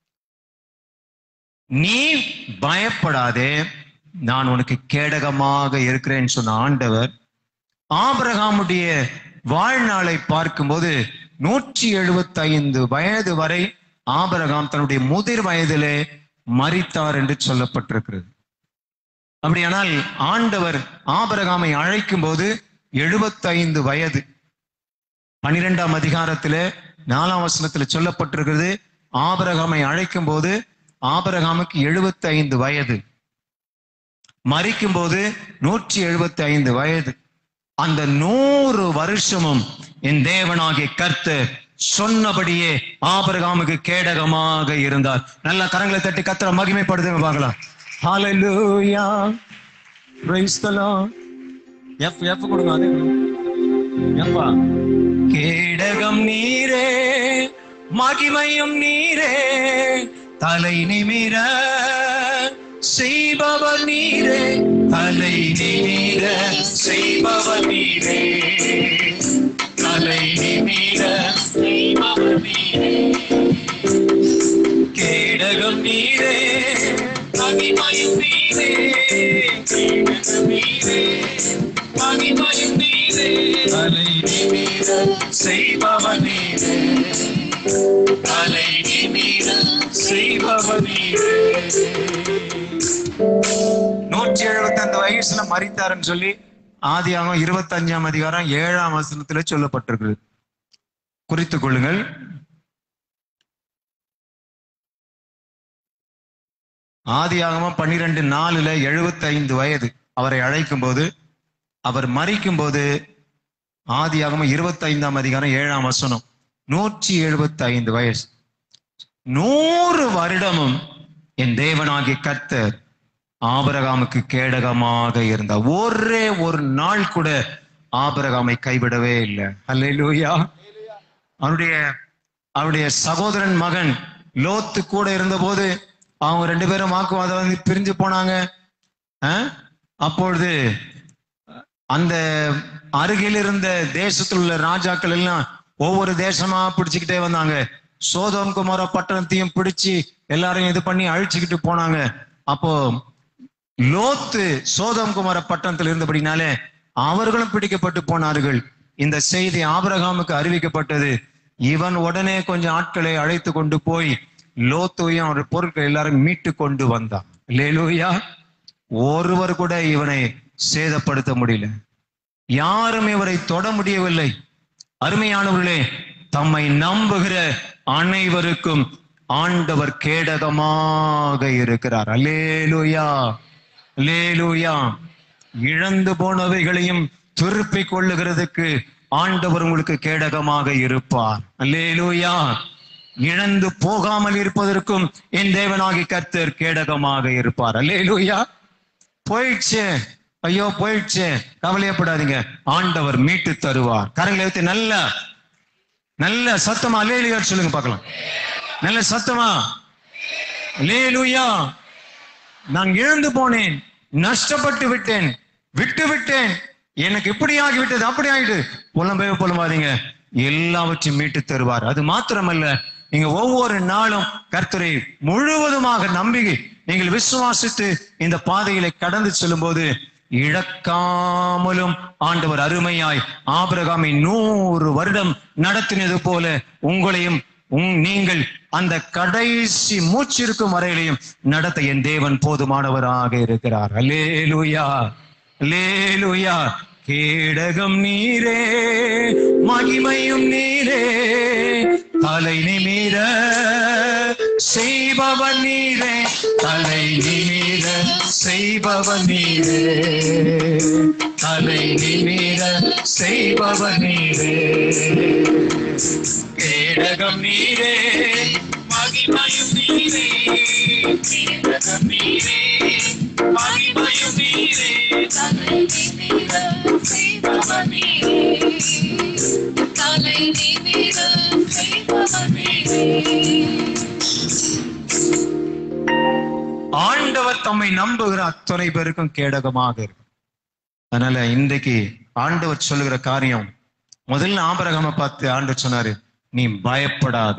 நீ பயப்படாதே, நான் உனக்கு கேடகமாக இருக்கிறேன்னு சொன்ன ஆண்டவர் ஆபிரகாமுடைய வாழ்நாளை பார்க்கும்போது நூற்றி எழுபத்தி ஐந்து வயது வரை ஆபிரகாம் தன்னுடைய முதிர் வயதிலே மரித்தார் என்று சொல்லப்பட்டிருக்கிறது. அப்படியானால் ஆண்டவர் ஆபிரகாமை அழைக்கும் போது எழுபத்தி ஐந்து வயது. பனிரெண்டாம் அதிகாரத்திலே நாலாம் வசனத்துல சொல்லப்பட்டிருக்கிறது, ஆபிரகாமை அழைக்கும் போது ஆபிரகாமுக்கு எழுபத்தி ஐந்து வயது, மரிக்கும் போது நூற்றி எழுபத்தி ஐந்து வயது. அந்த நூறு வருஷமும் என் தேவனாகிய கர்த்தர் சொன்னபடியே ஆபிரகாமுக்கு கேடகமாக இருந்தார். நல்ல கரங்களை தட்டி கர்த்தரை மகிமைப்படுத்துங்க பார்க்கலாம். Hallelujah, praise the lord. F F கொடுங்க, அது எப்பா. கேடகம் நீரே, மகிமையும் நீரே, தலை நிமிர செய்பவர் நீரே, தலை நிமிர செய்பவர் நீரே, தலை நிமிர செய்பவர் நீரே. கேடகம் நீரே, மகிமையும் நீரே, கேடகம் நீரே, மகிமையும் நீரே, தலை நிமிர செய்பவர் நீரே, தலை நிமிர செய்பவர் நீரே. நூற்றி எழுபத்தி ஐந்து வயசுல மரித்தாருன்னு சொல்லி ஆதியாகமம் இருபத்தி அஞ்சாம் அதிகாரம் ஏழாம் வசனத்துல சொல்லப்பட்டிருக்கு. குறித்துக் கொள்ளுங்கள். ஆதியாகமம் பன்னிரெண்டு நாலுல எழுபத்தி ஐந்து வயது அவரை அழைக்கும் போது, அவர் மரிக்கும் போது ஆதியாகமம் இருபத்தி ஐந்தாம் அதிகாரம் ஏழாம் வசனம் நூற்றி எழுபத்தி ஐந்து வயசு. நூறு வருடமும் என் தேவனாகிய கர்த்தர் ஆபிரகாமுக்கு கேடகமாக இருந்தார். ஒரே ஒரு நாள் கூட ஆபிரகாமை கைவிடவே இல்லை. அல்லேலூயா. அவருடைய அவருடைய சகோதரன் மகன் லோத்து கூட இருந்த போது அவங்க ரெண்டு பேரும் வாக்குவாதம் வந்து பிரிஞ்சு போனாங்க. அப்பொழுது அந்த அருகில் இருந்த தேசத்தில் உள்ள ராஜாக்கள் எல்லாம் ஒவ்வொரு தேசமா பிடிச்சுக்கிட்டே வந்தாங்க. சோதோம் குமார பட்டணத்தையும் பிடிச்சு எல்லாரையும் இது பண்ணி அழிச்சுக்கிட்டு போனாங்க. அப்போ லோத்து சோதோம் குமார பட்டணத்தில் இருந்தபடினாலே அவர்களும் பிடிக்கப்பட்டு போனார்கள். இந்த செய்தி ஆபிரகாமுக்கு அறிவிக்கப்பட்டது. இவன் உடனே கொஞ்சம் ஆட்களை அழைத்து கொண்டு போய் லோத்துவையும் அவருடைய பொருட்கள் எல்லாரும் மீட்டு கொண்டு வந்தான். அல்லேலூயா. ஒருவர் கூட இவனை சேதப்படுத்த முடியல, யாரும் இவரை தொட முடியவில்லை. அருமையானவர்களே, தம்மை நம்புகிற அனைவருக்கும் ஆண்டவர் கேடகமாக இருக்கிறார். அல்லேலூயா, அல்லேலூயா. இழந்து போனவைகளையும் திருப்பிக் கொள்ளுகிறதுக்கு ஆண்டவர் உங்களுக்கு கேடகமாக இருப்பார். அல்லேலூயா. இழந்து போகாமல் இருப்பதற்கும் என் தேவனாகிய கர்த்தர் கேடகமாக இருப்பார். அல்லேலூயா. போயிடுச்சு, ஐயோ போயிடுச்சு, கவலையப்படாதீங்க, ஆண்டவர் மீட்டு தருவார். கரங்களை வைத்து நல்ல நல்ல சத்தமா அல்லேலூயா சொல்லுங்க பார்க்கலாம். நல்ல சத்தமா அல்லேலூயா. நான் இழந்து போனேன், நஷ்டப்பட்டு விட்டேன், விட்டு விட்டேன், எனக்கு இப்படி ஆகிவிட்டது, அப்படி ஆகிட்டு புலம்பவே புலம்பாதீங்க, எல்லாவற்றையும் மீட்டு தருவார். அது மாத்திரமல்ல, நீங்க ஒவ்வொரு நாளும் கர்த்தரை முழுவதுமாக நம்பி நீங்கள் விசுவாசித்து இந்த பாதைகளை கடந்து செல்லும் போது இழக்காமலும் ஆண்டவர் அருமையாய் ஆபிரகாமை நூறு வருடம் நடத்தினது போல உங்களையும் நீங்கள் அந்த கடைசி மூச்சிருக்கும் வரையிலையும் நடத்த என் தேவன் போதுமானவராக இருக்கிறார். அல்லேலூயா, அல்லேலூயா. கேடகம் நீரே, மகிமையும் நீரே, தலை நிமிர செய்பவன் நீரே, தலை நிமிர செய்பவன் நீரே, தலை நிமிர செய்பவன் நீரே. கேடகம் நீரே, மகிமையும் நீரே, கேடகம் நீரே, மகிமையும் நீரே, தலை நிமிர செய்பவன் நீரே, தலை நிமிர செய்பவன் நீரே. தம்மை நம்புகிற அத்தனை பேருக்கும் கேடகமாக இருக்கும். அதனால இன்றைக்கு ஆண்டவர் சொல்லுகிற காரியம், முதல்ல ஆபிரகாமை பார்த்து ஆண்டவர் சொன்னாரு, நீ பயப்படாத,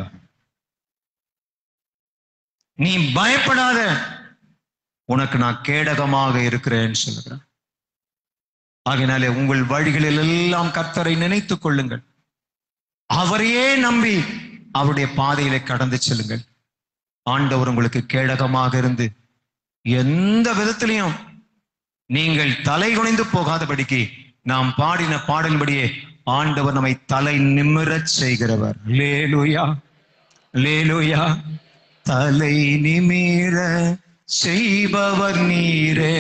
நீ பயப்படாத, உனக்கு நான் கேடகமாக இருக்கிறேன்னு சொல்லுகிறேன். ஆகையினாலே உங்கள் வழிகளில் எல்லாம் கர்த்தரை நினைத்துக் கொள்ளுங்கள், அவரையே நம்பி அவருடைய பாதையிலே கடந்து செல்லுங்கள். ஆண்டவர் உங்களுக்கு கேடகமாக இருந்து எந்த விதத்திலையும் நீங்கள் தலை குனிந்து போகாதபடிக்கு நாம் பாடின பாடலின்படியே ஆண்டவர் நம்மை தலை நிமிரச் செய்கிறவர். லேலுயா லேலுயா. தலை நிமிர செய்பவர் நீரே,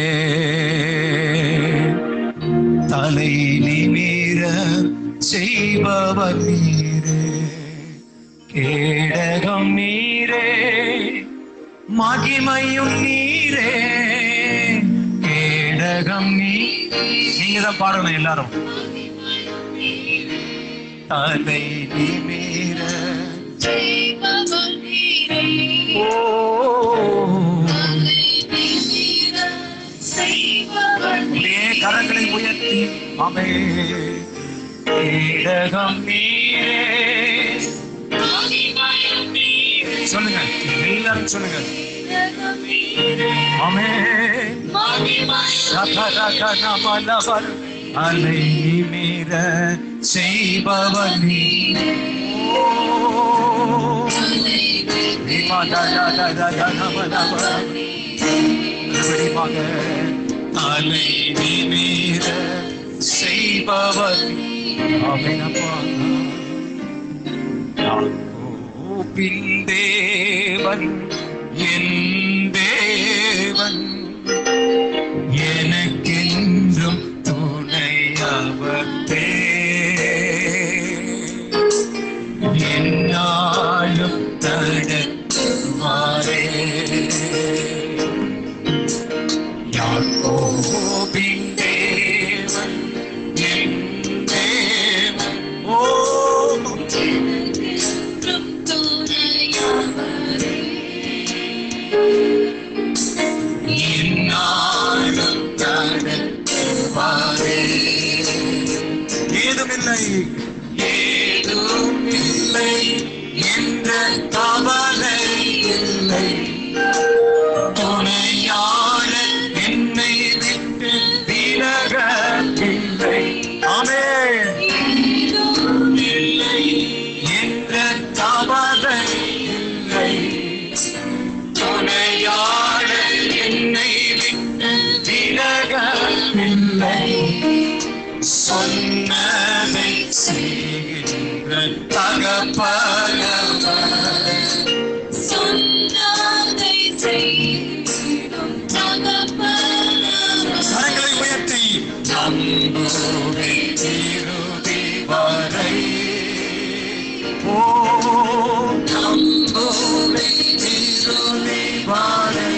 தலை நிமிர செய்பவர் நீரே, கேடகம் நீரே, மகிமையும் நீரே, கேடகம் நீ. நீங்க தான் பாடணும் எல்லாரும். தலை நிமிர செய்பவர் நீரே, ஓ கரங்களை உயர்த்தி அமே கேடகம் நீரே. சொல்லுங்க எல்லாரும் சொல்லுங்க. அலை மீற செய்பவர் நீரே, அலை மீற செய்பவர் பின் தேவன் என் தேவன், எனக்கென்றும் துணையவத்தே, என்னாலும் தடத்துவாரே. யாக்கோபின் தேவன் என் தேவன், ஓ என்னாலும் தடத்துவாரே. ஏதுமில்லை ஏதுமில்லை என்ற கவலை இல்லை, துணையாளர் என்னை விட்டு விலகவில்லை. ஆமென். இல்லை என்ற கவலை இல்லை, துணையாளர் என்னை விட்டு விலகவில்லை. சொன்னதை செய்கின்ற தகப்பனவர், சொன்னதை செய்கின்ற தகப்பனவர். கரங்களை உயர்த்தி நம்புவே இறுதி வரை, ஓ நம்புவே இறுதி வரை,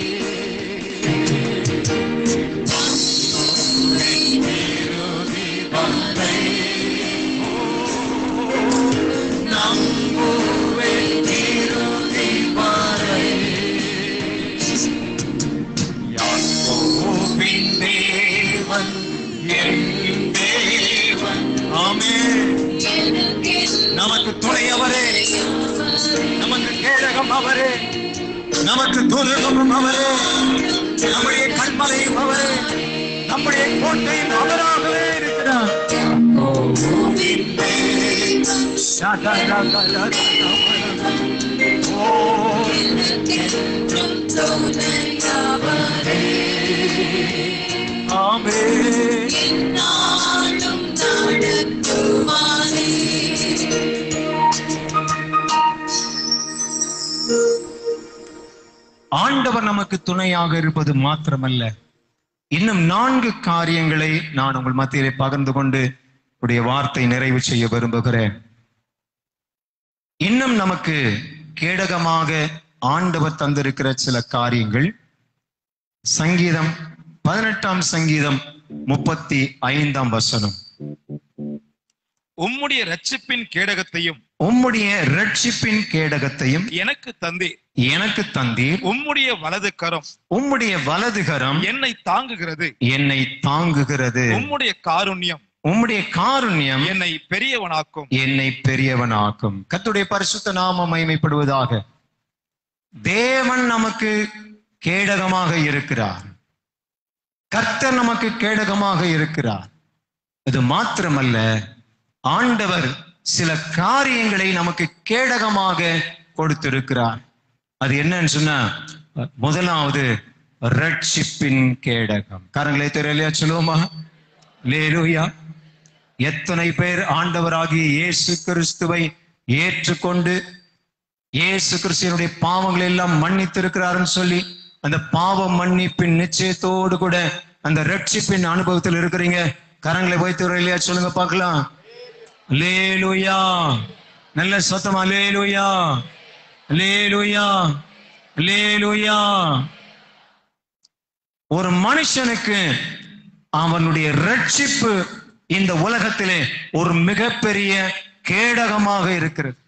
நமக்கு துணையவரே, நமக்கு கேடகம் அவரே, நமக்கு துருகமும் அவரே, நம்முடைய கண்மலையும் அவரே, நம்முடைய கோட்டையும் அவராகவே இருக்கிறார். ஆண்டவர் நமக்கு துணையாக இருப்பது மாத்திரமல்ல, இன்னும் நான்கு காரியங்களை நான் உங்கள் மத்தியிலே பகிர்ந்து கொண்டு உடைய வார்த்தை நிறைவு செய்ய விரும்புகிறேன். இன்னும் நமக்கு கேடகமாக ஆண்டவர் தந்திருக்கிற சில காரியங்கள். சங்கீதம் பதினெட்டாம் சங்கீதம் முப்பத்தி ஐந்தாம் வசனம். உம்முடைய இரட்சிப்பின் கேடகத்தையும் உம்முடைய ரட்சிப்பின் கேடகத்தையும் எனக்கு தந்தீர். எனக்கு தந்தீர். உம்முடைய வலது கரம் உம்முடைய வலது கரம் என்னை தாங்குகிறது. என்னை தாங்குகிறது. உம்முடைய காருண்யம் உம்முடைய காருண்யம் என்னை பெரியவனாக்கும். என்னை பெரியவனாக்கும். கர்த்தருடைய பரிசுத்த நாமம் மகிமைப்படுவதாக. தேவன் நமக்கு கேடகமாக இருக்கிறார். கர்த்தர் நமக்கு கேடகமாக இருக்கிறார். இது மாத்திரமல்ல, ஆண்டவர் சில காரியங்களை நமக்கு கேடகமாக கொடுத்திருக்கிறார். அது என்னன்னு சொன்னா, முதலாவது ரட்சிப்பின் கேடகம். கரங்களை தெரியலையா சொல்லுவோமா? அல்லேலூயா. எத்தனை பேர் ஆண்டவராகிய இயேசு கிறிஸ்துவை ஏற்றுக்கொண்டு இயேசு கிறிஸ்துவினுடைய பாவங்களை எல்லாம் மன்னித்திருக்கிறாருன்னு சொல்லி அந்த பாவ மன்னிப்பின் நிச்சயத்தோடு கூட அந்த ரட்சிப்பின் அனுபவத்தில் இருக்கிறீங்க? கரங்களை வைத்து இல்லையா சொல்லுங்க பார்க்கலாம். அல்லேலூயா. நல்ல சத்தமா அல்லேலூயா, அல்லேலூயா, அல்லேலூயா. ஒரு மனுஷனுக்கு அவனுடைய ரட்சிப்பு இந்த உலகத்திலே ஒரு மிகப்பெரிய கேடகமாக இருக்கிறது.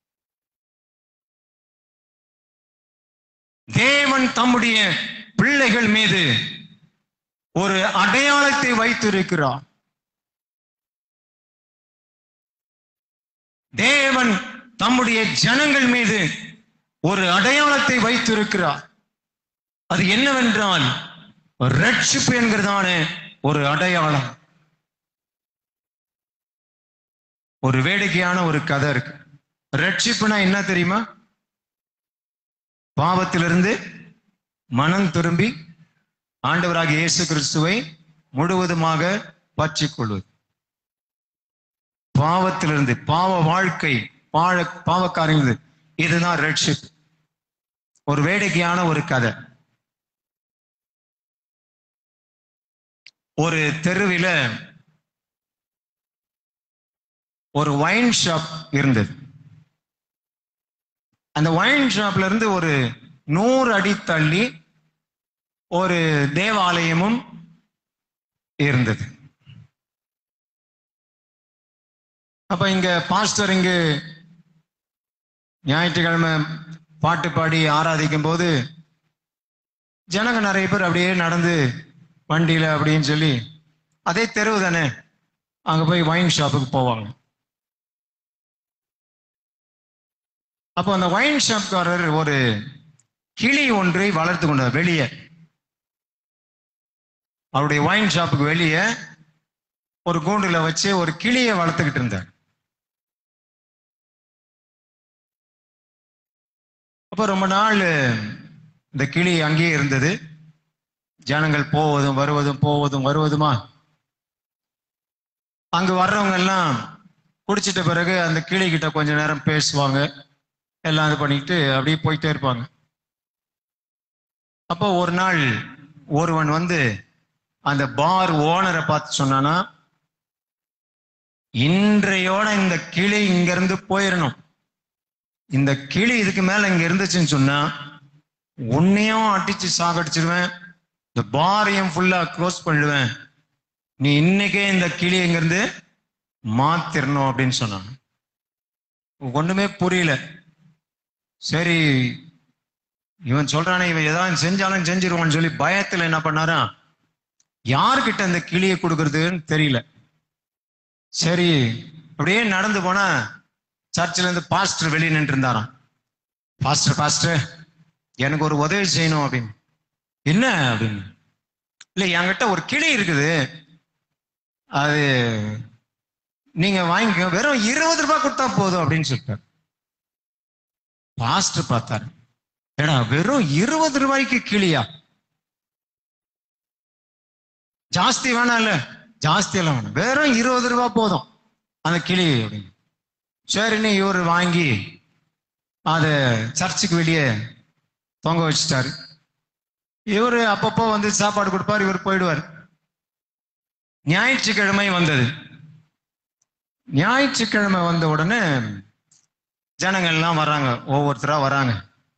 தேவன் தம்முடைய பிள்ளைகள் மீது ஒரு அடையாளத்தை வைத்திருக்கிறார். தேவன் தம்முடைய ஜனங்கள் மீது ஒரு அடையாளத்தை வைத்திருக்கிறார். அது என்னவென்றால் ரட்சிப்பு என்கிறதான ஒரு அடையாளம். ஒரு வேடிக்கையான ஒரு கதை இருக்கு. ரட்சிப்புனா என்ன தெரியுமா? பாவத்திலிருந்து மனம் திரும்பி ஆண்டவராகிய இயேசு கிறிஸ்துவை முழுவதுமாக பற்றிக் கொள்வது. பாவத்திலிருந்து, பாவ வாழ்க்கை, பாழ பாவக்காரங்கள், இதுதான் ரட்சிப்பு. ஒரு வேடிக்கையான ஒரு கதை. ஒரு தெருவில ஒரு வைன் ஷாப் இருந்தது. அந்த வைன் ஷாப்ல இருந்து ஒரு நூறு அடி தள்ளி ஒரு தேவாலயமும் இருந்தது. அப்ப இங்க பாஸ்டர் இங்கு ஞாயிற்றுக்கிழமை பாட்டு பாடி ஆராதிக்கும் போது ஜனங்க நிறைய பேர் அப்படியே நடந்து வண்டியில அப்படின்னு சொல்லி, அதே தெருவு தானே, அங்க போய் வைன் ஷாப்புக்கு போவாங்க. அப்போ அந்த வைன் ஷாப்காரர் ஒரு கிளி ஒன்றை வளர்த்து கொண்டார் வெளியே. அவருடைய வைன் ஷாப்புக்கு வெளியே ஒரு கூண்டுல வச்சு ஒரு கிளியை வளர்த்துக்கிட்டு இருந்தார். அப்ப ரொம்ப நாள் இந்த கிளி அங்கேயே இருந்தது. ஜனங்கள் போவதும் வருவதும் போவதும் வருவதுமா. அங்கு வர்றவங்க எல்லாம் குடிச்சிட்ட பிறகு அந்த கிளி கிட்ட கொஞ்ச நேரம் பேசுவாங்க, எல்லாம் இது பண்ணிட்டு அப்படியே போயிட்டே இருப்பாங்க. அப்போ ஒரு நாள் ஒருவன் வந்து அந்த பார் ஓனரை பார்த்து சொன்னானா, இன்றையோட இந்த கிளி இங்க இருந்து போயிடணும். இந்த கிளி இதுக்கு மேல இங்க இருந்துச்சுன்னு சொன்னா உன்னையும் அடிச்சு சாகடிச்சிருவேன், இந்த பாரையும் ஃபுல்லா க்ளோஸ் பண்ணிடுவேன், நீ இன்னைக்கே இந்த கிளி இங்க இருந்து மாத்திரணும் அப்படின்னு சொன்னாங்க. ஒண்ணுமே புரியல. சரி இவன் சொல்றானே, இவன் ஏதாவது செஞ்சாலும் செஞ்சிருவான்னு சொல்லி பயத்துல என்ன பண்ணாரா, யாருக்கிட்ட இந்த கிளியை கொடுக்கறதுன்னு தெரியல. சரி அப்படியே நடந்து போனா சர்ச்சில் இருந்து பாஸ்டர் வெளியே நின்று இருந்தாராம். பாஸ்டர் பாஸ்டர் எனக்கு ஒரு உதவி செய்யணும் அப்படின்னு. என்ன அப்படின்னு? இல்லை, என்கிட்ட ஒரு கிளி இருக்குது, அது நீங்க வாங்கிக்க, வெறும் இருபது ரூபாய் கொடுத்தா போதும் அப்படின்னு சொல்லிட்டார். பாஸ்டர் பார்த்தாரு, ஏடா வெறும் இருபது ரூபாய்க்கு கிளியா? ஜாஸ்தி வேணாம், இல்ல ஜாஸ்தி எல்லாம் வேணாம், வெறும் இருபது ரூபாய் போதும் அந்த கிளி அப்படின்னு. சரின்னு இவர் வாங்கி அதை சர்ச்சுக்கு வெளியே தொங்க வச்சுட்டாரு. இவரு அப்பப்போ வந்து சாப்பாடு கொடுப்பார், இவர் போயிடுவார். ஞாயிற்றுக்கிழமை வந்தது. ஞாயிற்றுக்கிழமை வந்த உடனே ஜனங்கள்லாம் வர்றாங்க, ஒவ்வொருத்தரா வராங்க.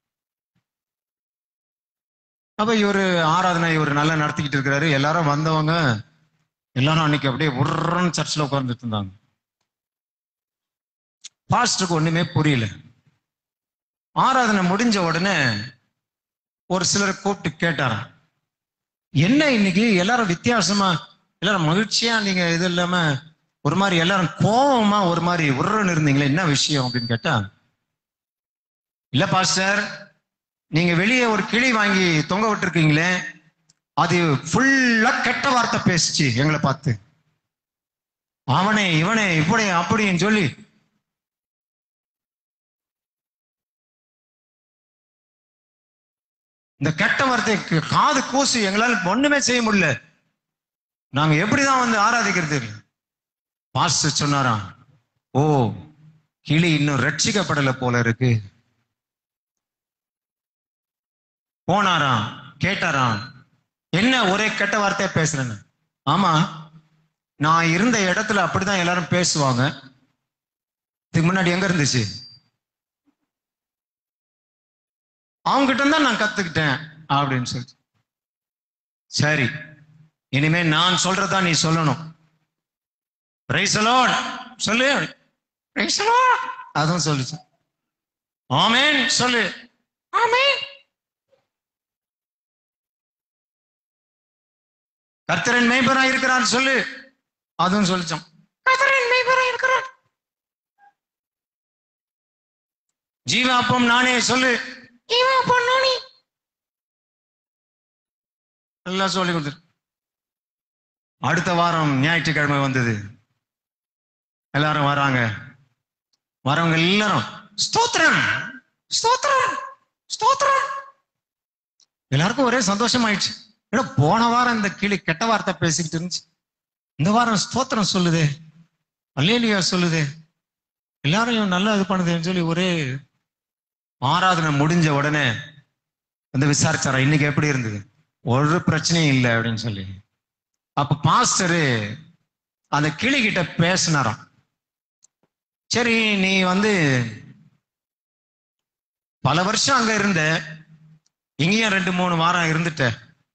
அப்ப இவரு ஆராதனை இவர் நல்லா நடத்திக்கிட்டு இருக்கிறாரு. எல்லாரும் வந்தவங்க எல்லாரும் அன்னைக்கு அப்படியே உருன்னு சர்ச்சில் உட்கார்ந்துட்டு இருந்தாங்க. பாஸ்டருக்கு ஒண்ணுமே புரியல. ஆராதனை முடிஞ்ச உடனே ஒரு சிலரை கூப்பிட்டு கேட்டாராம், என்ன இன்னைக்கு எல்லாரும் வித்தியாசமா, எல்லாரும் மகிழ்ச்சியா, நீங்க இது இல்லாம ஒரு மாதிரி எல்லாரும் கோபமா ஒரு மாதிரி உருன்னு இருந்தீங்களே, என்ன விஷயம் அப்படின்னு கேட்டா, இல்ல பாஸ்டர், நீங்க வெளியே ஒரு கிளி வாங்கி தொங்க விட்டுருக்கீங்களே, அது ஃபுல்லா கெட்ட வார்த்தை பேசிச்சு எங்களை பார்த்து, அவனே இவனே இப்படி அப்படின்னு சொல்லி. இந்த கெட்ட வார்த்தை காது கூசு எங்களால ஒண்ணுமே செய்ய முடியல, நாங்க எப்படிதான் வந்து ஆராதிக்கிறது. பாஸ்டர் சொன்னாராம், ஓ கிளி இன்னும் ரட்சிக்கப்படலை போல இருக்கு. போனாராம், கேட்டாராம், என்ன ஒரே கெட்ட வார்த்தையா பேசுறேன்னு. ஆமா, நான் இருந்த இடத்துல அப்படிதான் எல்லாரும் பேசுவாங்க, இதுக்கு முன்னாடி எங்க இருந்துச்சு, அவங்க கிட்ட தான் நான் கத்துக்கிட்டேன் அப்படின்னு சொல்லி. சரி, இனிமே நான் சொல்றதா நீ சொல்லணும். பிரைஸ் தி லார்ட் சொல்லு, பிரைஸ் தி லார்ட் அதுவும் சொல்லுச்சு. ஆமென் சொல்லு, ஆமென். கர்த்தரின் மேய்ப்பராய் இருக்கிறான் சொல்லு, அதுவும் சொல்லிச்சோம், கர்த்தரின் மேய்ப்பராய் இருக்கிறான். ஜீவாப்பம் நானே சொல்லு, ஜீவாப்பம் நானே. எல்லாம் சொல்லி கொடுத்துரு. அடுத்த வாரம் ஞாயிற்றுக்கிழமை வந்தது, எல்லாரும் வராங்க. வரவங்க எல்லாரும் ஸ்தோத்திரம் ஸ்தோத்திரம் ஸ்தோத்திரம். எல்லாருக்கும் ஒரே சந்தோஷம் ஆயிடுச்சு. ஏன்னா போன வாரம் இந்த கிளி கெட்ட வார்த்தை பேசிக்கிட்டு இருந்துச்சு, இந்த வாரம் ஸ்தோத்திரம் சொல்லுது, அல்லேலூயா சொல்லுது, எல்லாரும் நல்லா இது பண்ணுதுன்னு சொல்லி ஒரே. ஆராதனை முடிஞ்ச உடனே வந்து விசாரிச்சாரா, இன்னைக்கு எப்படி இருந்தது, ஒரு பிரச்சனையும் இல்லை அப்படின்னு சொல்லி. அப்ப பாஸ்டரு அந்த கிளி கிட்ட பேசினாராம், சரி நீ வந்து பல வருஷம் அங்க இருந்த, இங்கேயும் ரெண்டு மூணு வாரம் இருந்துட்ட,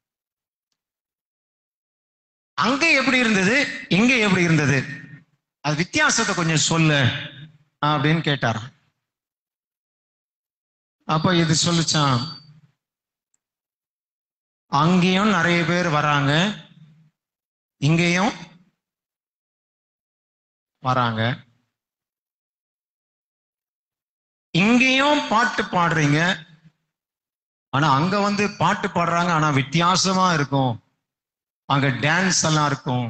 அங்க எப்படி இருந்தது இங்க எப்படி இருந்தது, அது வித்தியாசத்தை கொஞ்சம் சொல்லு அப்படின்னு கேட்டாராம். அப்ப இது சொல்லிச்சான், அங்கேயும் நிறைய பேர் வராங்க, இங்கேயும் வராங்க, இங்கேயும் பாட்டு பாடுறீங்க, ஆனா அங்க வந்து பாட்டு பாடுறாங்க, ஆனா வித்தியாசமா இருக்கும், அங்க டான்ஸ் எல்லாம் இருக்கும்.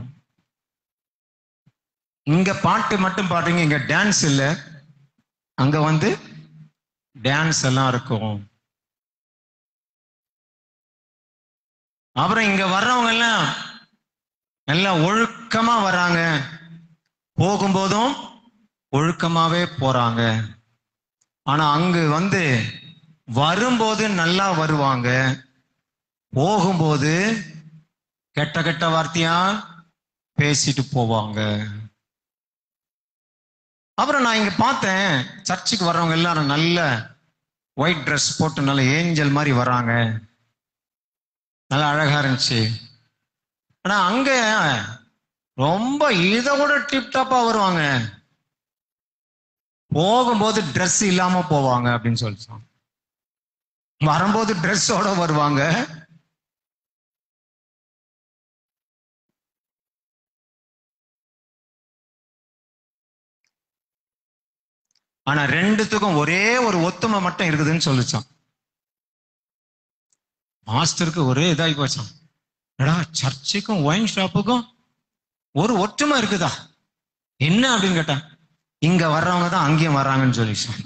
இங்க பாட்டு மட்டும் பாடுறீங்க, இங்க டான்ஸ் இல்ல, அங்க வந்து டான்ஸ் எல்லாம் இருக்கும். அப்புறம் இங்க வர்றவங்க எல்லாம் நல்லா ஒழுக்கமா வராங்க, போகும்போதும் ஒழுக்கமாவே போறாங்க, ஆனா அங்கு வந்து வரும்போது நல்லா வருவாங்க, போகும்போது கெட்ட கெட்ட வார்த்தையா பேசிட்டு போவாங்க. அப்புறம் நான் இங்க பார்த்தேன், சர்ச்சுக்கு வர்றவங்க எல்லாரும் நல்ல ஒயிட் ட்ரெஸ் போட்டு நல்ல ஏஞ்சல் மாதிரி வராங்க, நல்லா அழகா இருந்துச்சு. ஆனா அங்க ரொம்ப இதை விட டிப்டாப்பா வருவாங்க, போகும்போது ட்ரெஸ் இல்லாம போவாங்க அப்படின்னு சொல்லிச்சோம், வரும்போது ட்ரெஸ்ஸோட வருவாங்க. ஆனா ரெண்டுத்துக்கும் ஒரே ஒரு ஒத்துமை மட்டும் இருக்குதுன்னு சொல்லிச்சான். மாஸ்டருக்கு ஒரே இதாகி போச்சான், எடா சர்ச்சுக்கும் ஒயின் ஷாப்புக்கும் ஒரு ஒற்றுமை இருக்குதா என்ன அப்படின்னு கேட்டா, இங்க வர்றவங்க தான் அங்கேயும் வர்றாங்கன்னு சொல்லிச்சான்.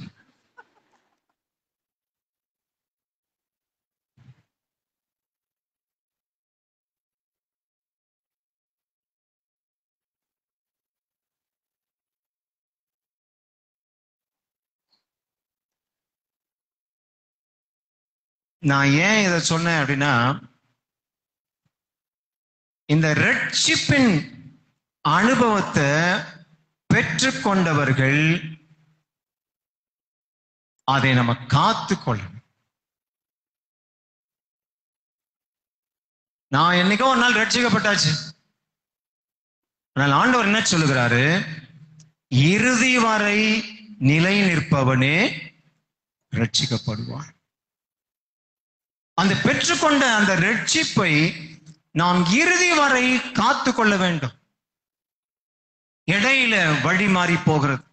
நான் ஏன் இதை சொன்னேன் அப்படின்னா, இந்த ரட்சிப்பின் அனுபவத்தை பெற்றுக்கொண்டவர்கள் அதை நம்ம காத்து கொள்ளணும். நான் என்னைக்கோ ஒரு நாள் ரட்சிக்கப்பட்டாச்சு, ஆனால் ஆண்டவர் என்ன சொல்லுகிறாரு, இறுதி வரை நிலை நிற்பவனே ரட்சிக்கப்படுவான். அந்த பெற்றுக்கொண்ட அந்த ரட்சிப்பை நாம் இறுதி வரை காத்து கொள்ள வேண்டும். இடையில வழி மாறி போகிறது,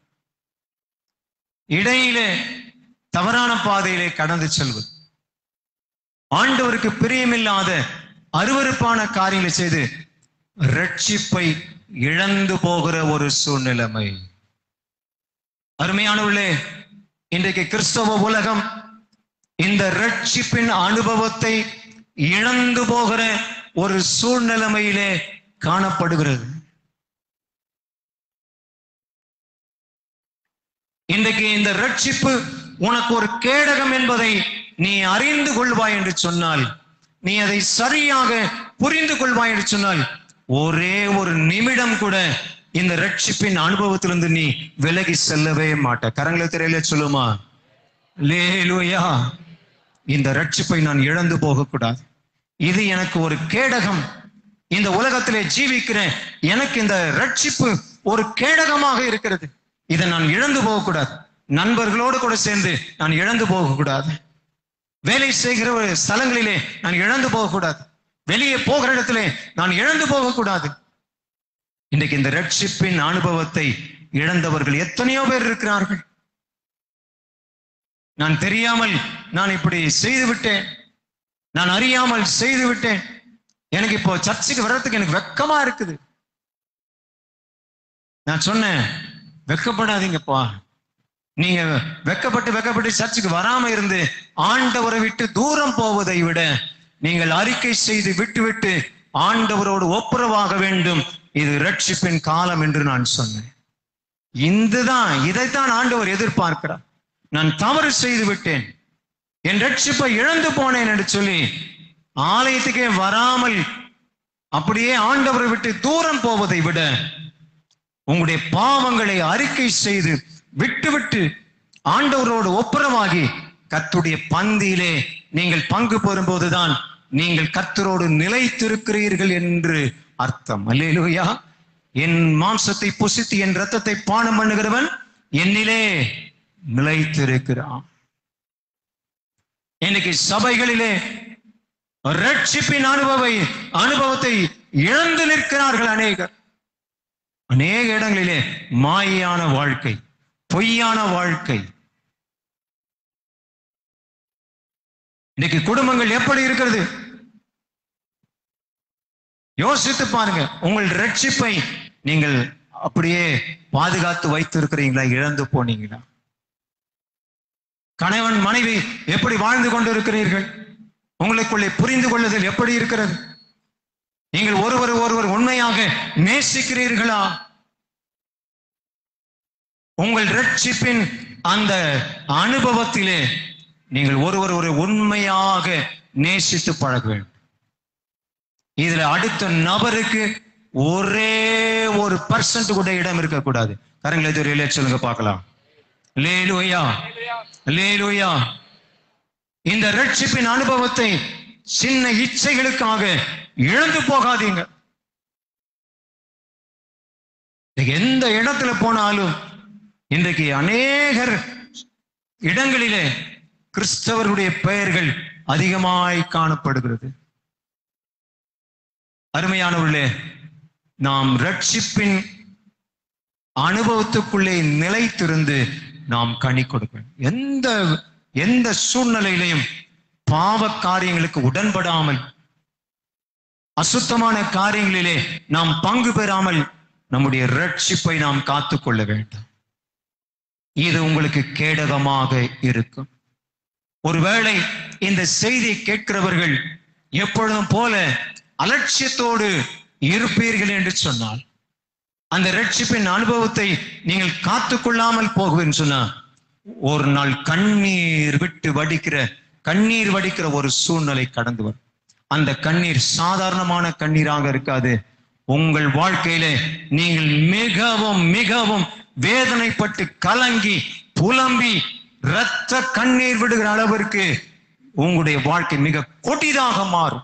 இடையில தவறான பாதையிலே கடந்து செல்வது, ஆண்டவருக்கு பிரியமில்லாத அருவருப்பான காரியங்களை செய்து ரட்சிப்பை இழந்து போகிற ஒரு சூழ்நிலைமை. அருமையானவர்களே, இன்றைக்கு கிறிஸ்தவ உலகம் இந்த ரட்சிப்பின் அனுபவத்தை இழந்து போகிற ஒரு சூழ்நிலைமையிலே காணப்படுகிறது. இன்றைக்கு இந்த ரட்சிப்பு உனக்கு ஒரு கேடகம் என்பதை நீ அறிந்து கொள்வாய் என்று சொன்னால், நீ அதை சரியாக புரிந்து கொள்வாய் என்று சொன்னால், ஒரே ஒரு நிமிடம் கூட இந்த ரட்சிப்பின் அனுபவத்திலிருந்து நீ விலகி செல்லவே மாட்ட. கரங்களை திரையில சொல்லுமா, அல்லேலூயா. இந்த ரட்சிப்பை நான் இழந்து போகக்கூடாது, இது எனக்கு ஒரு கேடகம். இந்த உலகத்திலே ஜீவிக்கிறேன், எனக்கு இந்த ரட்சிப்பு ஒரு கேடகமாக இருக்கிறது, இதை நான் இழந்து போகக்கூடாது. நண்பர்களோடு கூட சேர்ந்து நான் இழந்து போகக்கூடாது, வேலை செய்கிற ஸ்தலங்களிலே நான் இழந்து போகக்கூடாது, வெளியே போகிற இடத்திலே நான் இழந்து போகக்கூடாது. இன்றைக்கு இந்த ரட்சிப்பின் அனுபவத்தை இழந்தவர்கள் எத்தனையோ பேர் இருக்கிறார்கள். நான் தெரியாமல் நான் இப்படி செய்து விட்டேன், நான் அறியாமல் செய்து விட்டேன், எனக்கு இப்போ சர்ச்சுக்கு வர்றதுக்கு எனக்கு வெக்கமா இருக்குது. நான் சொன்னேன், வெக்கப்படாதீங்கப்பா. நீங்க வெக்கப்பட்டு வெக்கப்பட்டு சர்ச்சுக்கு வராம இருந்து ஆண்டவரை விட்டு தூரம் போவதை விட நீங்கள் அறிக்கை செய்து விட்டு விட்டு ஆண்டவரோடு ஒப்புரவாக வேண்டும். இது ரட்சிப்பின் காலம் என்று நான் சொன்னேன். இதுதான், இதைத்தான் ஆண்டவர் எதிர்பார்க்கிறார். நான் தவறு செய்து விட்டேன், என் ரட்சிப்பை இழந்து போனேன் என்று சொல்லி ஆலயத்துக்கே வராமல் அப்படியே ஆண்டவரை விட்டு தூரம் போவதை விட உங்களுடைய பாவங்களை அறிக்கை செய்து விட்டு விட்டு ஆண்டவரோடு ஒப்புரவாகி கர்த்தருடைய பந்தியிலே நீங்கள் பங்கு பெறும்போதுதான் நீங்கள் கர்த்தரோடு நிலைத்திருக்கிறீர்கள் என்று அர்த்தம். அல்லேலூயா. என் மாம்சத்தை புசித்து என் இரத்தத்தை பானம் பண்ணுகிறவன் என்னிலே நிலைத்திருக்கிறான். இன்னைக்கு சபைகளிலே ரட்சிப்பின் அனுபவ அனுபவத்தை இழந்து நிற்கிறார்கள் அநேகர். அநேக இடங்களிலே மாயான வாழ்க்கை, பொய்யான வாழ்க்கை. இன்னைக்கு குடும்பங்கள் எப்படி இருக்கிறது யோசித்து பாருங்க. உங்கள் ரட்சிப்பை நீங்கள் அப்படியே பாதுகாத்து வைத்து இருக்கிறீங்களா, இழந்து போனீங்களா? கணவன் மனைவி எப்படி வாழ்ந்து கொண்டு இருக்கிறீர்கள்? உங்களுக்குள்ளே புரிந்து கொள்ளுதல் எப்படி இருக்கிறது? நீங்கள் ஒருவர் ஒருவர் உண்மையாக நேசிக்கிறீர்களா? உங்கள் ரட்சிப்பின் அந்த அனுபவத்திலே நீங்கள் ஒருவர் ஒரு உண்மையாக நேசித்து பழக வேண்டும். இதுல அடுத்த நபருக்கு ஒரே ஒரு பர்சன்ட் கூட இடம் இருக்கக்கூடாது. கரங்களை தெரியும் சொல்லுங்க பார்க்கலாம். அல்லேலூயா, அல்லேலூயா. இந்த ரட்சிப்பின் அனுபவத்தை சின்ன இச்சைகளுக்காக இழந்து போகாதீங்க. எந்த இடத்துல போனாலும் இன்றைக்கு அநேகர் இடங்களிலே கிறிஸ்தவர்களுடைய பெயர்கள் அதிகமாய் காணப்படுகிறது. அருமையானவர்களே, நாம் ரட்சிப்பின் அனுபவத்துக்குள்ளே நிலைத்திருந்து நாம் கனி கொடுக்கணும். எந்த எந்த சூழ்நிலையிலையும் பாவ காரியங்களுக்கு உடன்படாமல், அசுத்தமான காரியங்களிலே நாம் பங்கு பெறாமல் நம்முடைய ரட்சிப்பை நாம் காத்துக்கொள்ள வேண்டும். இது உங்களுக்கு கேடகமாக இருக்கும். ஒருவேளை இந்த செய்தியை கேட்கிறவர்கள் எப்பொழுதும் போல அலட்சியத்தோடு இருப்பீர்கள் என்று சொன்னால், அந்த ரட்சிப்பின் அனுபவத்தை நீங்கள் காத்துக்கொள்ளாமல் போகுவேன்னு சொன்னா, ஒரு நாள் கண்ணீர் விட்டு வடிக்கிற கண்ணீர் வடிக்கிற ஒரு சூழ்நிலை கடந்து வரும். அந்த கண்ணீர் சாதாரணமான கண்ணீராக இருக்காது. உங்கள் வாழ்க்கையிலே நீங்கள் மிகவும் மிகவும் வேதனைப்பட்டு கலங்கி புலம்பி இரத்த கண்ணீர் விடுகிற அளவிற்கு உங்களுடைய வாழ்க்கை மிக கொடிதாக மாறும்.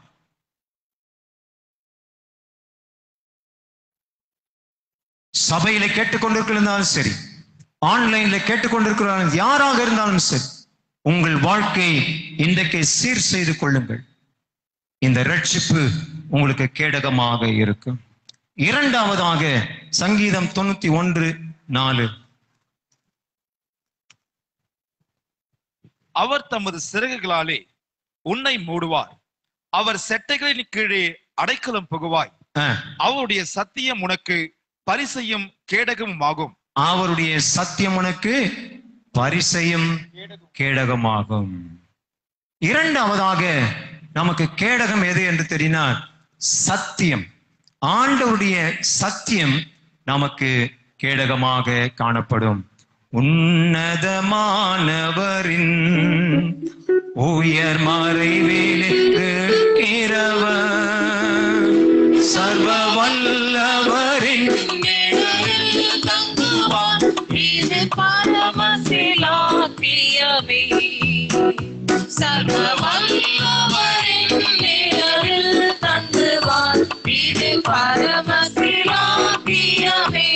சபையில கேட்டுக்கொண்டிருந்தாலும் சரி, ஆன்லைன்ல கேட்டுக்கொண்டிருக்கிறார்கள், யாராக இருந்தாலும் சரி, உங்கள் வாழ்க்கையை இன்றைக்கு சீர் செய்து கொள்ளுங்கள். இந்த ரட்சிப்பு உங்களுக்கு கேடகமாக இருக்கும். இரண்டாவதாக சங்கீதம் தொண்ணூத்தி ஒன்று நாலு. அவர் தமது சிறகுகளாலே உன்னை மூடுவார், அவர் செட்டைகளின் கீழே அடைக்கலம் புகுவாய். அவருடைய சத்தியம் உனக்கு பரிசையும் கேடகமும் ஆகும். அவருடைய சத்தியம் உனக்கு பரிசையும் கேடகமாகும். இரண்டாவதாக நமக்கு கேடகம் எது என்று தெரியுமா? சத்தியம். ஆண்டவருடைய சத்தியம் நமக்கு கேடகமாக காணப்படும். உன்னதமானவரின் உயர் மறைவிலே இருக்கிறவர், சர்வ வல்லவரின் இது பரமசிலாக்கியமே, சர்வ வல்லவரின் நிழலில் தங்குவார், இது பரமசிலாக்கியமே.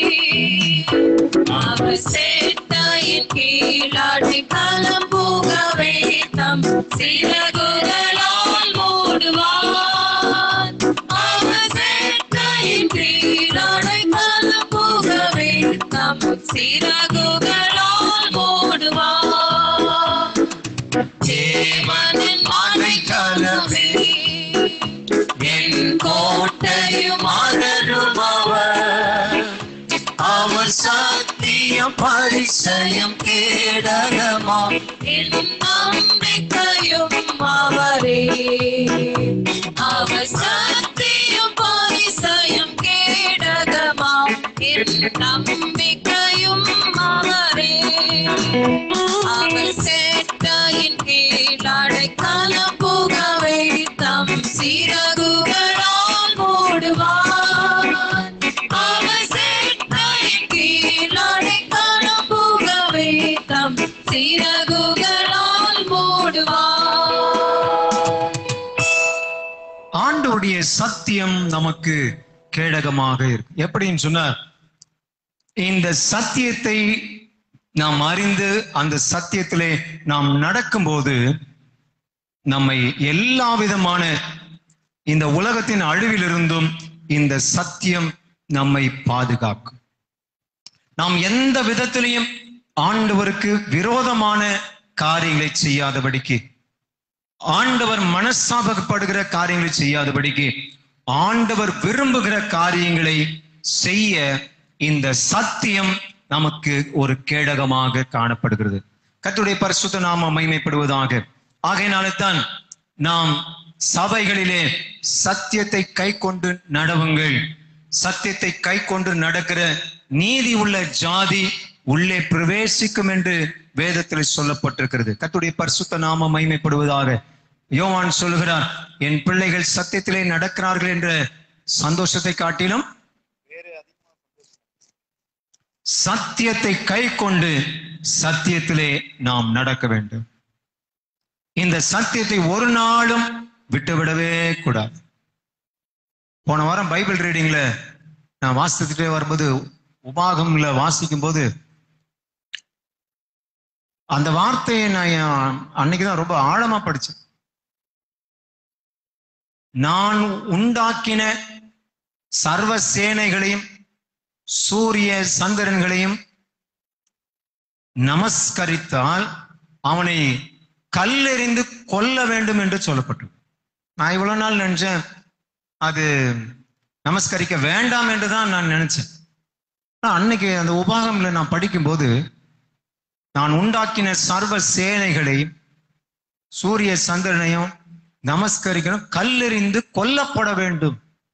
அவர் சேட்டையின் கீழாடி களம் புகவே தம் சிறகுகளால் மூடுவார். அவர் சேட்டையின் கீழாடி களம் புகவே தம் சிறகுகளால் மூடுவார். தேவனின் மறைக்கலமே, என் கோட்டையும் அரணரும் அவர், அவர் சத்தியம் பரிசயம் கேடகமா, என் நம்பிக்கையும் அவரே. அவர் சத்தியம் பரிசயம் கேடகமா, என் நம்பிக்கையும் அவரே. அவர் சேட்டையின் கீழ் அடைக்கலம் புகவே தம் சிறகுகளால் மூடுவார். அவர் சேட்டையின் கீழ் அடைக்கலம் புகவே தம் சிறகுகளால் மூடுவார். ஆண்டவருடைய சத்தியம் நமக்கு கேடகமாக இருக்கு. எப்படின்னு சொன்னார், இந்த சத்தியத்தை நாம் அறிந்து அந்த சத்தியத்திலே நாம் நடக்கும்போது நம்மை எல்லா விதமான இந்த உலகத்தின் அழிவிலிருந்தும் இந்த சத்தியம் நம்மை பாதுகாக்கும். நாம் எந்த விதத்திலையும் ஆண்டவருக்கு விரோதமான காரியங்களை செய்யாதபடிக்கு, ஆண்டவர் மனஸ்தாபப்படுகிற காரியங்களை செய்யாதபடிக்கு, ஆண்டவர் விரும்புகிற காரியங்களை செய்ய இந்த சத்தியம் நமக்கு ஒரு கேடகமாக காணப்படுகிறது. கர்த்தருடைய பரிசுத்த நாமம் மகிமைப்படுவதாக. ஆகையினால்தான் நாம் சபைகளிலே சத்தியத்தை கை கொண்டு நடவுங்கள், சத்தியத்தை கை கொண்டு நடக்கிற நீதி உள்ள ஜாதி உள்ளே பிரவேசிக்கும் என்று வேதத்தில் சொல்லப்பட்டிருக்கிறது. கர்த்தருடைய பரிசுத்த நாமம் மகிமைப்படுவதாக. யோவான் சொல்லுகிறார், என் பிள்ளைகள் சத்தியத்திலே நடக்கிறார்கள் என்ற சந்தோஷத்தை காட்டிலும் சத்தியத்தை கை கொண்டு சத்தியத்திலே நாம் நடக்க வேண்டும். இந்த சத்தியத்தை ஒரு நாளும் விட்டுவிடவே கூடாது. போன வாரம் பைபிள் ரீடிங்ல நான் வாசித்துட்டே வரும்போது, உபாகம்ல வாசிக்கும் போது அந்த வார்த்தையை நான் அன்னைக்குதான் ரொம்ப ஆழமா படிச்சேன். நான் உண்டாக்கின சர்வ சேனைகளையும் சூரிய சந்திரன்களையும் நமஸ்கரித்தால் அவனை கல்லெறிந்து கொல்ல வேண்டும் என்று சொல்லப்பட்டது. நான் இவ்வளவு நாள் நினைச்சேன் அது நமஸ்கரிக்க வேண்டாம் என்றுதான் நான் நினைச்சேன். அன்னைக்கு அந்த உபாகம்ல நான் படிக்கும்போது, நான் உண்டாக்கின சர்வ சேனைகளையும் சூரிய சந்திரனையும் நமஸ்கரிக்கணும், கல்லெறிந்து கொல்லப்பட வேண்டும்.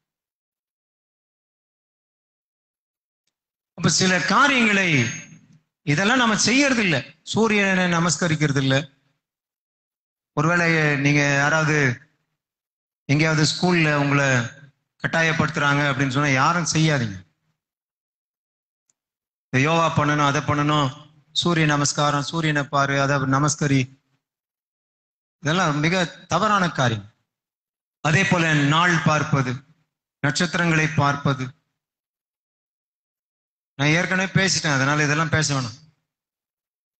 அப்ப சில காரியங்களை இதெல்லாம் நம்ம செய்யறது இல்லை. சூரியனை நமஸ்கரிக்கிறது இல்லை. ஒருவேளை நீங்க யாராவது எங்கேயாவது ஸ்கூல்ல உங்களை கட்டாயப்படுத்துறாங்க அப்படின்னு சொன்னா யாரும் செய்யாதீங்க. யோகா பண்ணணும், அதை பண்ணணும், சூரிய நமஸ்காரம், சூரியனை பாரு, அதை நமஸ்கரி, இதெல்லாம் மிக தவறான காரியம். அதே போல நாள் பார்ப்பது, நட்சத்திரங்களை பார்ப்பது, நான் ஏற்கனவே பேசிட்டேன், அதனால இதெல்லாம் பேச வேணும்.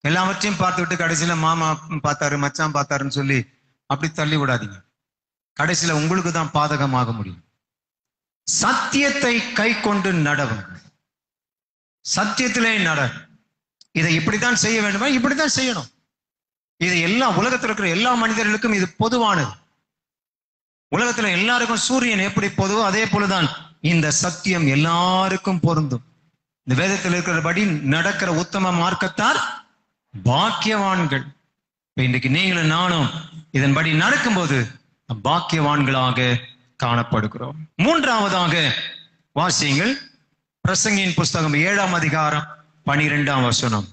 எல்லாவற்றையும் பார்த்துவிட்டு கடைசியில மாமா பார்த்தாரு மச்சான் பார்த்தாருன்னு சொல்லி அப்படி தள்ளி விடாதீங்க. கடைசியில உங்களுக்கு தான் பாதகமாக முடியும். சத்தியத்தை கை கொண்டு நடவுங்கள். சத்தியத்திலே நட. இதை இப்படித்தான் செய்ய வேண்டுமா? இப்படித்தான் செய்யணும். இது எல்லா உலகத்தில் இருக்கிற எல்லா மனிதர்களுக்கும் இது பொதுவானது. உலகத்துல எல்லாருக்கும் சூரியன் எப்படி பொதுவோ அதே போலதான் இந்த சத்தியம் எல்லாருக்கும் பொருந்தும். இந்த வேதத்தில் இருக்கிறபடி நடக்கிற உத்தம மார்க்கத்தார் பாக்கியவான்கள். இன்றைக்கு நீங்களும் நானும் இதன்படி நடக்கும்போது பாக்கியவான்களாக காணப்படுகிறோம். மூன்றாவதாக வாசியுங்கள் பிரசங்கியின் புஸ்தகம் ஏழாம் அதிகாரம் பனிரெண்டாம் வசனம்.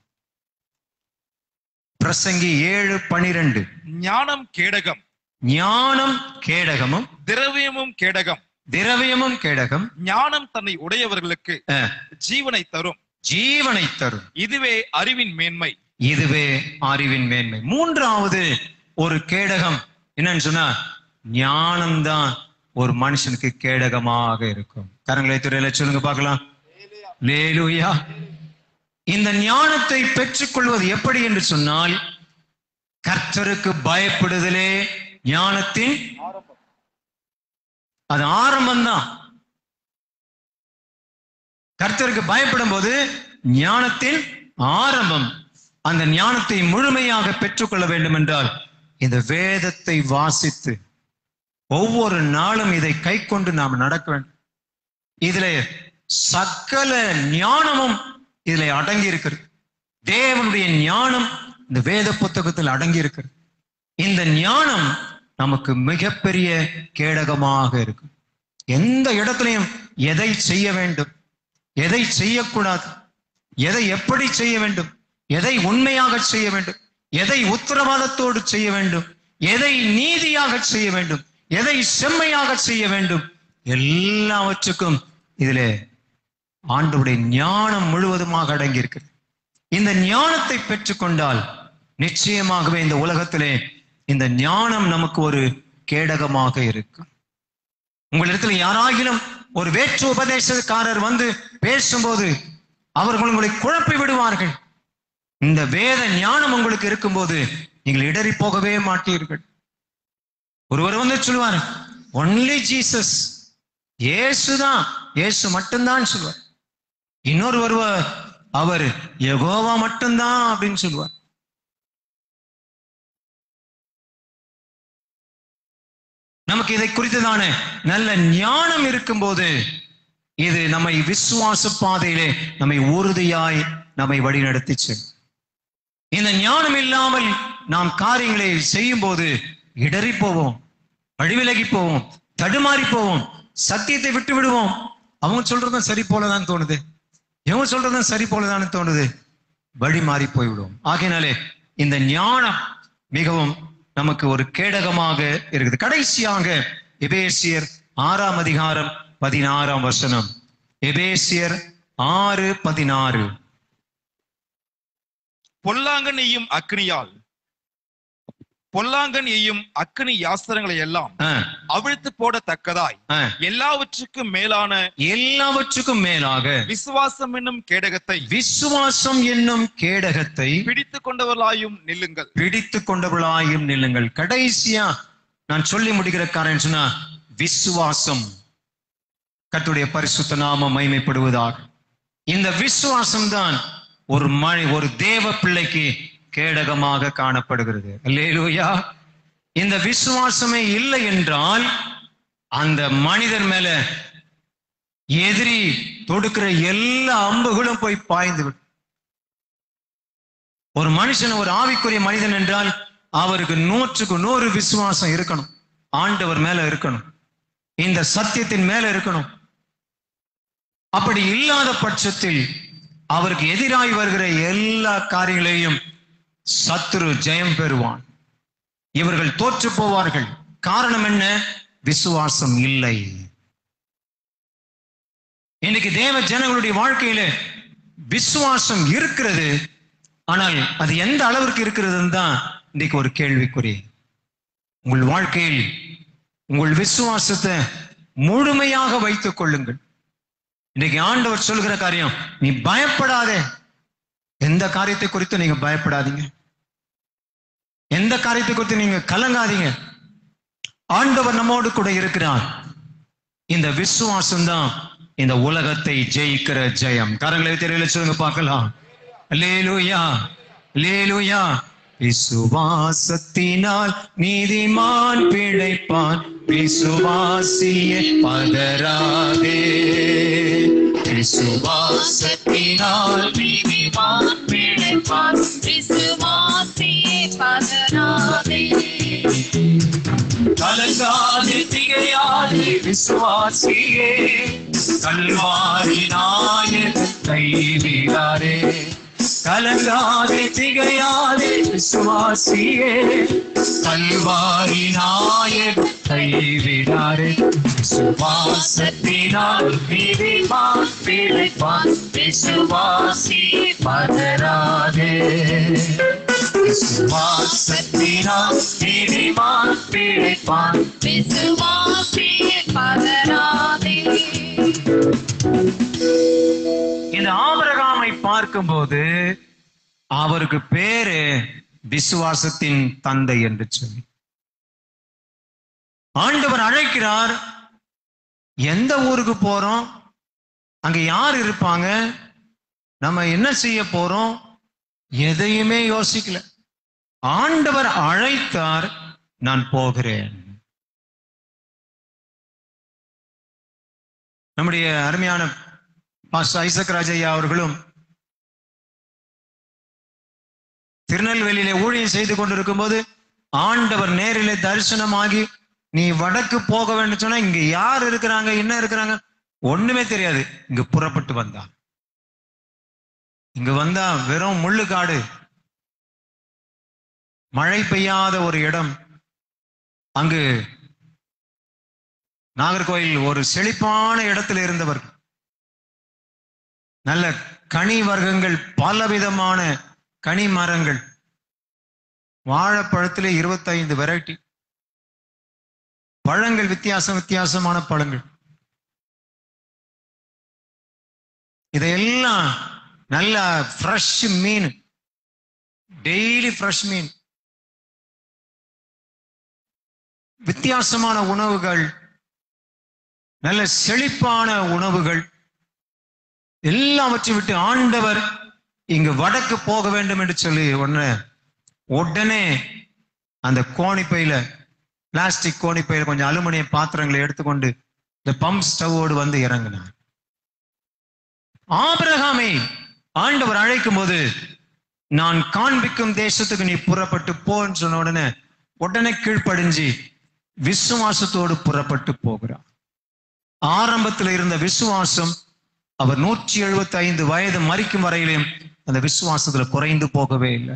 பிரசங்கி ஏழு பனிரெண்டு. ஞானம் கேடகம், ஞானம் கேடகமும் திரவியமும் கேடகம், திரவியமும் கேடகம். ஞானம் தன்னை உடையவர்களுக்கு ஜீவனை தரும், ஜீவனை தரும். இதுவே அறிவின் மேன்மை, இதுவே அறிவின் மேன்மை. மூன்றாவது ஒரு கேடகம் என்னன்னு சொன்னா ஞானம்தான் ஒரு மனுஷனுக்கு கேடகமாக இருக்கும். கரங்களை துறையில சொல்லுங்க பார்க்கலாம். லேலுயா. இந்த ஞானத்தை பெற்றுக்கொள்வது எப்படி என்று சொன்னால் கர்த்தருக்கு பயப்படுதலே ஞானத்தின் அது ஆரம்பம்தான். கர்த்தருக்கு பயப்படும் போது ஞானத்தின் ஆரம்பம். அந்த ஞானத்தை முழுமையாக பெற்றுக்கொள்ள வேண்டும் என்றால் இந்த வேதத்தை வாசித்து ஒவ்வொரு நாளும் இதை கை கொண்டு நாம் நடக்க வேண்டும். இதுல சகல ஞானமும் இதுல அடங்கி இருக்கிறது. தேவனுடைய ஞானம் இந்த வேத புத்தகத்தில் அடங்கி இருக்கிறது. இந்த ஞானம் நமக்கு மிகப்பெரிய கேடகமாக இருக்கும். எந்த இடத்துலையும் எதை செய்ய வேண்டும், எதை செய்யக்கூடாது, எதை எப்படி செய்ய வேண்டும், எதை உண்மையாக செய்ய வேண்டும், எதை உத்தரவாதத்தோடு செய்ய வேண்டும், எதை நீதியாக செய்ய வேண்டும், எதை செம்மையாக செய்ய வேண்டும், எல்லாவற்றுக்கும் இதிலே ஆண்டவருடைய ஞானம் முழுவதுமாக அடங்கி இருக்கிறது. இந்த ஞானத்தை பெற்றுக்கொண்டால் நிச்சயமாகவே இந்த உலகத்திலே இந்த ஞானம் நமக்கு ஒரு கேடகமாக இருக்கும். உங்களிடத்தில் யாராகிலும் ஒரு வேற்று உபதேசக்காரர் வந்து பேசும்போது அவர்கள் உங்களை குழப்பி விடுவார்கள். இந்த வேத ஞானம் உங்களுக்கு இருக்கும்போது நீங்கள் இடறி போகவே மாட்டீர்கள். ஒருவர் வந்து சொல்லுவார் ஒன்லி ஜீசஸ், இயேசுதான், இயேசு மட்டும்தான் சொல்லுவார். இன்னொரு ஒருவர் அவர் யெகோவா மட்டும்தான் அப்படின்னு சொல்லுவார். நமக்கு இதை குறித்ததான நல்ல ஞானம் இருக்கும்போது இது நம்மை விசுவாச பாதையிலே நம்மை உறுதியாய் நம்மை வழிநடத்தி செல்லும். இந்த ஞானம் இல்லாமல் நாம் காரியங்களை செய்யும் போது இடறி போவோம், வழிவிலகி போவோம், தடுமாறி போவோம், சத்தியத்தை விட்டு விடுவோம். அவங்க சொல்றதும் சரி போலதான் தோணுது, இவங்க சொல்றதும் சரி போலதான் தோணுது, வழி மாறி போய்விடுவோம். ஆகையினாலே இந்த ஞானம் மிகவும் நமக்கு ஒரு கேடகமாக இருக்குது. கடைசியாக எபேசியர் ஆறாம் அதிகாரம் பதினாறாம் வசனம். எபேசியர் ஆறு பதினாறு. பொல்லாங்கன் எய்யும் அக்னியால் பொல்லாங்கன் எய்யும் அக்னி யாஸ்திரங்களை எல்லாம் அவிழ்த்து போடத்தக்கதாய் எல்லாவற்றுக்கும் மேலான எல்லாவற்றுக்கும் மேலாக விசுவாசம் என்னும் கேடகத்தை விசுவாசம் என்னும் கேடகத்தை பிடித்துக் கொண்டவர்களாயும் நில்லுங்கள் பிடித்துக் கொண்டவர்களாயும் நில்லுங்கள். கடைசியா நான் சொல்லி முடிக்கிற காரணம் சொன்னா விசுவாசம். கர்த்தருடைய பரிசுத்த நாமம் மகிமைப்படுவதாக. இந்த விசுவாசம் தான் ஒரு மழை ஒரு தேவ பிள்ளைக்கு கேடகமாக காணப்படுகிறது. அல்லேலூயா. இந்த விசுவாசமே இல்லை என்றால் அந்த மனிதர் மேல எதிரி தொடுக்கிற எல்லா அம்புகளும் போய் பாய்ந்து விடும். ஒரு மனுஷன், ஒரு ஆவிக்குரிய மனிதன் என்றால் அவருக்கு நூற்றுக்கு நூறு விசுவாசம் இருக்கணும், ஆண்டவர் மேல இருக்கணும், இந்த சத்தியத்தின் மேல இருக்கணும். அப்படி இல்லாத பட்சத்தில் அவருக்கு எதிராய் வருகிற எல்லா காரியங்களையும் சத்துரு ஜெயம் பெறுவான். இவர்கள் தோற்று போவார்கள். காரணம் என்ன? விசுவாசம் இல்லை. இன்னைக்கு தேவ ஜனங்களுடைய வாழ்க்கையில விசுவாசம் இருக்கிறது, ஆனால் அது எந்த அளவிற்கு இருக்கிறதுன்னு தான் இன்னைக்கு ஒரு கேள்விக்குறி. உங்கள் வாழ்க்கையில் உங்கள் விசுவாசத்தை முழுமையாக வைத்துக் கொள்ளுங்கள். இன்னைக்கு ஆண்டவர் சொல்கிற காரியம், நீ பயப்படாதே, எந்த காரியத்தை குறித்து நீங்க பயப்படாதீங்க, எந்த காரியத்தை குறித்து நீங்க கலங்காதீங்க. ஆண்டவர் நம்மோடு கூட இருக்கிறார். இந்த விசுவாசம் தான் இந்த உலகத்தை ஜெயிக்கிற ஜெயம். கரங்களை தெரியல சொல்லுங்க பார்க்கலாம். அல்லேலூயா, அல்லேலூயா. விசுவாசத்தினால் நீதிமான் பிழைப்பான், விசுவாசியே பதறாதே. விசுவாசத்தினால் நீதிமான் பிழைப்பான், விசுவாசியே பதறாதே. கலங்காதே திகையாதே விசுவாசியே, கல்வாரி நாயகத்தை வீடாரே. கலங்காதே திகையாதே விசுவாசியே, கல்வாரி நாயகத்தை வீடாரே. விசுவாசத்தினால் நீதிமான் பிழைப்பான், விசுவாசி பதறாதே. விசுவாசத்தினால் நீதிமான் பிழைப்பான், விசுவாசி பதறாதே. இந்த ஆபிரகாமை பார்க்கும்போது அவருக்கு பேரு விசுவாசத்தின் தந்தை என்று சொல்லி ஆண்டவர் அழைக்கிறார். எந்த ஊருக்கு போறோம், அங்க யார் இருப்பாங்க, நம்ம என்ன செய்ய போறோம், எதையுமே யோசிக்கல. ஆண்டவர் அழைத்தார், நான் போகிறேன். நம்முடைய அருமையான பாஸ்டர் ஐசக் ராஜையா அவர்களும் திருநெல்வேலியிலே ஊழியம் செய்து கொண்டிருக்கும் போது ஆண்டவர் நேரிலே தரிசனமாகி நீ வடக்கு போக வேண்டும் சொன்னா இங்க யார் இருக்கிறாங்க என்ன இருக்கிறாங்க ஒண்ணுமே தெரியாது. இங்க புறப்பட்டு வந்தான். இங்க வந்தா வெறும் முள்ளுக்காடு, மழை பெய்யாத ஒரு இடம். அங்கு நாகர்கோயில் ஒரு செழிப்பான இடத்துல இருந்தவர். நல்ல கனி வர்க்கங்கள், பலவிதமான கனி மரங்கள், வாழைப்பழத்திலே இருபத்தி ஐந்து வெரைட்டி பழங்கள், வித்தியாசம் வித்தியாசமான பழங்கள். இதையெல்லாம் நல்ல ஃப்ரெஷ் மீன், டெய்லி ஃப்ரெஷ் மீன், வித்தியாசமான உணவுகள், நல்ல செழிப்பான உணவுகள் எல்லாவற்றை விட்டு ஆண்டவர் இங்கு வடக்கு போக வேண்டும் என்று சொல்லி உடனே உடனே அந்த கோணிப்பையில, பிளாஸ்டிக் கோணிப்பையில கொஞ்சம் அலுமினிய பாத்திரங்களை எடுத்துக்கொண்டு இந்த பம்ப் ஸ்டவோடு வந்து இறங்கினார். ஆபிரகாமை ஆண்டவர் அழைக்கும் போது நான் காண்பிக்கும் தேசத்துக்கு நீ புறப்பட்டு போன்னு சொன்ன உடனே உடனே கீழ்ப்படிஞ்சு விசுவாசத்தோடு புறப்பட்டு போகிறார். ஆரம்பத்தில் இருந்த விசுவாசம் அவர் நூற்றி எழுபத்தி ஐந்து வயது மரிக்கும் வரையிலும் அந்த விசுவாசத்துல குறைந்து போகவே இல்லை.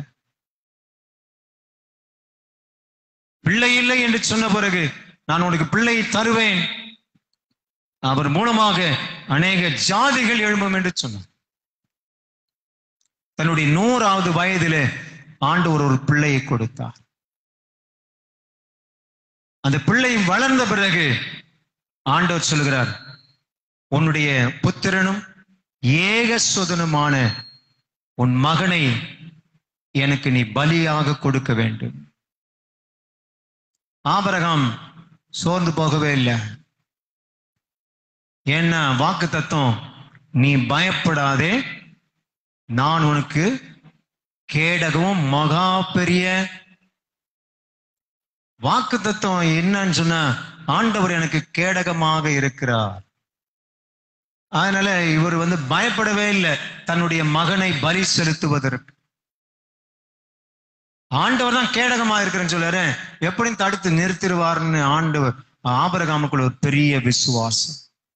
பிள்ளை இல்லை என்று சொன்ன பிறகு நான் உனக்கு பிள்ளையை தருவேன், அவர் மூலமாக அநேக ஜாதிகள் எழும்பும் என்று சொன்னார். தன்னுடைய நூறாவது வயதிலே ஆண்டவர் ஒரு பிள்ளையை கொடுத்தார். அந்த பிள்ளை வளர்ந்த பிறகு ஆண்டவர் சொல்லுகிறார், உன்னுடைய புத்திரனும் ஏக சுதனுமான உன் மகனை எனக்கு நீ பலியாக கொடுக்க வேண்டும். ஆபிரகாம் சோர்ந்து போகவே இல்லை. என்ன வாக்கு தத்துவம், நீ பயப்படாதே, நான் உனக்கு கேடகவும் மகா பெரிய வாக்கு தத்துவம் என்னன்னு சொன்ன ஆண்டவர் எனக்கு கேடகமாக இருக்கிறார். அதனால இவர் வந்து பயப்படவே இல்லை தன்னுடைய மகனை பலி செலுத்துவதற்கு. ஆண்டவர் தான் கேடகமா இருக்கிறேன்னு சொல்றாரு, எப்படியும் தடுத்து நிறுத்திடுவார்னு ஆண்டவர். ஆபிரகாமுக்குள்ள ஒரு பெரிய விசுவாசம்.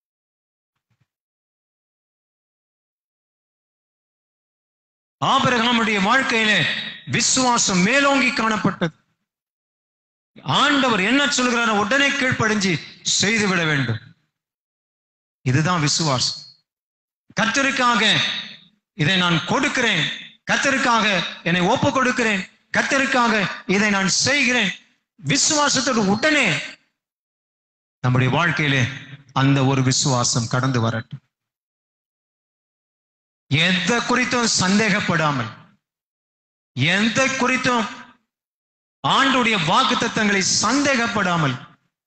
ஆபிரகாமுடைய வாழ்க்கையில விசுவாசம் மேலோங்கி காணப்பட்டது. ஆண்டவர் என்ன சொல்கிறார் உடனே கீழ்ப்படிஞ்சு செய்துவிட வேண்டும். இதுதான் விசுவாசம். கர்த்தருக்காக இதை நான் கொடுக்கிறேன், கர்த்தருக்காக என்னை ஒப்பு கொடுக்கிறேன், கர்த்தருக்காக இதை நான் செய்கிறேன். விசுவாசத்தோடு உடனே நம்முடைய வாழ்க்கையிலே அந்த ஒரு விசுவாசம் கடந்து வரட்டும். எந்த குறித்தும் சந்தேகப்படாமல், எந்த குறித்தும் ஆண்டுடைய வாக்குத்தத்தங்களை சந்தேகப்படாமல்,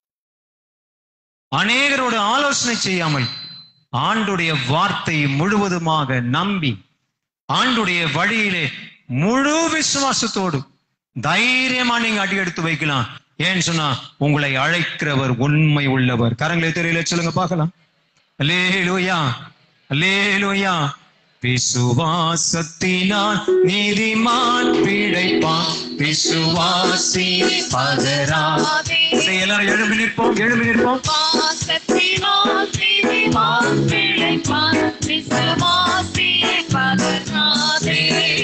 அநேகரோட ஆலோசனை செய்யாமல், ஆண்டுடைய வார்த்தை முழுவதுமாக நம்பி ஆண்டுடைய வழியிலே முழு விசுவாசத்தோடு தைரியமா நீங்க அடி எடுத்து வைக்கலாம். ஏன்னு சொன்னா உங்களை அழைக்கிறவர் உண்மை உள்ளவர். கரங்களை தெரியல சொல்லுங்க பார்க்கலாம். அல்லேலூயா, அல்லேலூயா. விசுவாசத்தினால் நீதிமான் பிழைப்பான், விசுவாசி பதறாதே. எல்லாரும் எழும்பி நிற்போம், எழும்பி நிற்போம். விசுவாசத்தினால் நீதிமான் பிழைப்பான், விசுவாசி பதறாதே.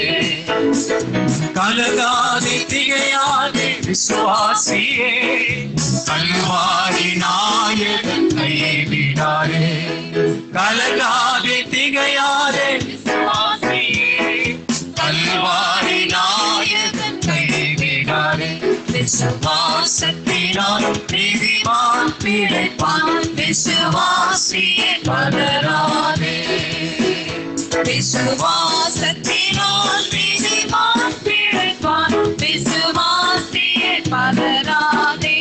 கலங்காதே திகையாதே விசுவாசியே, கல்வாரி நாயகன் கைவிடாதே. கலங்காதே திகையாதே விசுவாசியே, கல்வாரி நாயகன் கைவிடாதே. விசுவாசத்தினால் நீதிமான் பிழைப்பான், விசுவாசியே பதறாதே. விசுவாசத்தினால் நீதிமான் பிழைப்பான், விசுவாசியே பதறாதே.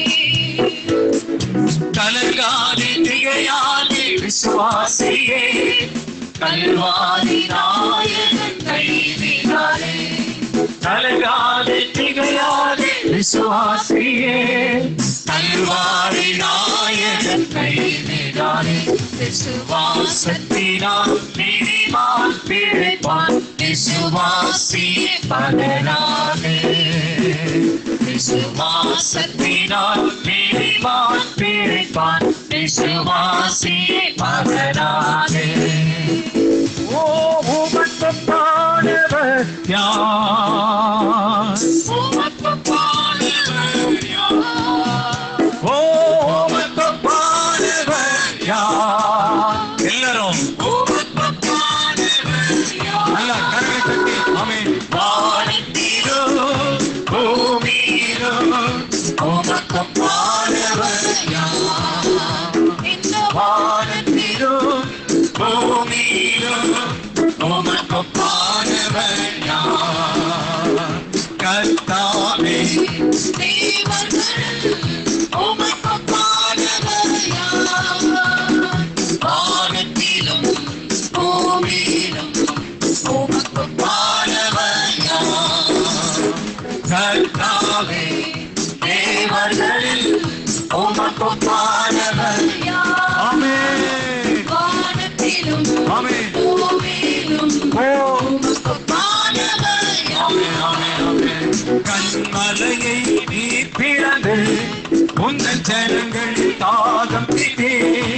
கலங்காதே திகையாதே விசுவாசியே, கல்வாரி நாயகன் கைவிடாதே. கலங்காதே திகையாதே விசுவாசியே, கல்வாரி நாயகன் கைவிடாதே. விசுவாசத்தினால் நீதிமான் பிழைப்பான், விசுவாசியே பதறாதே. விசுவாசத்தினால் நீதிமான் பிழைப்பான், விசுவாசியே பதறாதே. ஓ உமக்கு பாடுவர் யார்? உமக்கு பாடுவர் யார்? ஓ உமக்கு பாடுவர் யார்? எல்லாரும் உமக்கு பாடுவர் யார்? நல்லா கரங்களை தட்டி ஆமென். வானத்திலும் பூமியிலும் உமக்கு பாடுவர் யார்? இந்த வானத்திலும் பூமியிலும் உமக்கு பாடுவர் யார்? கர்த்தாவே தேவர்கள் உமக்கு பாடுவர் யார்? வானத்திலும் பூமியிலும் உமக்கு பாடுவர் யார்? கர்த்தாவே தேவர்கள் உமக்கு பாடுவர் யார்? ஆமென். வானத்திலும் ஆமென் பூமியிலும் உமக்கு பாடுவர் யார்? கண்மலையை நீ பிளந்து உங்கள் ஜனங்கள் தாகம் தீர்த்தே.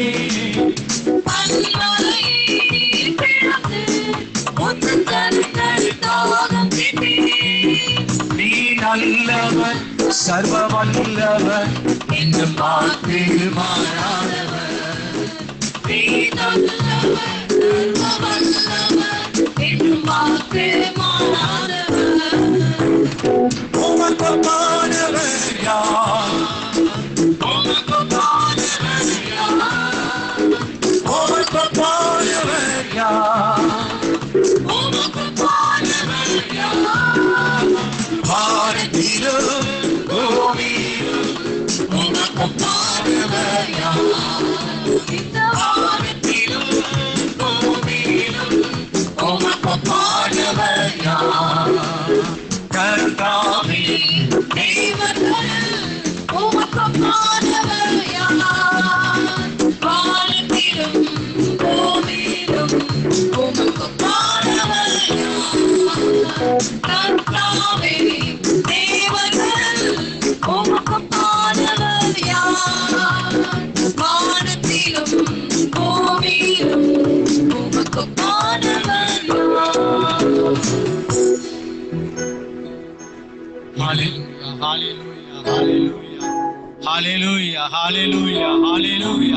கண்மலையை நீ பிளந்து உங்கள் ஜனங்கள் தாகம் தீர்த்தே. நீ நல்லவர் சர்வ வல்லவர் என்னும் வாக்கு மாறாதவர். நீ நல்லவர் சர்வ வல்லவர் என்னும் வாக்கு மாறாதவர். உமக்கு பாடுவர் யார்? உமக்கு பாடுவர் யார்? உமக்கு பாடுவர் யார்? உமக்கு பாடுவர் யார்? வானத்திலும் பூமியிலும் உமக்கு பாடுவர் யார்? இந்த வானத்திலும் பூமியிலும் உமக்கு பாடுவர் யார்? கர்த்தாவே தேவர்கள் உமக்கு பாடுவர் யார்? வானத்திலும் பூமியிலும் உமக்கு பாடுவர் யார்? கர்த்தாவே தேவர்கள் உமக்கு பாடுவர் யார்? வானத்திலும் பூமியிலும் உமக்கு பாடுவர் யார்? Hallelujah, hallelujah, hallelujah, hallelujah, hallelujah, hallelujah.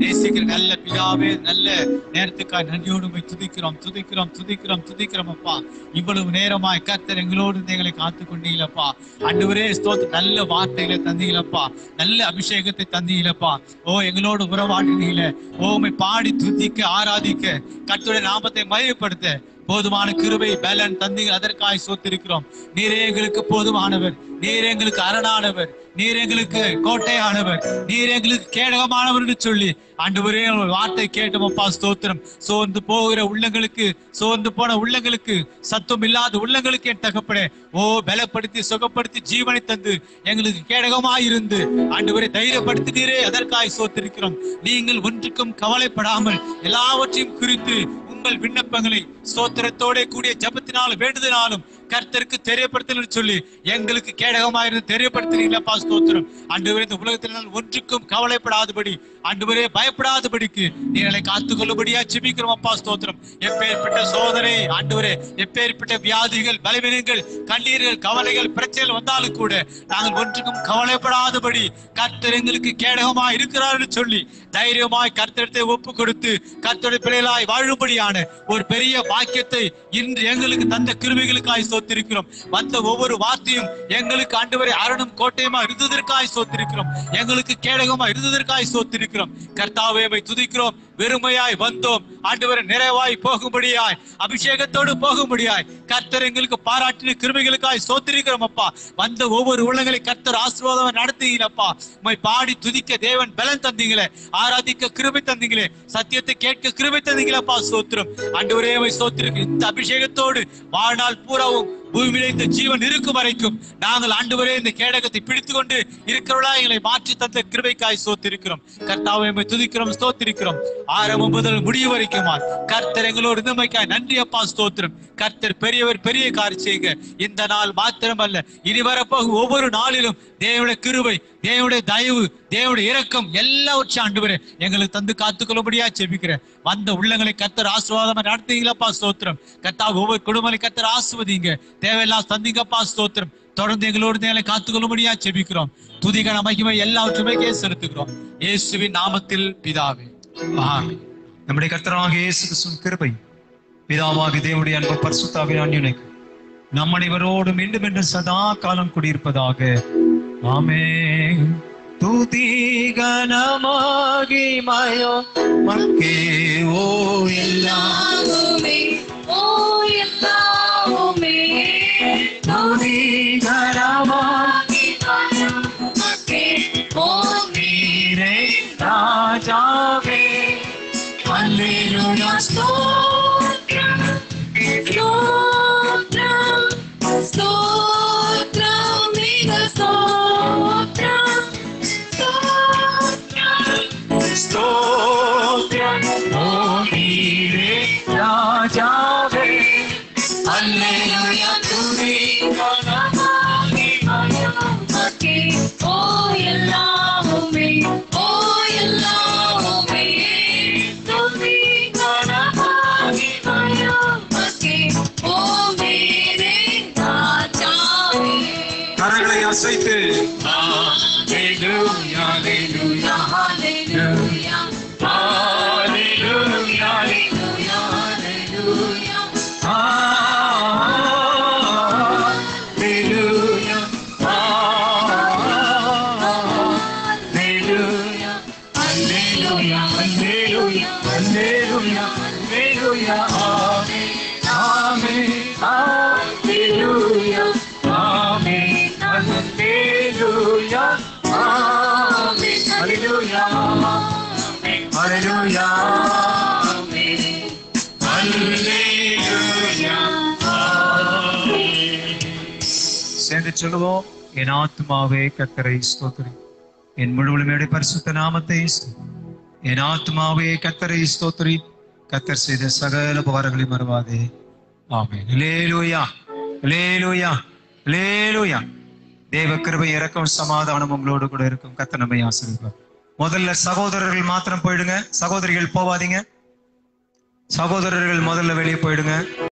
நேசிக்கிற நல்ல பிதாவே, நல்ல நேரத்துக்காக நன்றியோடு போய் துதிக்கிறோம் துதிக்கிறோம் துதிக்கிறோம் துதிக்கிறோம் அப்பா. இவ்வளவு நேரமாய் கர்த்தர் எங்களோடு எங்களை காத்து கொண்டீங்களப்பா. ஆண்டவரே ஸ்தோத்திரம். நல்ல வார்த்தைகளை தந்தீங்களப்பா, நல்ல அபிஷேகத்தை தந்தீங்களப்பா. ஓ எங்களோடு உறவாடினீங்களே. ஓ உம்மை பாடி துதிக்க ஆராதிக்க கர்த்தருடைய நாமத்தை மகிமைப்படுத்த போதுமான கிருபை பலன் தந்தீங்க. அதற்காய் சோத்திருக்கிறோம். நீரே எங்களுக்கு போதுமானவர், நீர் எங்களுக்கு அரணானவர், நீர் எங்களுக்கு கோட்டையானவர், நீர் எங்களுக்கு கேடகமானவர் என்று சொல்லி ஆண்டவரே வார்த்தை கேட்டோமப்பா. ஸ்தோத்திரம். சோர்ந்து போகிற உள்ளங்களுக்கு, சோர்ந்து போன உள்ளங்களுக்கு, சத்துவம் இல்லாத உள்ளங்களுக்கு என் தகப்பனே ஓ பலப்படுத்தி சுகப்படுத்தி ஜீவனை தந்து எங்களுக்கு கேடகமாயிருந்து ஆண்டவரை தைரியப்படுத்தினீரே. அதற்காய் சோத்திருக்கிறோம். நீங்கள் ஒன்றுக்கும் கவலைப்படாமல் எல்லாவற்றையும் குறித்து உங்கள் விண்ணப்பங்களை ஸ்தோத்திரத்தோட கூடிய ஜபத்தினாலும் வேண்டுதனாலும் கர்த்தருக்கு தெரியப்படுத்தல் சொல்லி எங்களுக்கு கேடகமாயிருந்து தெரியப்படுத்தினீங்களப்பா. ஸ்தோத்திரம். ஆண்டவரே இந்த உலகத்தினால் ஒன்றுக்கும் கவலைப்படாதபடி ஆண்டவரே பயப்படாதபடிக்கு நீங்களை காத்துக்கொள்ளும்படியா ஜெபிக்கிறோம் அப்பா. ஸ்தோத்திரம். எப்பேற்பட்ட சோதனை ஆண்டவரே, எப்பேற்பட்ட வியாதிகள், பலவீனங்கள், கண்ணீர்கள், கவலைகள், பிரச்சனைகள் வந்தாலும் கூட நாங்கள் ஒன்றுக்கும் கவலைப்படாதபடி கர்த்தர் எங்களுக்கு கேடகமா இருக்கிறார் சொல்லி தைரியமாய் கர்த்தரத்தை ஒப்பு கொடுத்து கர்த்தருடைய பிள்ளைகளாய் வாழும்படியான ஒரு பெரிய பாக்கியத்தை இன்று எங்களுக்கு தந்த கிருபைகளுக்காய் சோத்திருக்கிறோம். வந்த ஒவ்வொரு வார்த்தையும் எங்களுக்கு ஆண்டவரே அரணும் கோட்டையுமா இருந்ததற்காய் சோத்திருக்கிறோம். எங்களுக்கு கேடகமா இருந்ததற்காய் சோத்திருக்கிறோம். கர்த்தாவே துதிக்கிறோம். வெறுமையாய் வந்தோம் ஆண்டவரே, நிறைவாய் போகும்படியாய் அபிஷேகத்தோடு போகும்படியாய் கர்த்தர் எங்களுக்கு பாராட்டின கிருபைகளுக்காய் சோத்திருக்கிறோம் அப்பா. வந்த ஒவ்வொரு உள்ளங்களை கர்த்தர் ஆசீர்வாதம் நடத்துகிறப்பா. உம்மை பாடி துதிக்க தேவன் பலன் தந்தீங்களே, ஆராதிக்க கிருபை தந்தீங்களே, சத்தியத்தை கேட்க கிருபை தந்தீங்களப்பா. சோத்திரம். ஆண்டவரே சோத்திருக்கு. இந்த அபிஷேகத்தோடு வாழ்நாள் பூராவும் பூமியில இந்த ஜீவன் இருக்கும் வரைக்கும் நாங்கள் ஆண்டவரே இந்த கேடகத்தை பிடித்துக் கொண்டு இருக்கிறவளா எங்களை மாற்றி தந்த கிருபைக்காய் சோத்திருக்கிறோம். கர்த்தாவை துதிக்கிறோம், ஸ்தோத்திருக்கிறோம். ஆரம்பம் முதல் முடிவு வரைக்குமா கர்த்தர் எங்களோடு இருந்தமைக்காய் நன்றி அப்பா. ஸ்தோத்திரம். கர்த்தர் பெரியவர், பெரிய காரியம் செய்யுங்க. இந்த நாள் மாத்திரமல்ல, இனி வரப்போகும் ஒவ்வொரு நாளிலும் தேவனுடைய கிருபை, தேவனுடைய தயவு, தேவனுடைய இரக்கம் எல்லாவற்றையும் ஆண்டவரே எங்களுக்கு தந்து காத்துக்கொள்ளும்படியா ஜெபிக்கிறேன். வந்த உள்ளங்களை கர்த்தர் ஆசீர்வாதமா நடத்துங்களப்பா. ஸ்தோத்திரம். கர்த்தர் ஒவ்வொரு குடும்பங்களை கர்த்தர் ஆசீர்வதிங்க. தேவையெல்லாம் தந்தீங்கப்பா. ஸ்தோத்திரம். தொடர்ந்து எங்களோடு எங்களை காத்துக்கொள்ளும்படியா ஜெபிக்கிறோம். துதிகன மகிமை எல்லாவற்றுமே செலுத்துகிறோம் இயேசுவின் நாமத்தில் பிதாவே, ஆமென். நம்முடைய கர்த்தராகிய இயேசு கிறிஸ்துவின் கிருபை, பிதாவாகிய தேவனுடைய அன்பு, பரிசுத்த ஆவியானவரின் இணைப்பு நம் அனைவரோடும் மீண்டும் என்று சதா காலம் குடியிருப்பதாக. ஆமென். துதி கனமகிமையோ மக்கே ஓ எல்லாமே, ஓ எல்லாமே துதி கனமகிமையோ மக்கே ஓ நீரே ராஜாவே. அல்லேலூயா. ஸ்தோத்திரம் ஸ்தோத்திரம் ஸ்தோத்திரம் மிக ஸ்தோத்திரம் ஸ்தோத்திரம் ஓ நீரே ராஜாவே. அல்லேலூயா. துதி கனமகிமையோ மக்கே ஓ எல்லாமே, ஓ எல்லாமே துதி கனமகிமையோ மக்கே ஓ மேரே ராஜாவே. கரங்களை அசைத்து ஹல்லேலூயா ஹல்லேலூயா ஹல்லேலூயா ஹல்லேலூயா ஹல்லேலூயா ஹல்லேலூயா ஹல்லேலூயா ஹல்லேலூயா ஹல்லேலூயா ஹல்லேலூயா ஹல்லேலூயா. ஆமென் ஹல்லேலூயா ஆமென் ஹல்லேலூயா ஆமென் ஹல்லேலூயா ஹல்லேலூயா ஹல்லேலூயா. சேர்ந்து சொல்லுவோம். என் ஆத்துமாவே கர்த்தரை ஸ்தோத்திரி, என் முழுவதுமே பரிசுத்த நாமத்தை ஸ்தோத்திரி. என் ஆத்துமாவே கர்த்தரை ஸ்தோத்திரி, கர்த்தர் செய்த சகல உபகாரங்களை மறவாதே. ஆமென். அல்லேலூயா அல்லேலூயா அல்லேலூயா. தேவ கிருபை, இரக்கம், சமாதானம் உங்களோடு கூட இருக்கும். கர்த்தர் நம்மை ஆசீர்வதிப்பார். முதல்ல சகோதரர்கள் மாத்திரம் போயிடுங்க, சகோதரிகள் போவாதீங்க. சகோதரர்கள் முதல்ல வெளியே போயிடுங்க.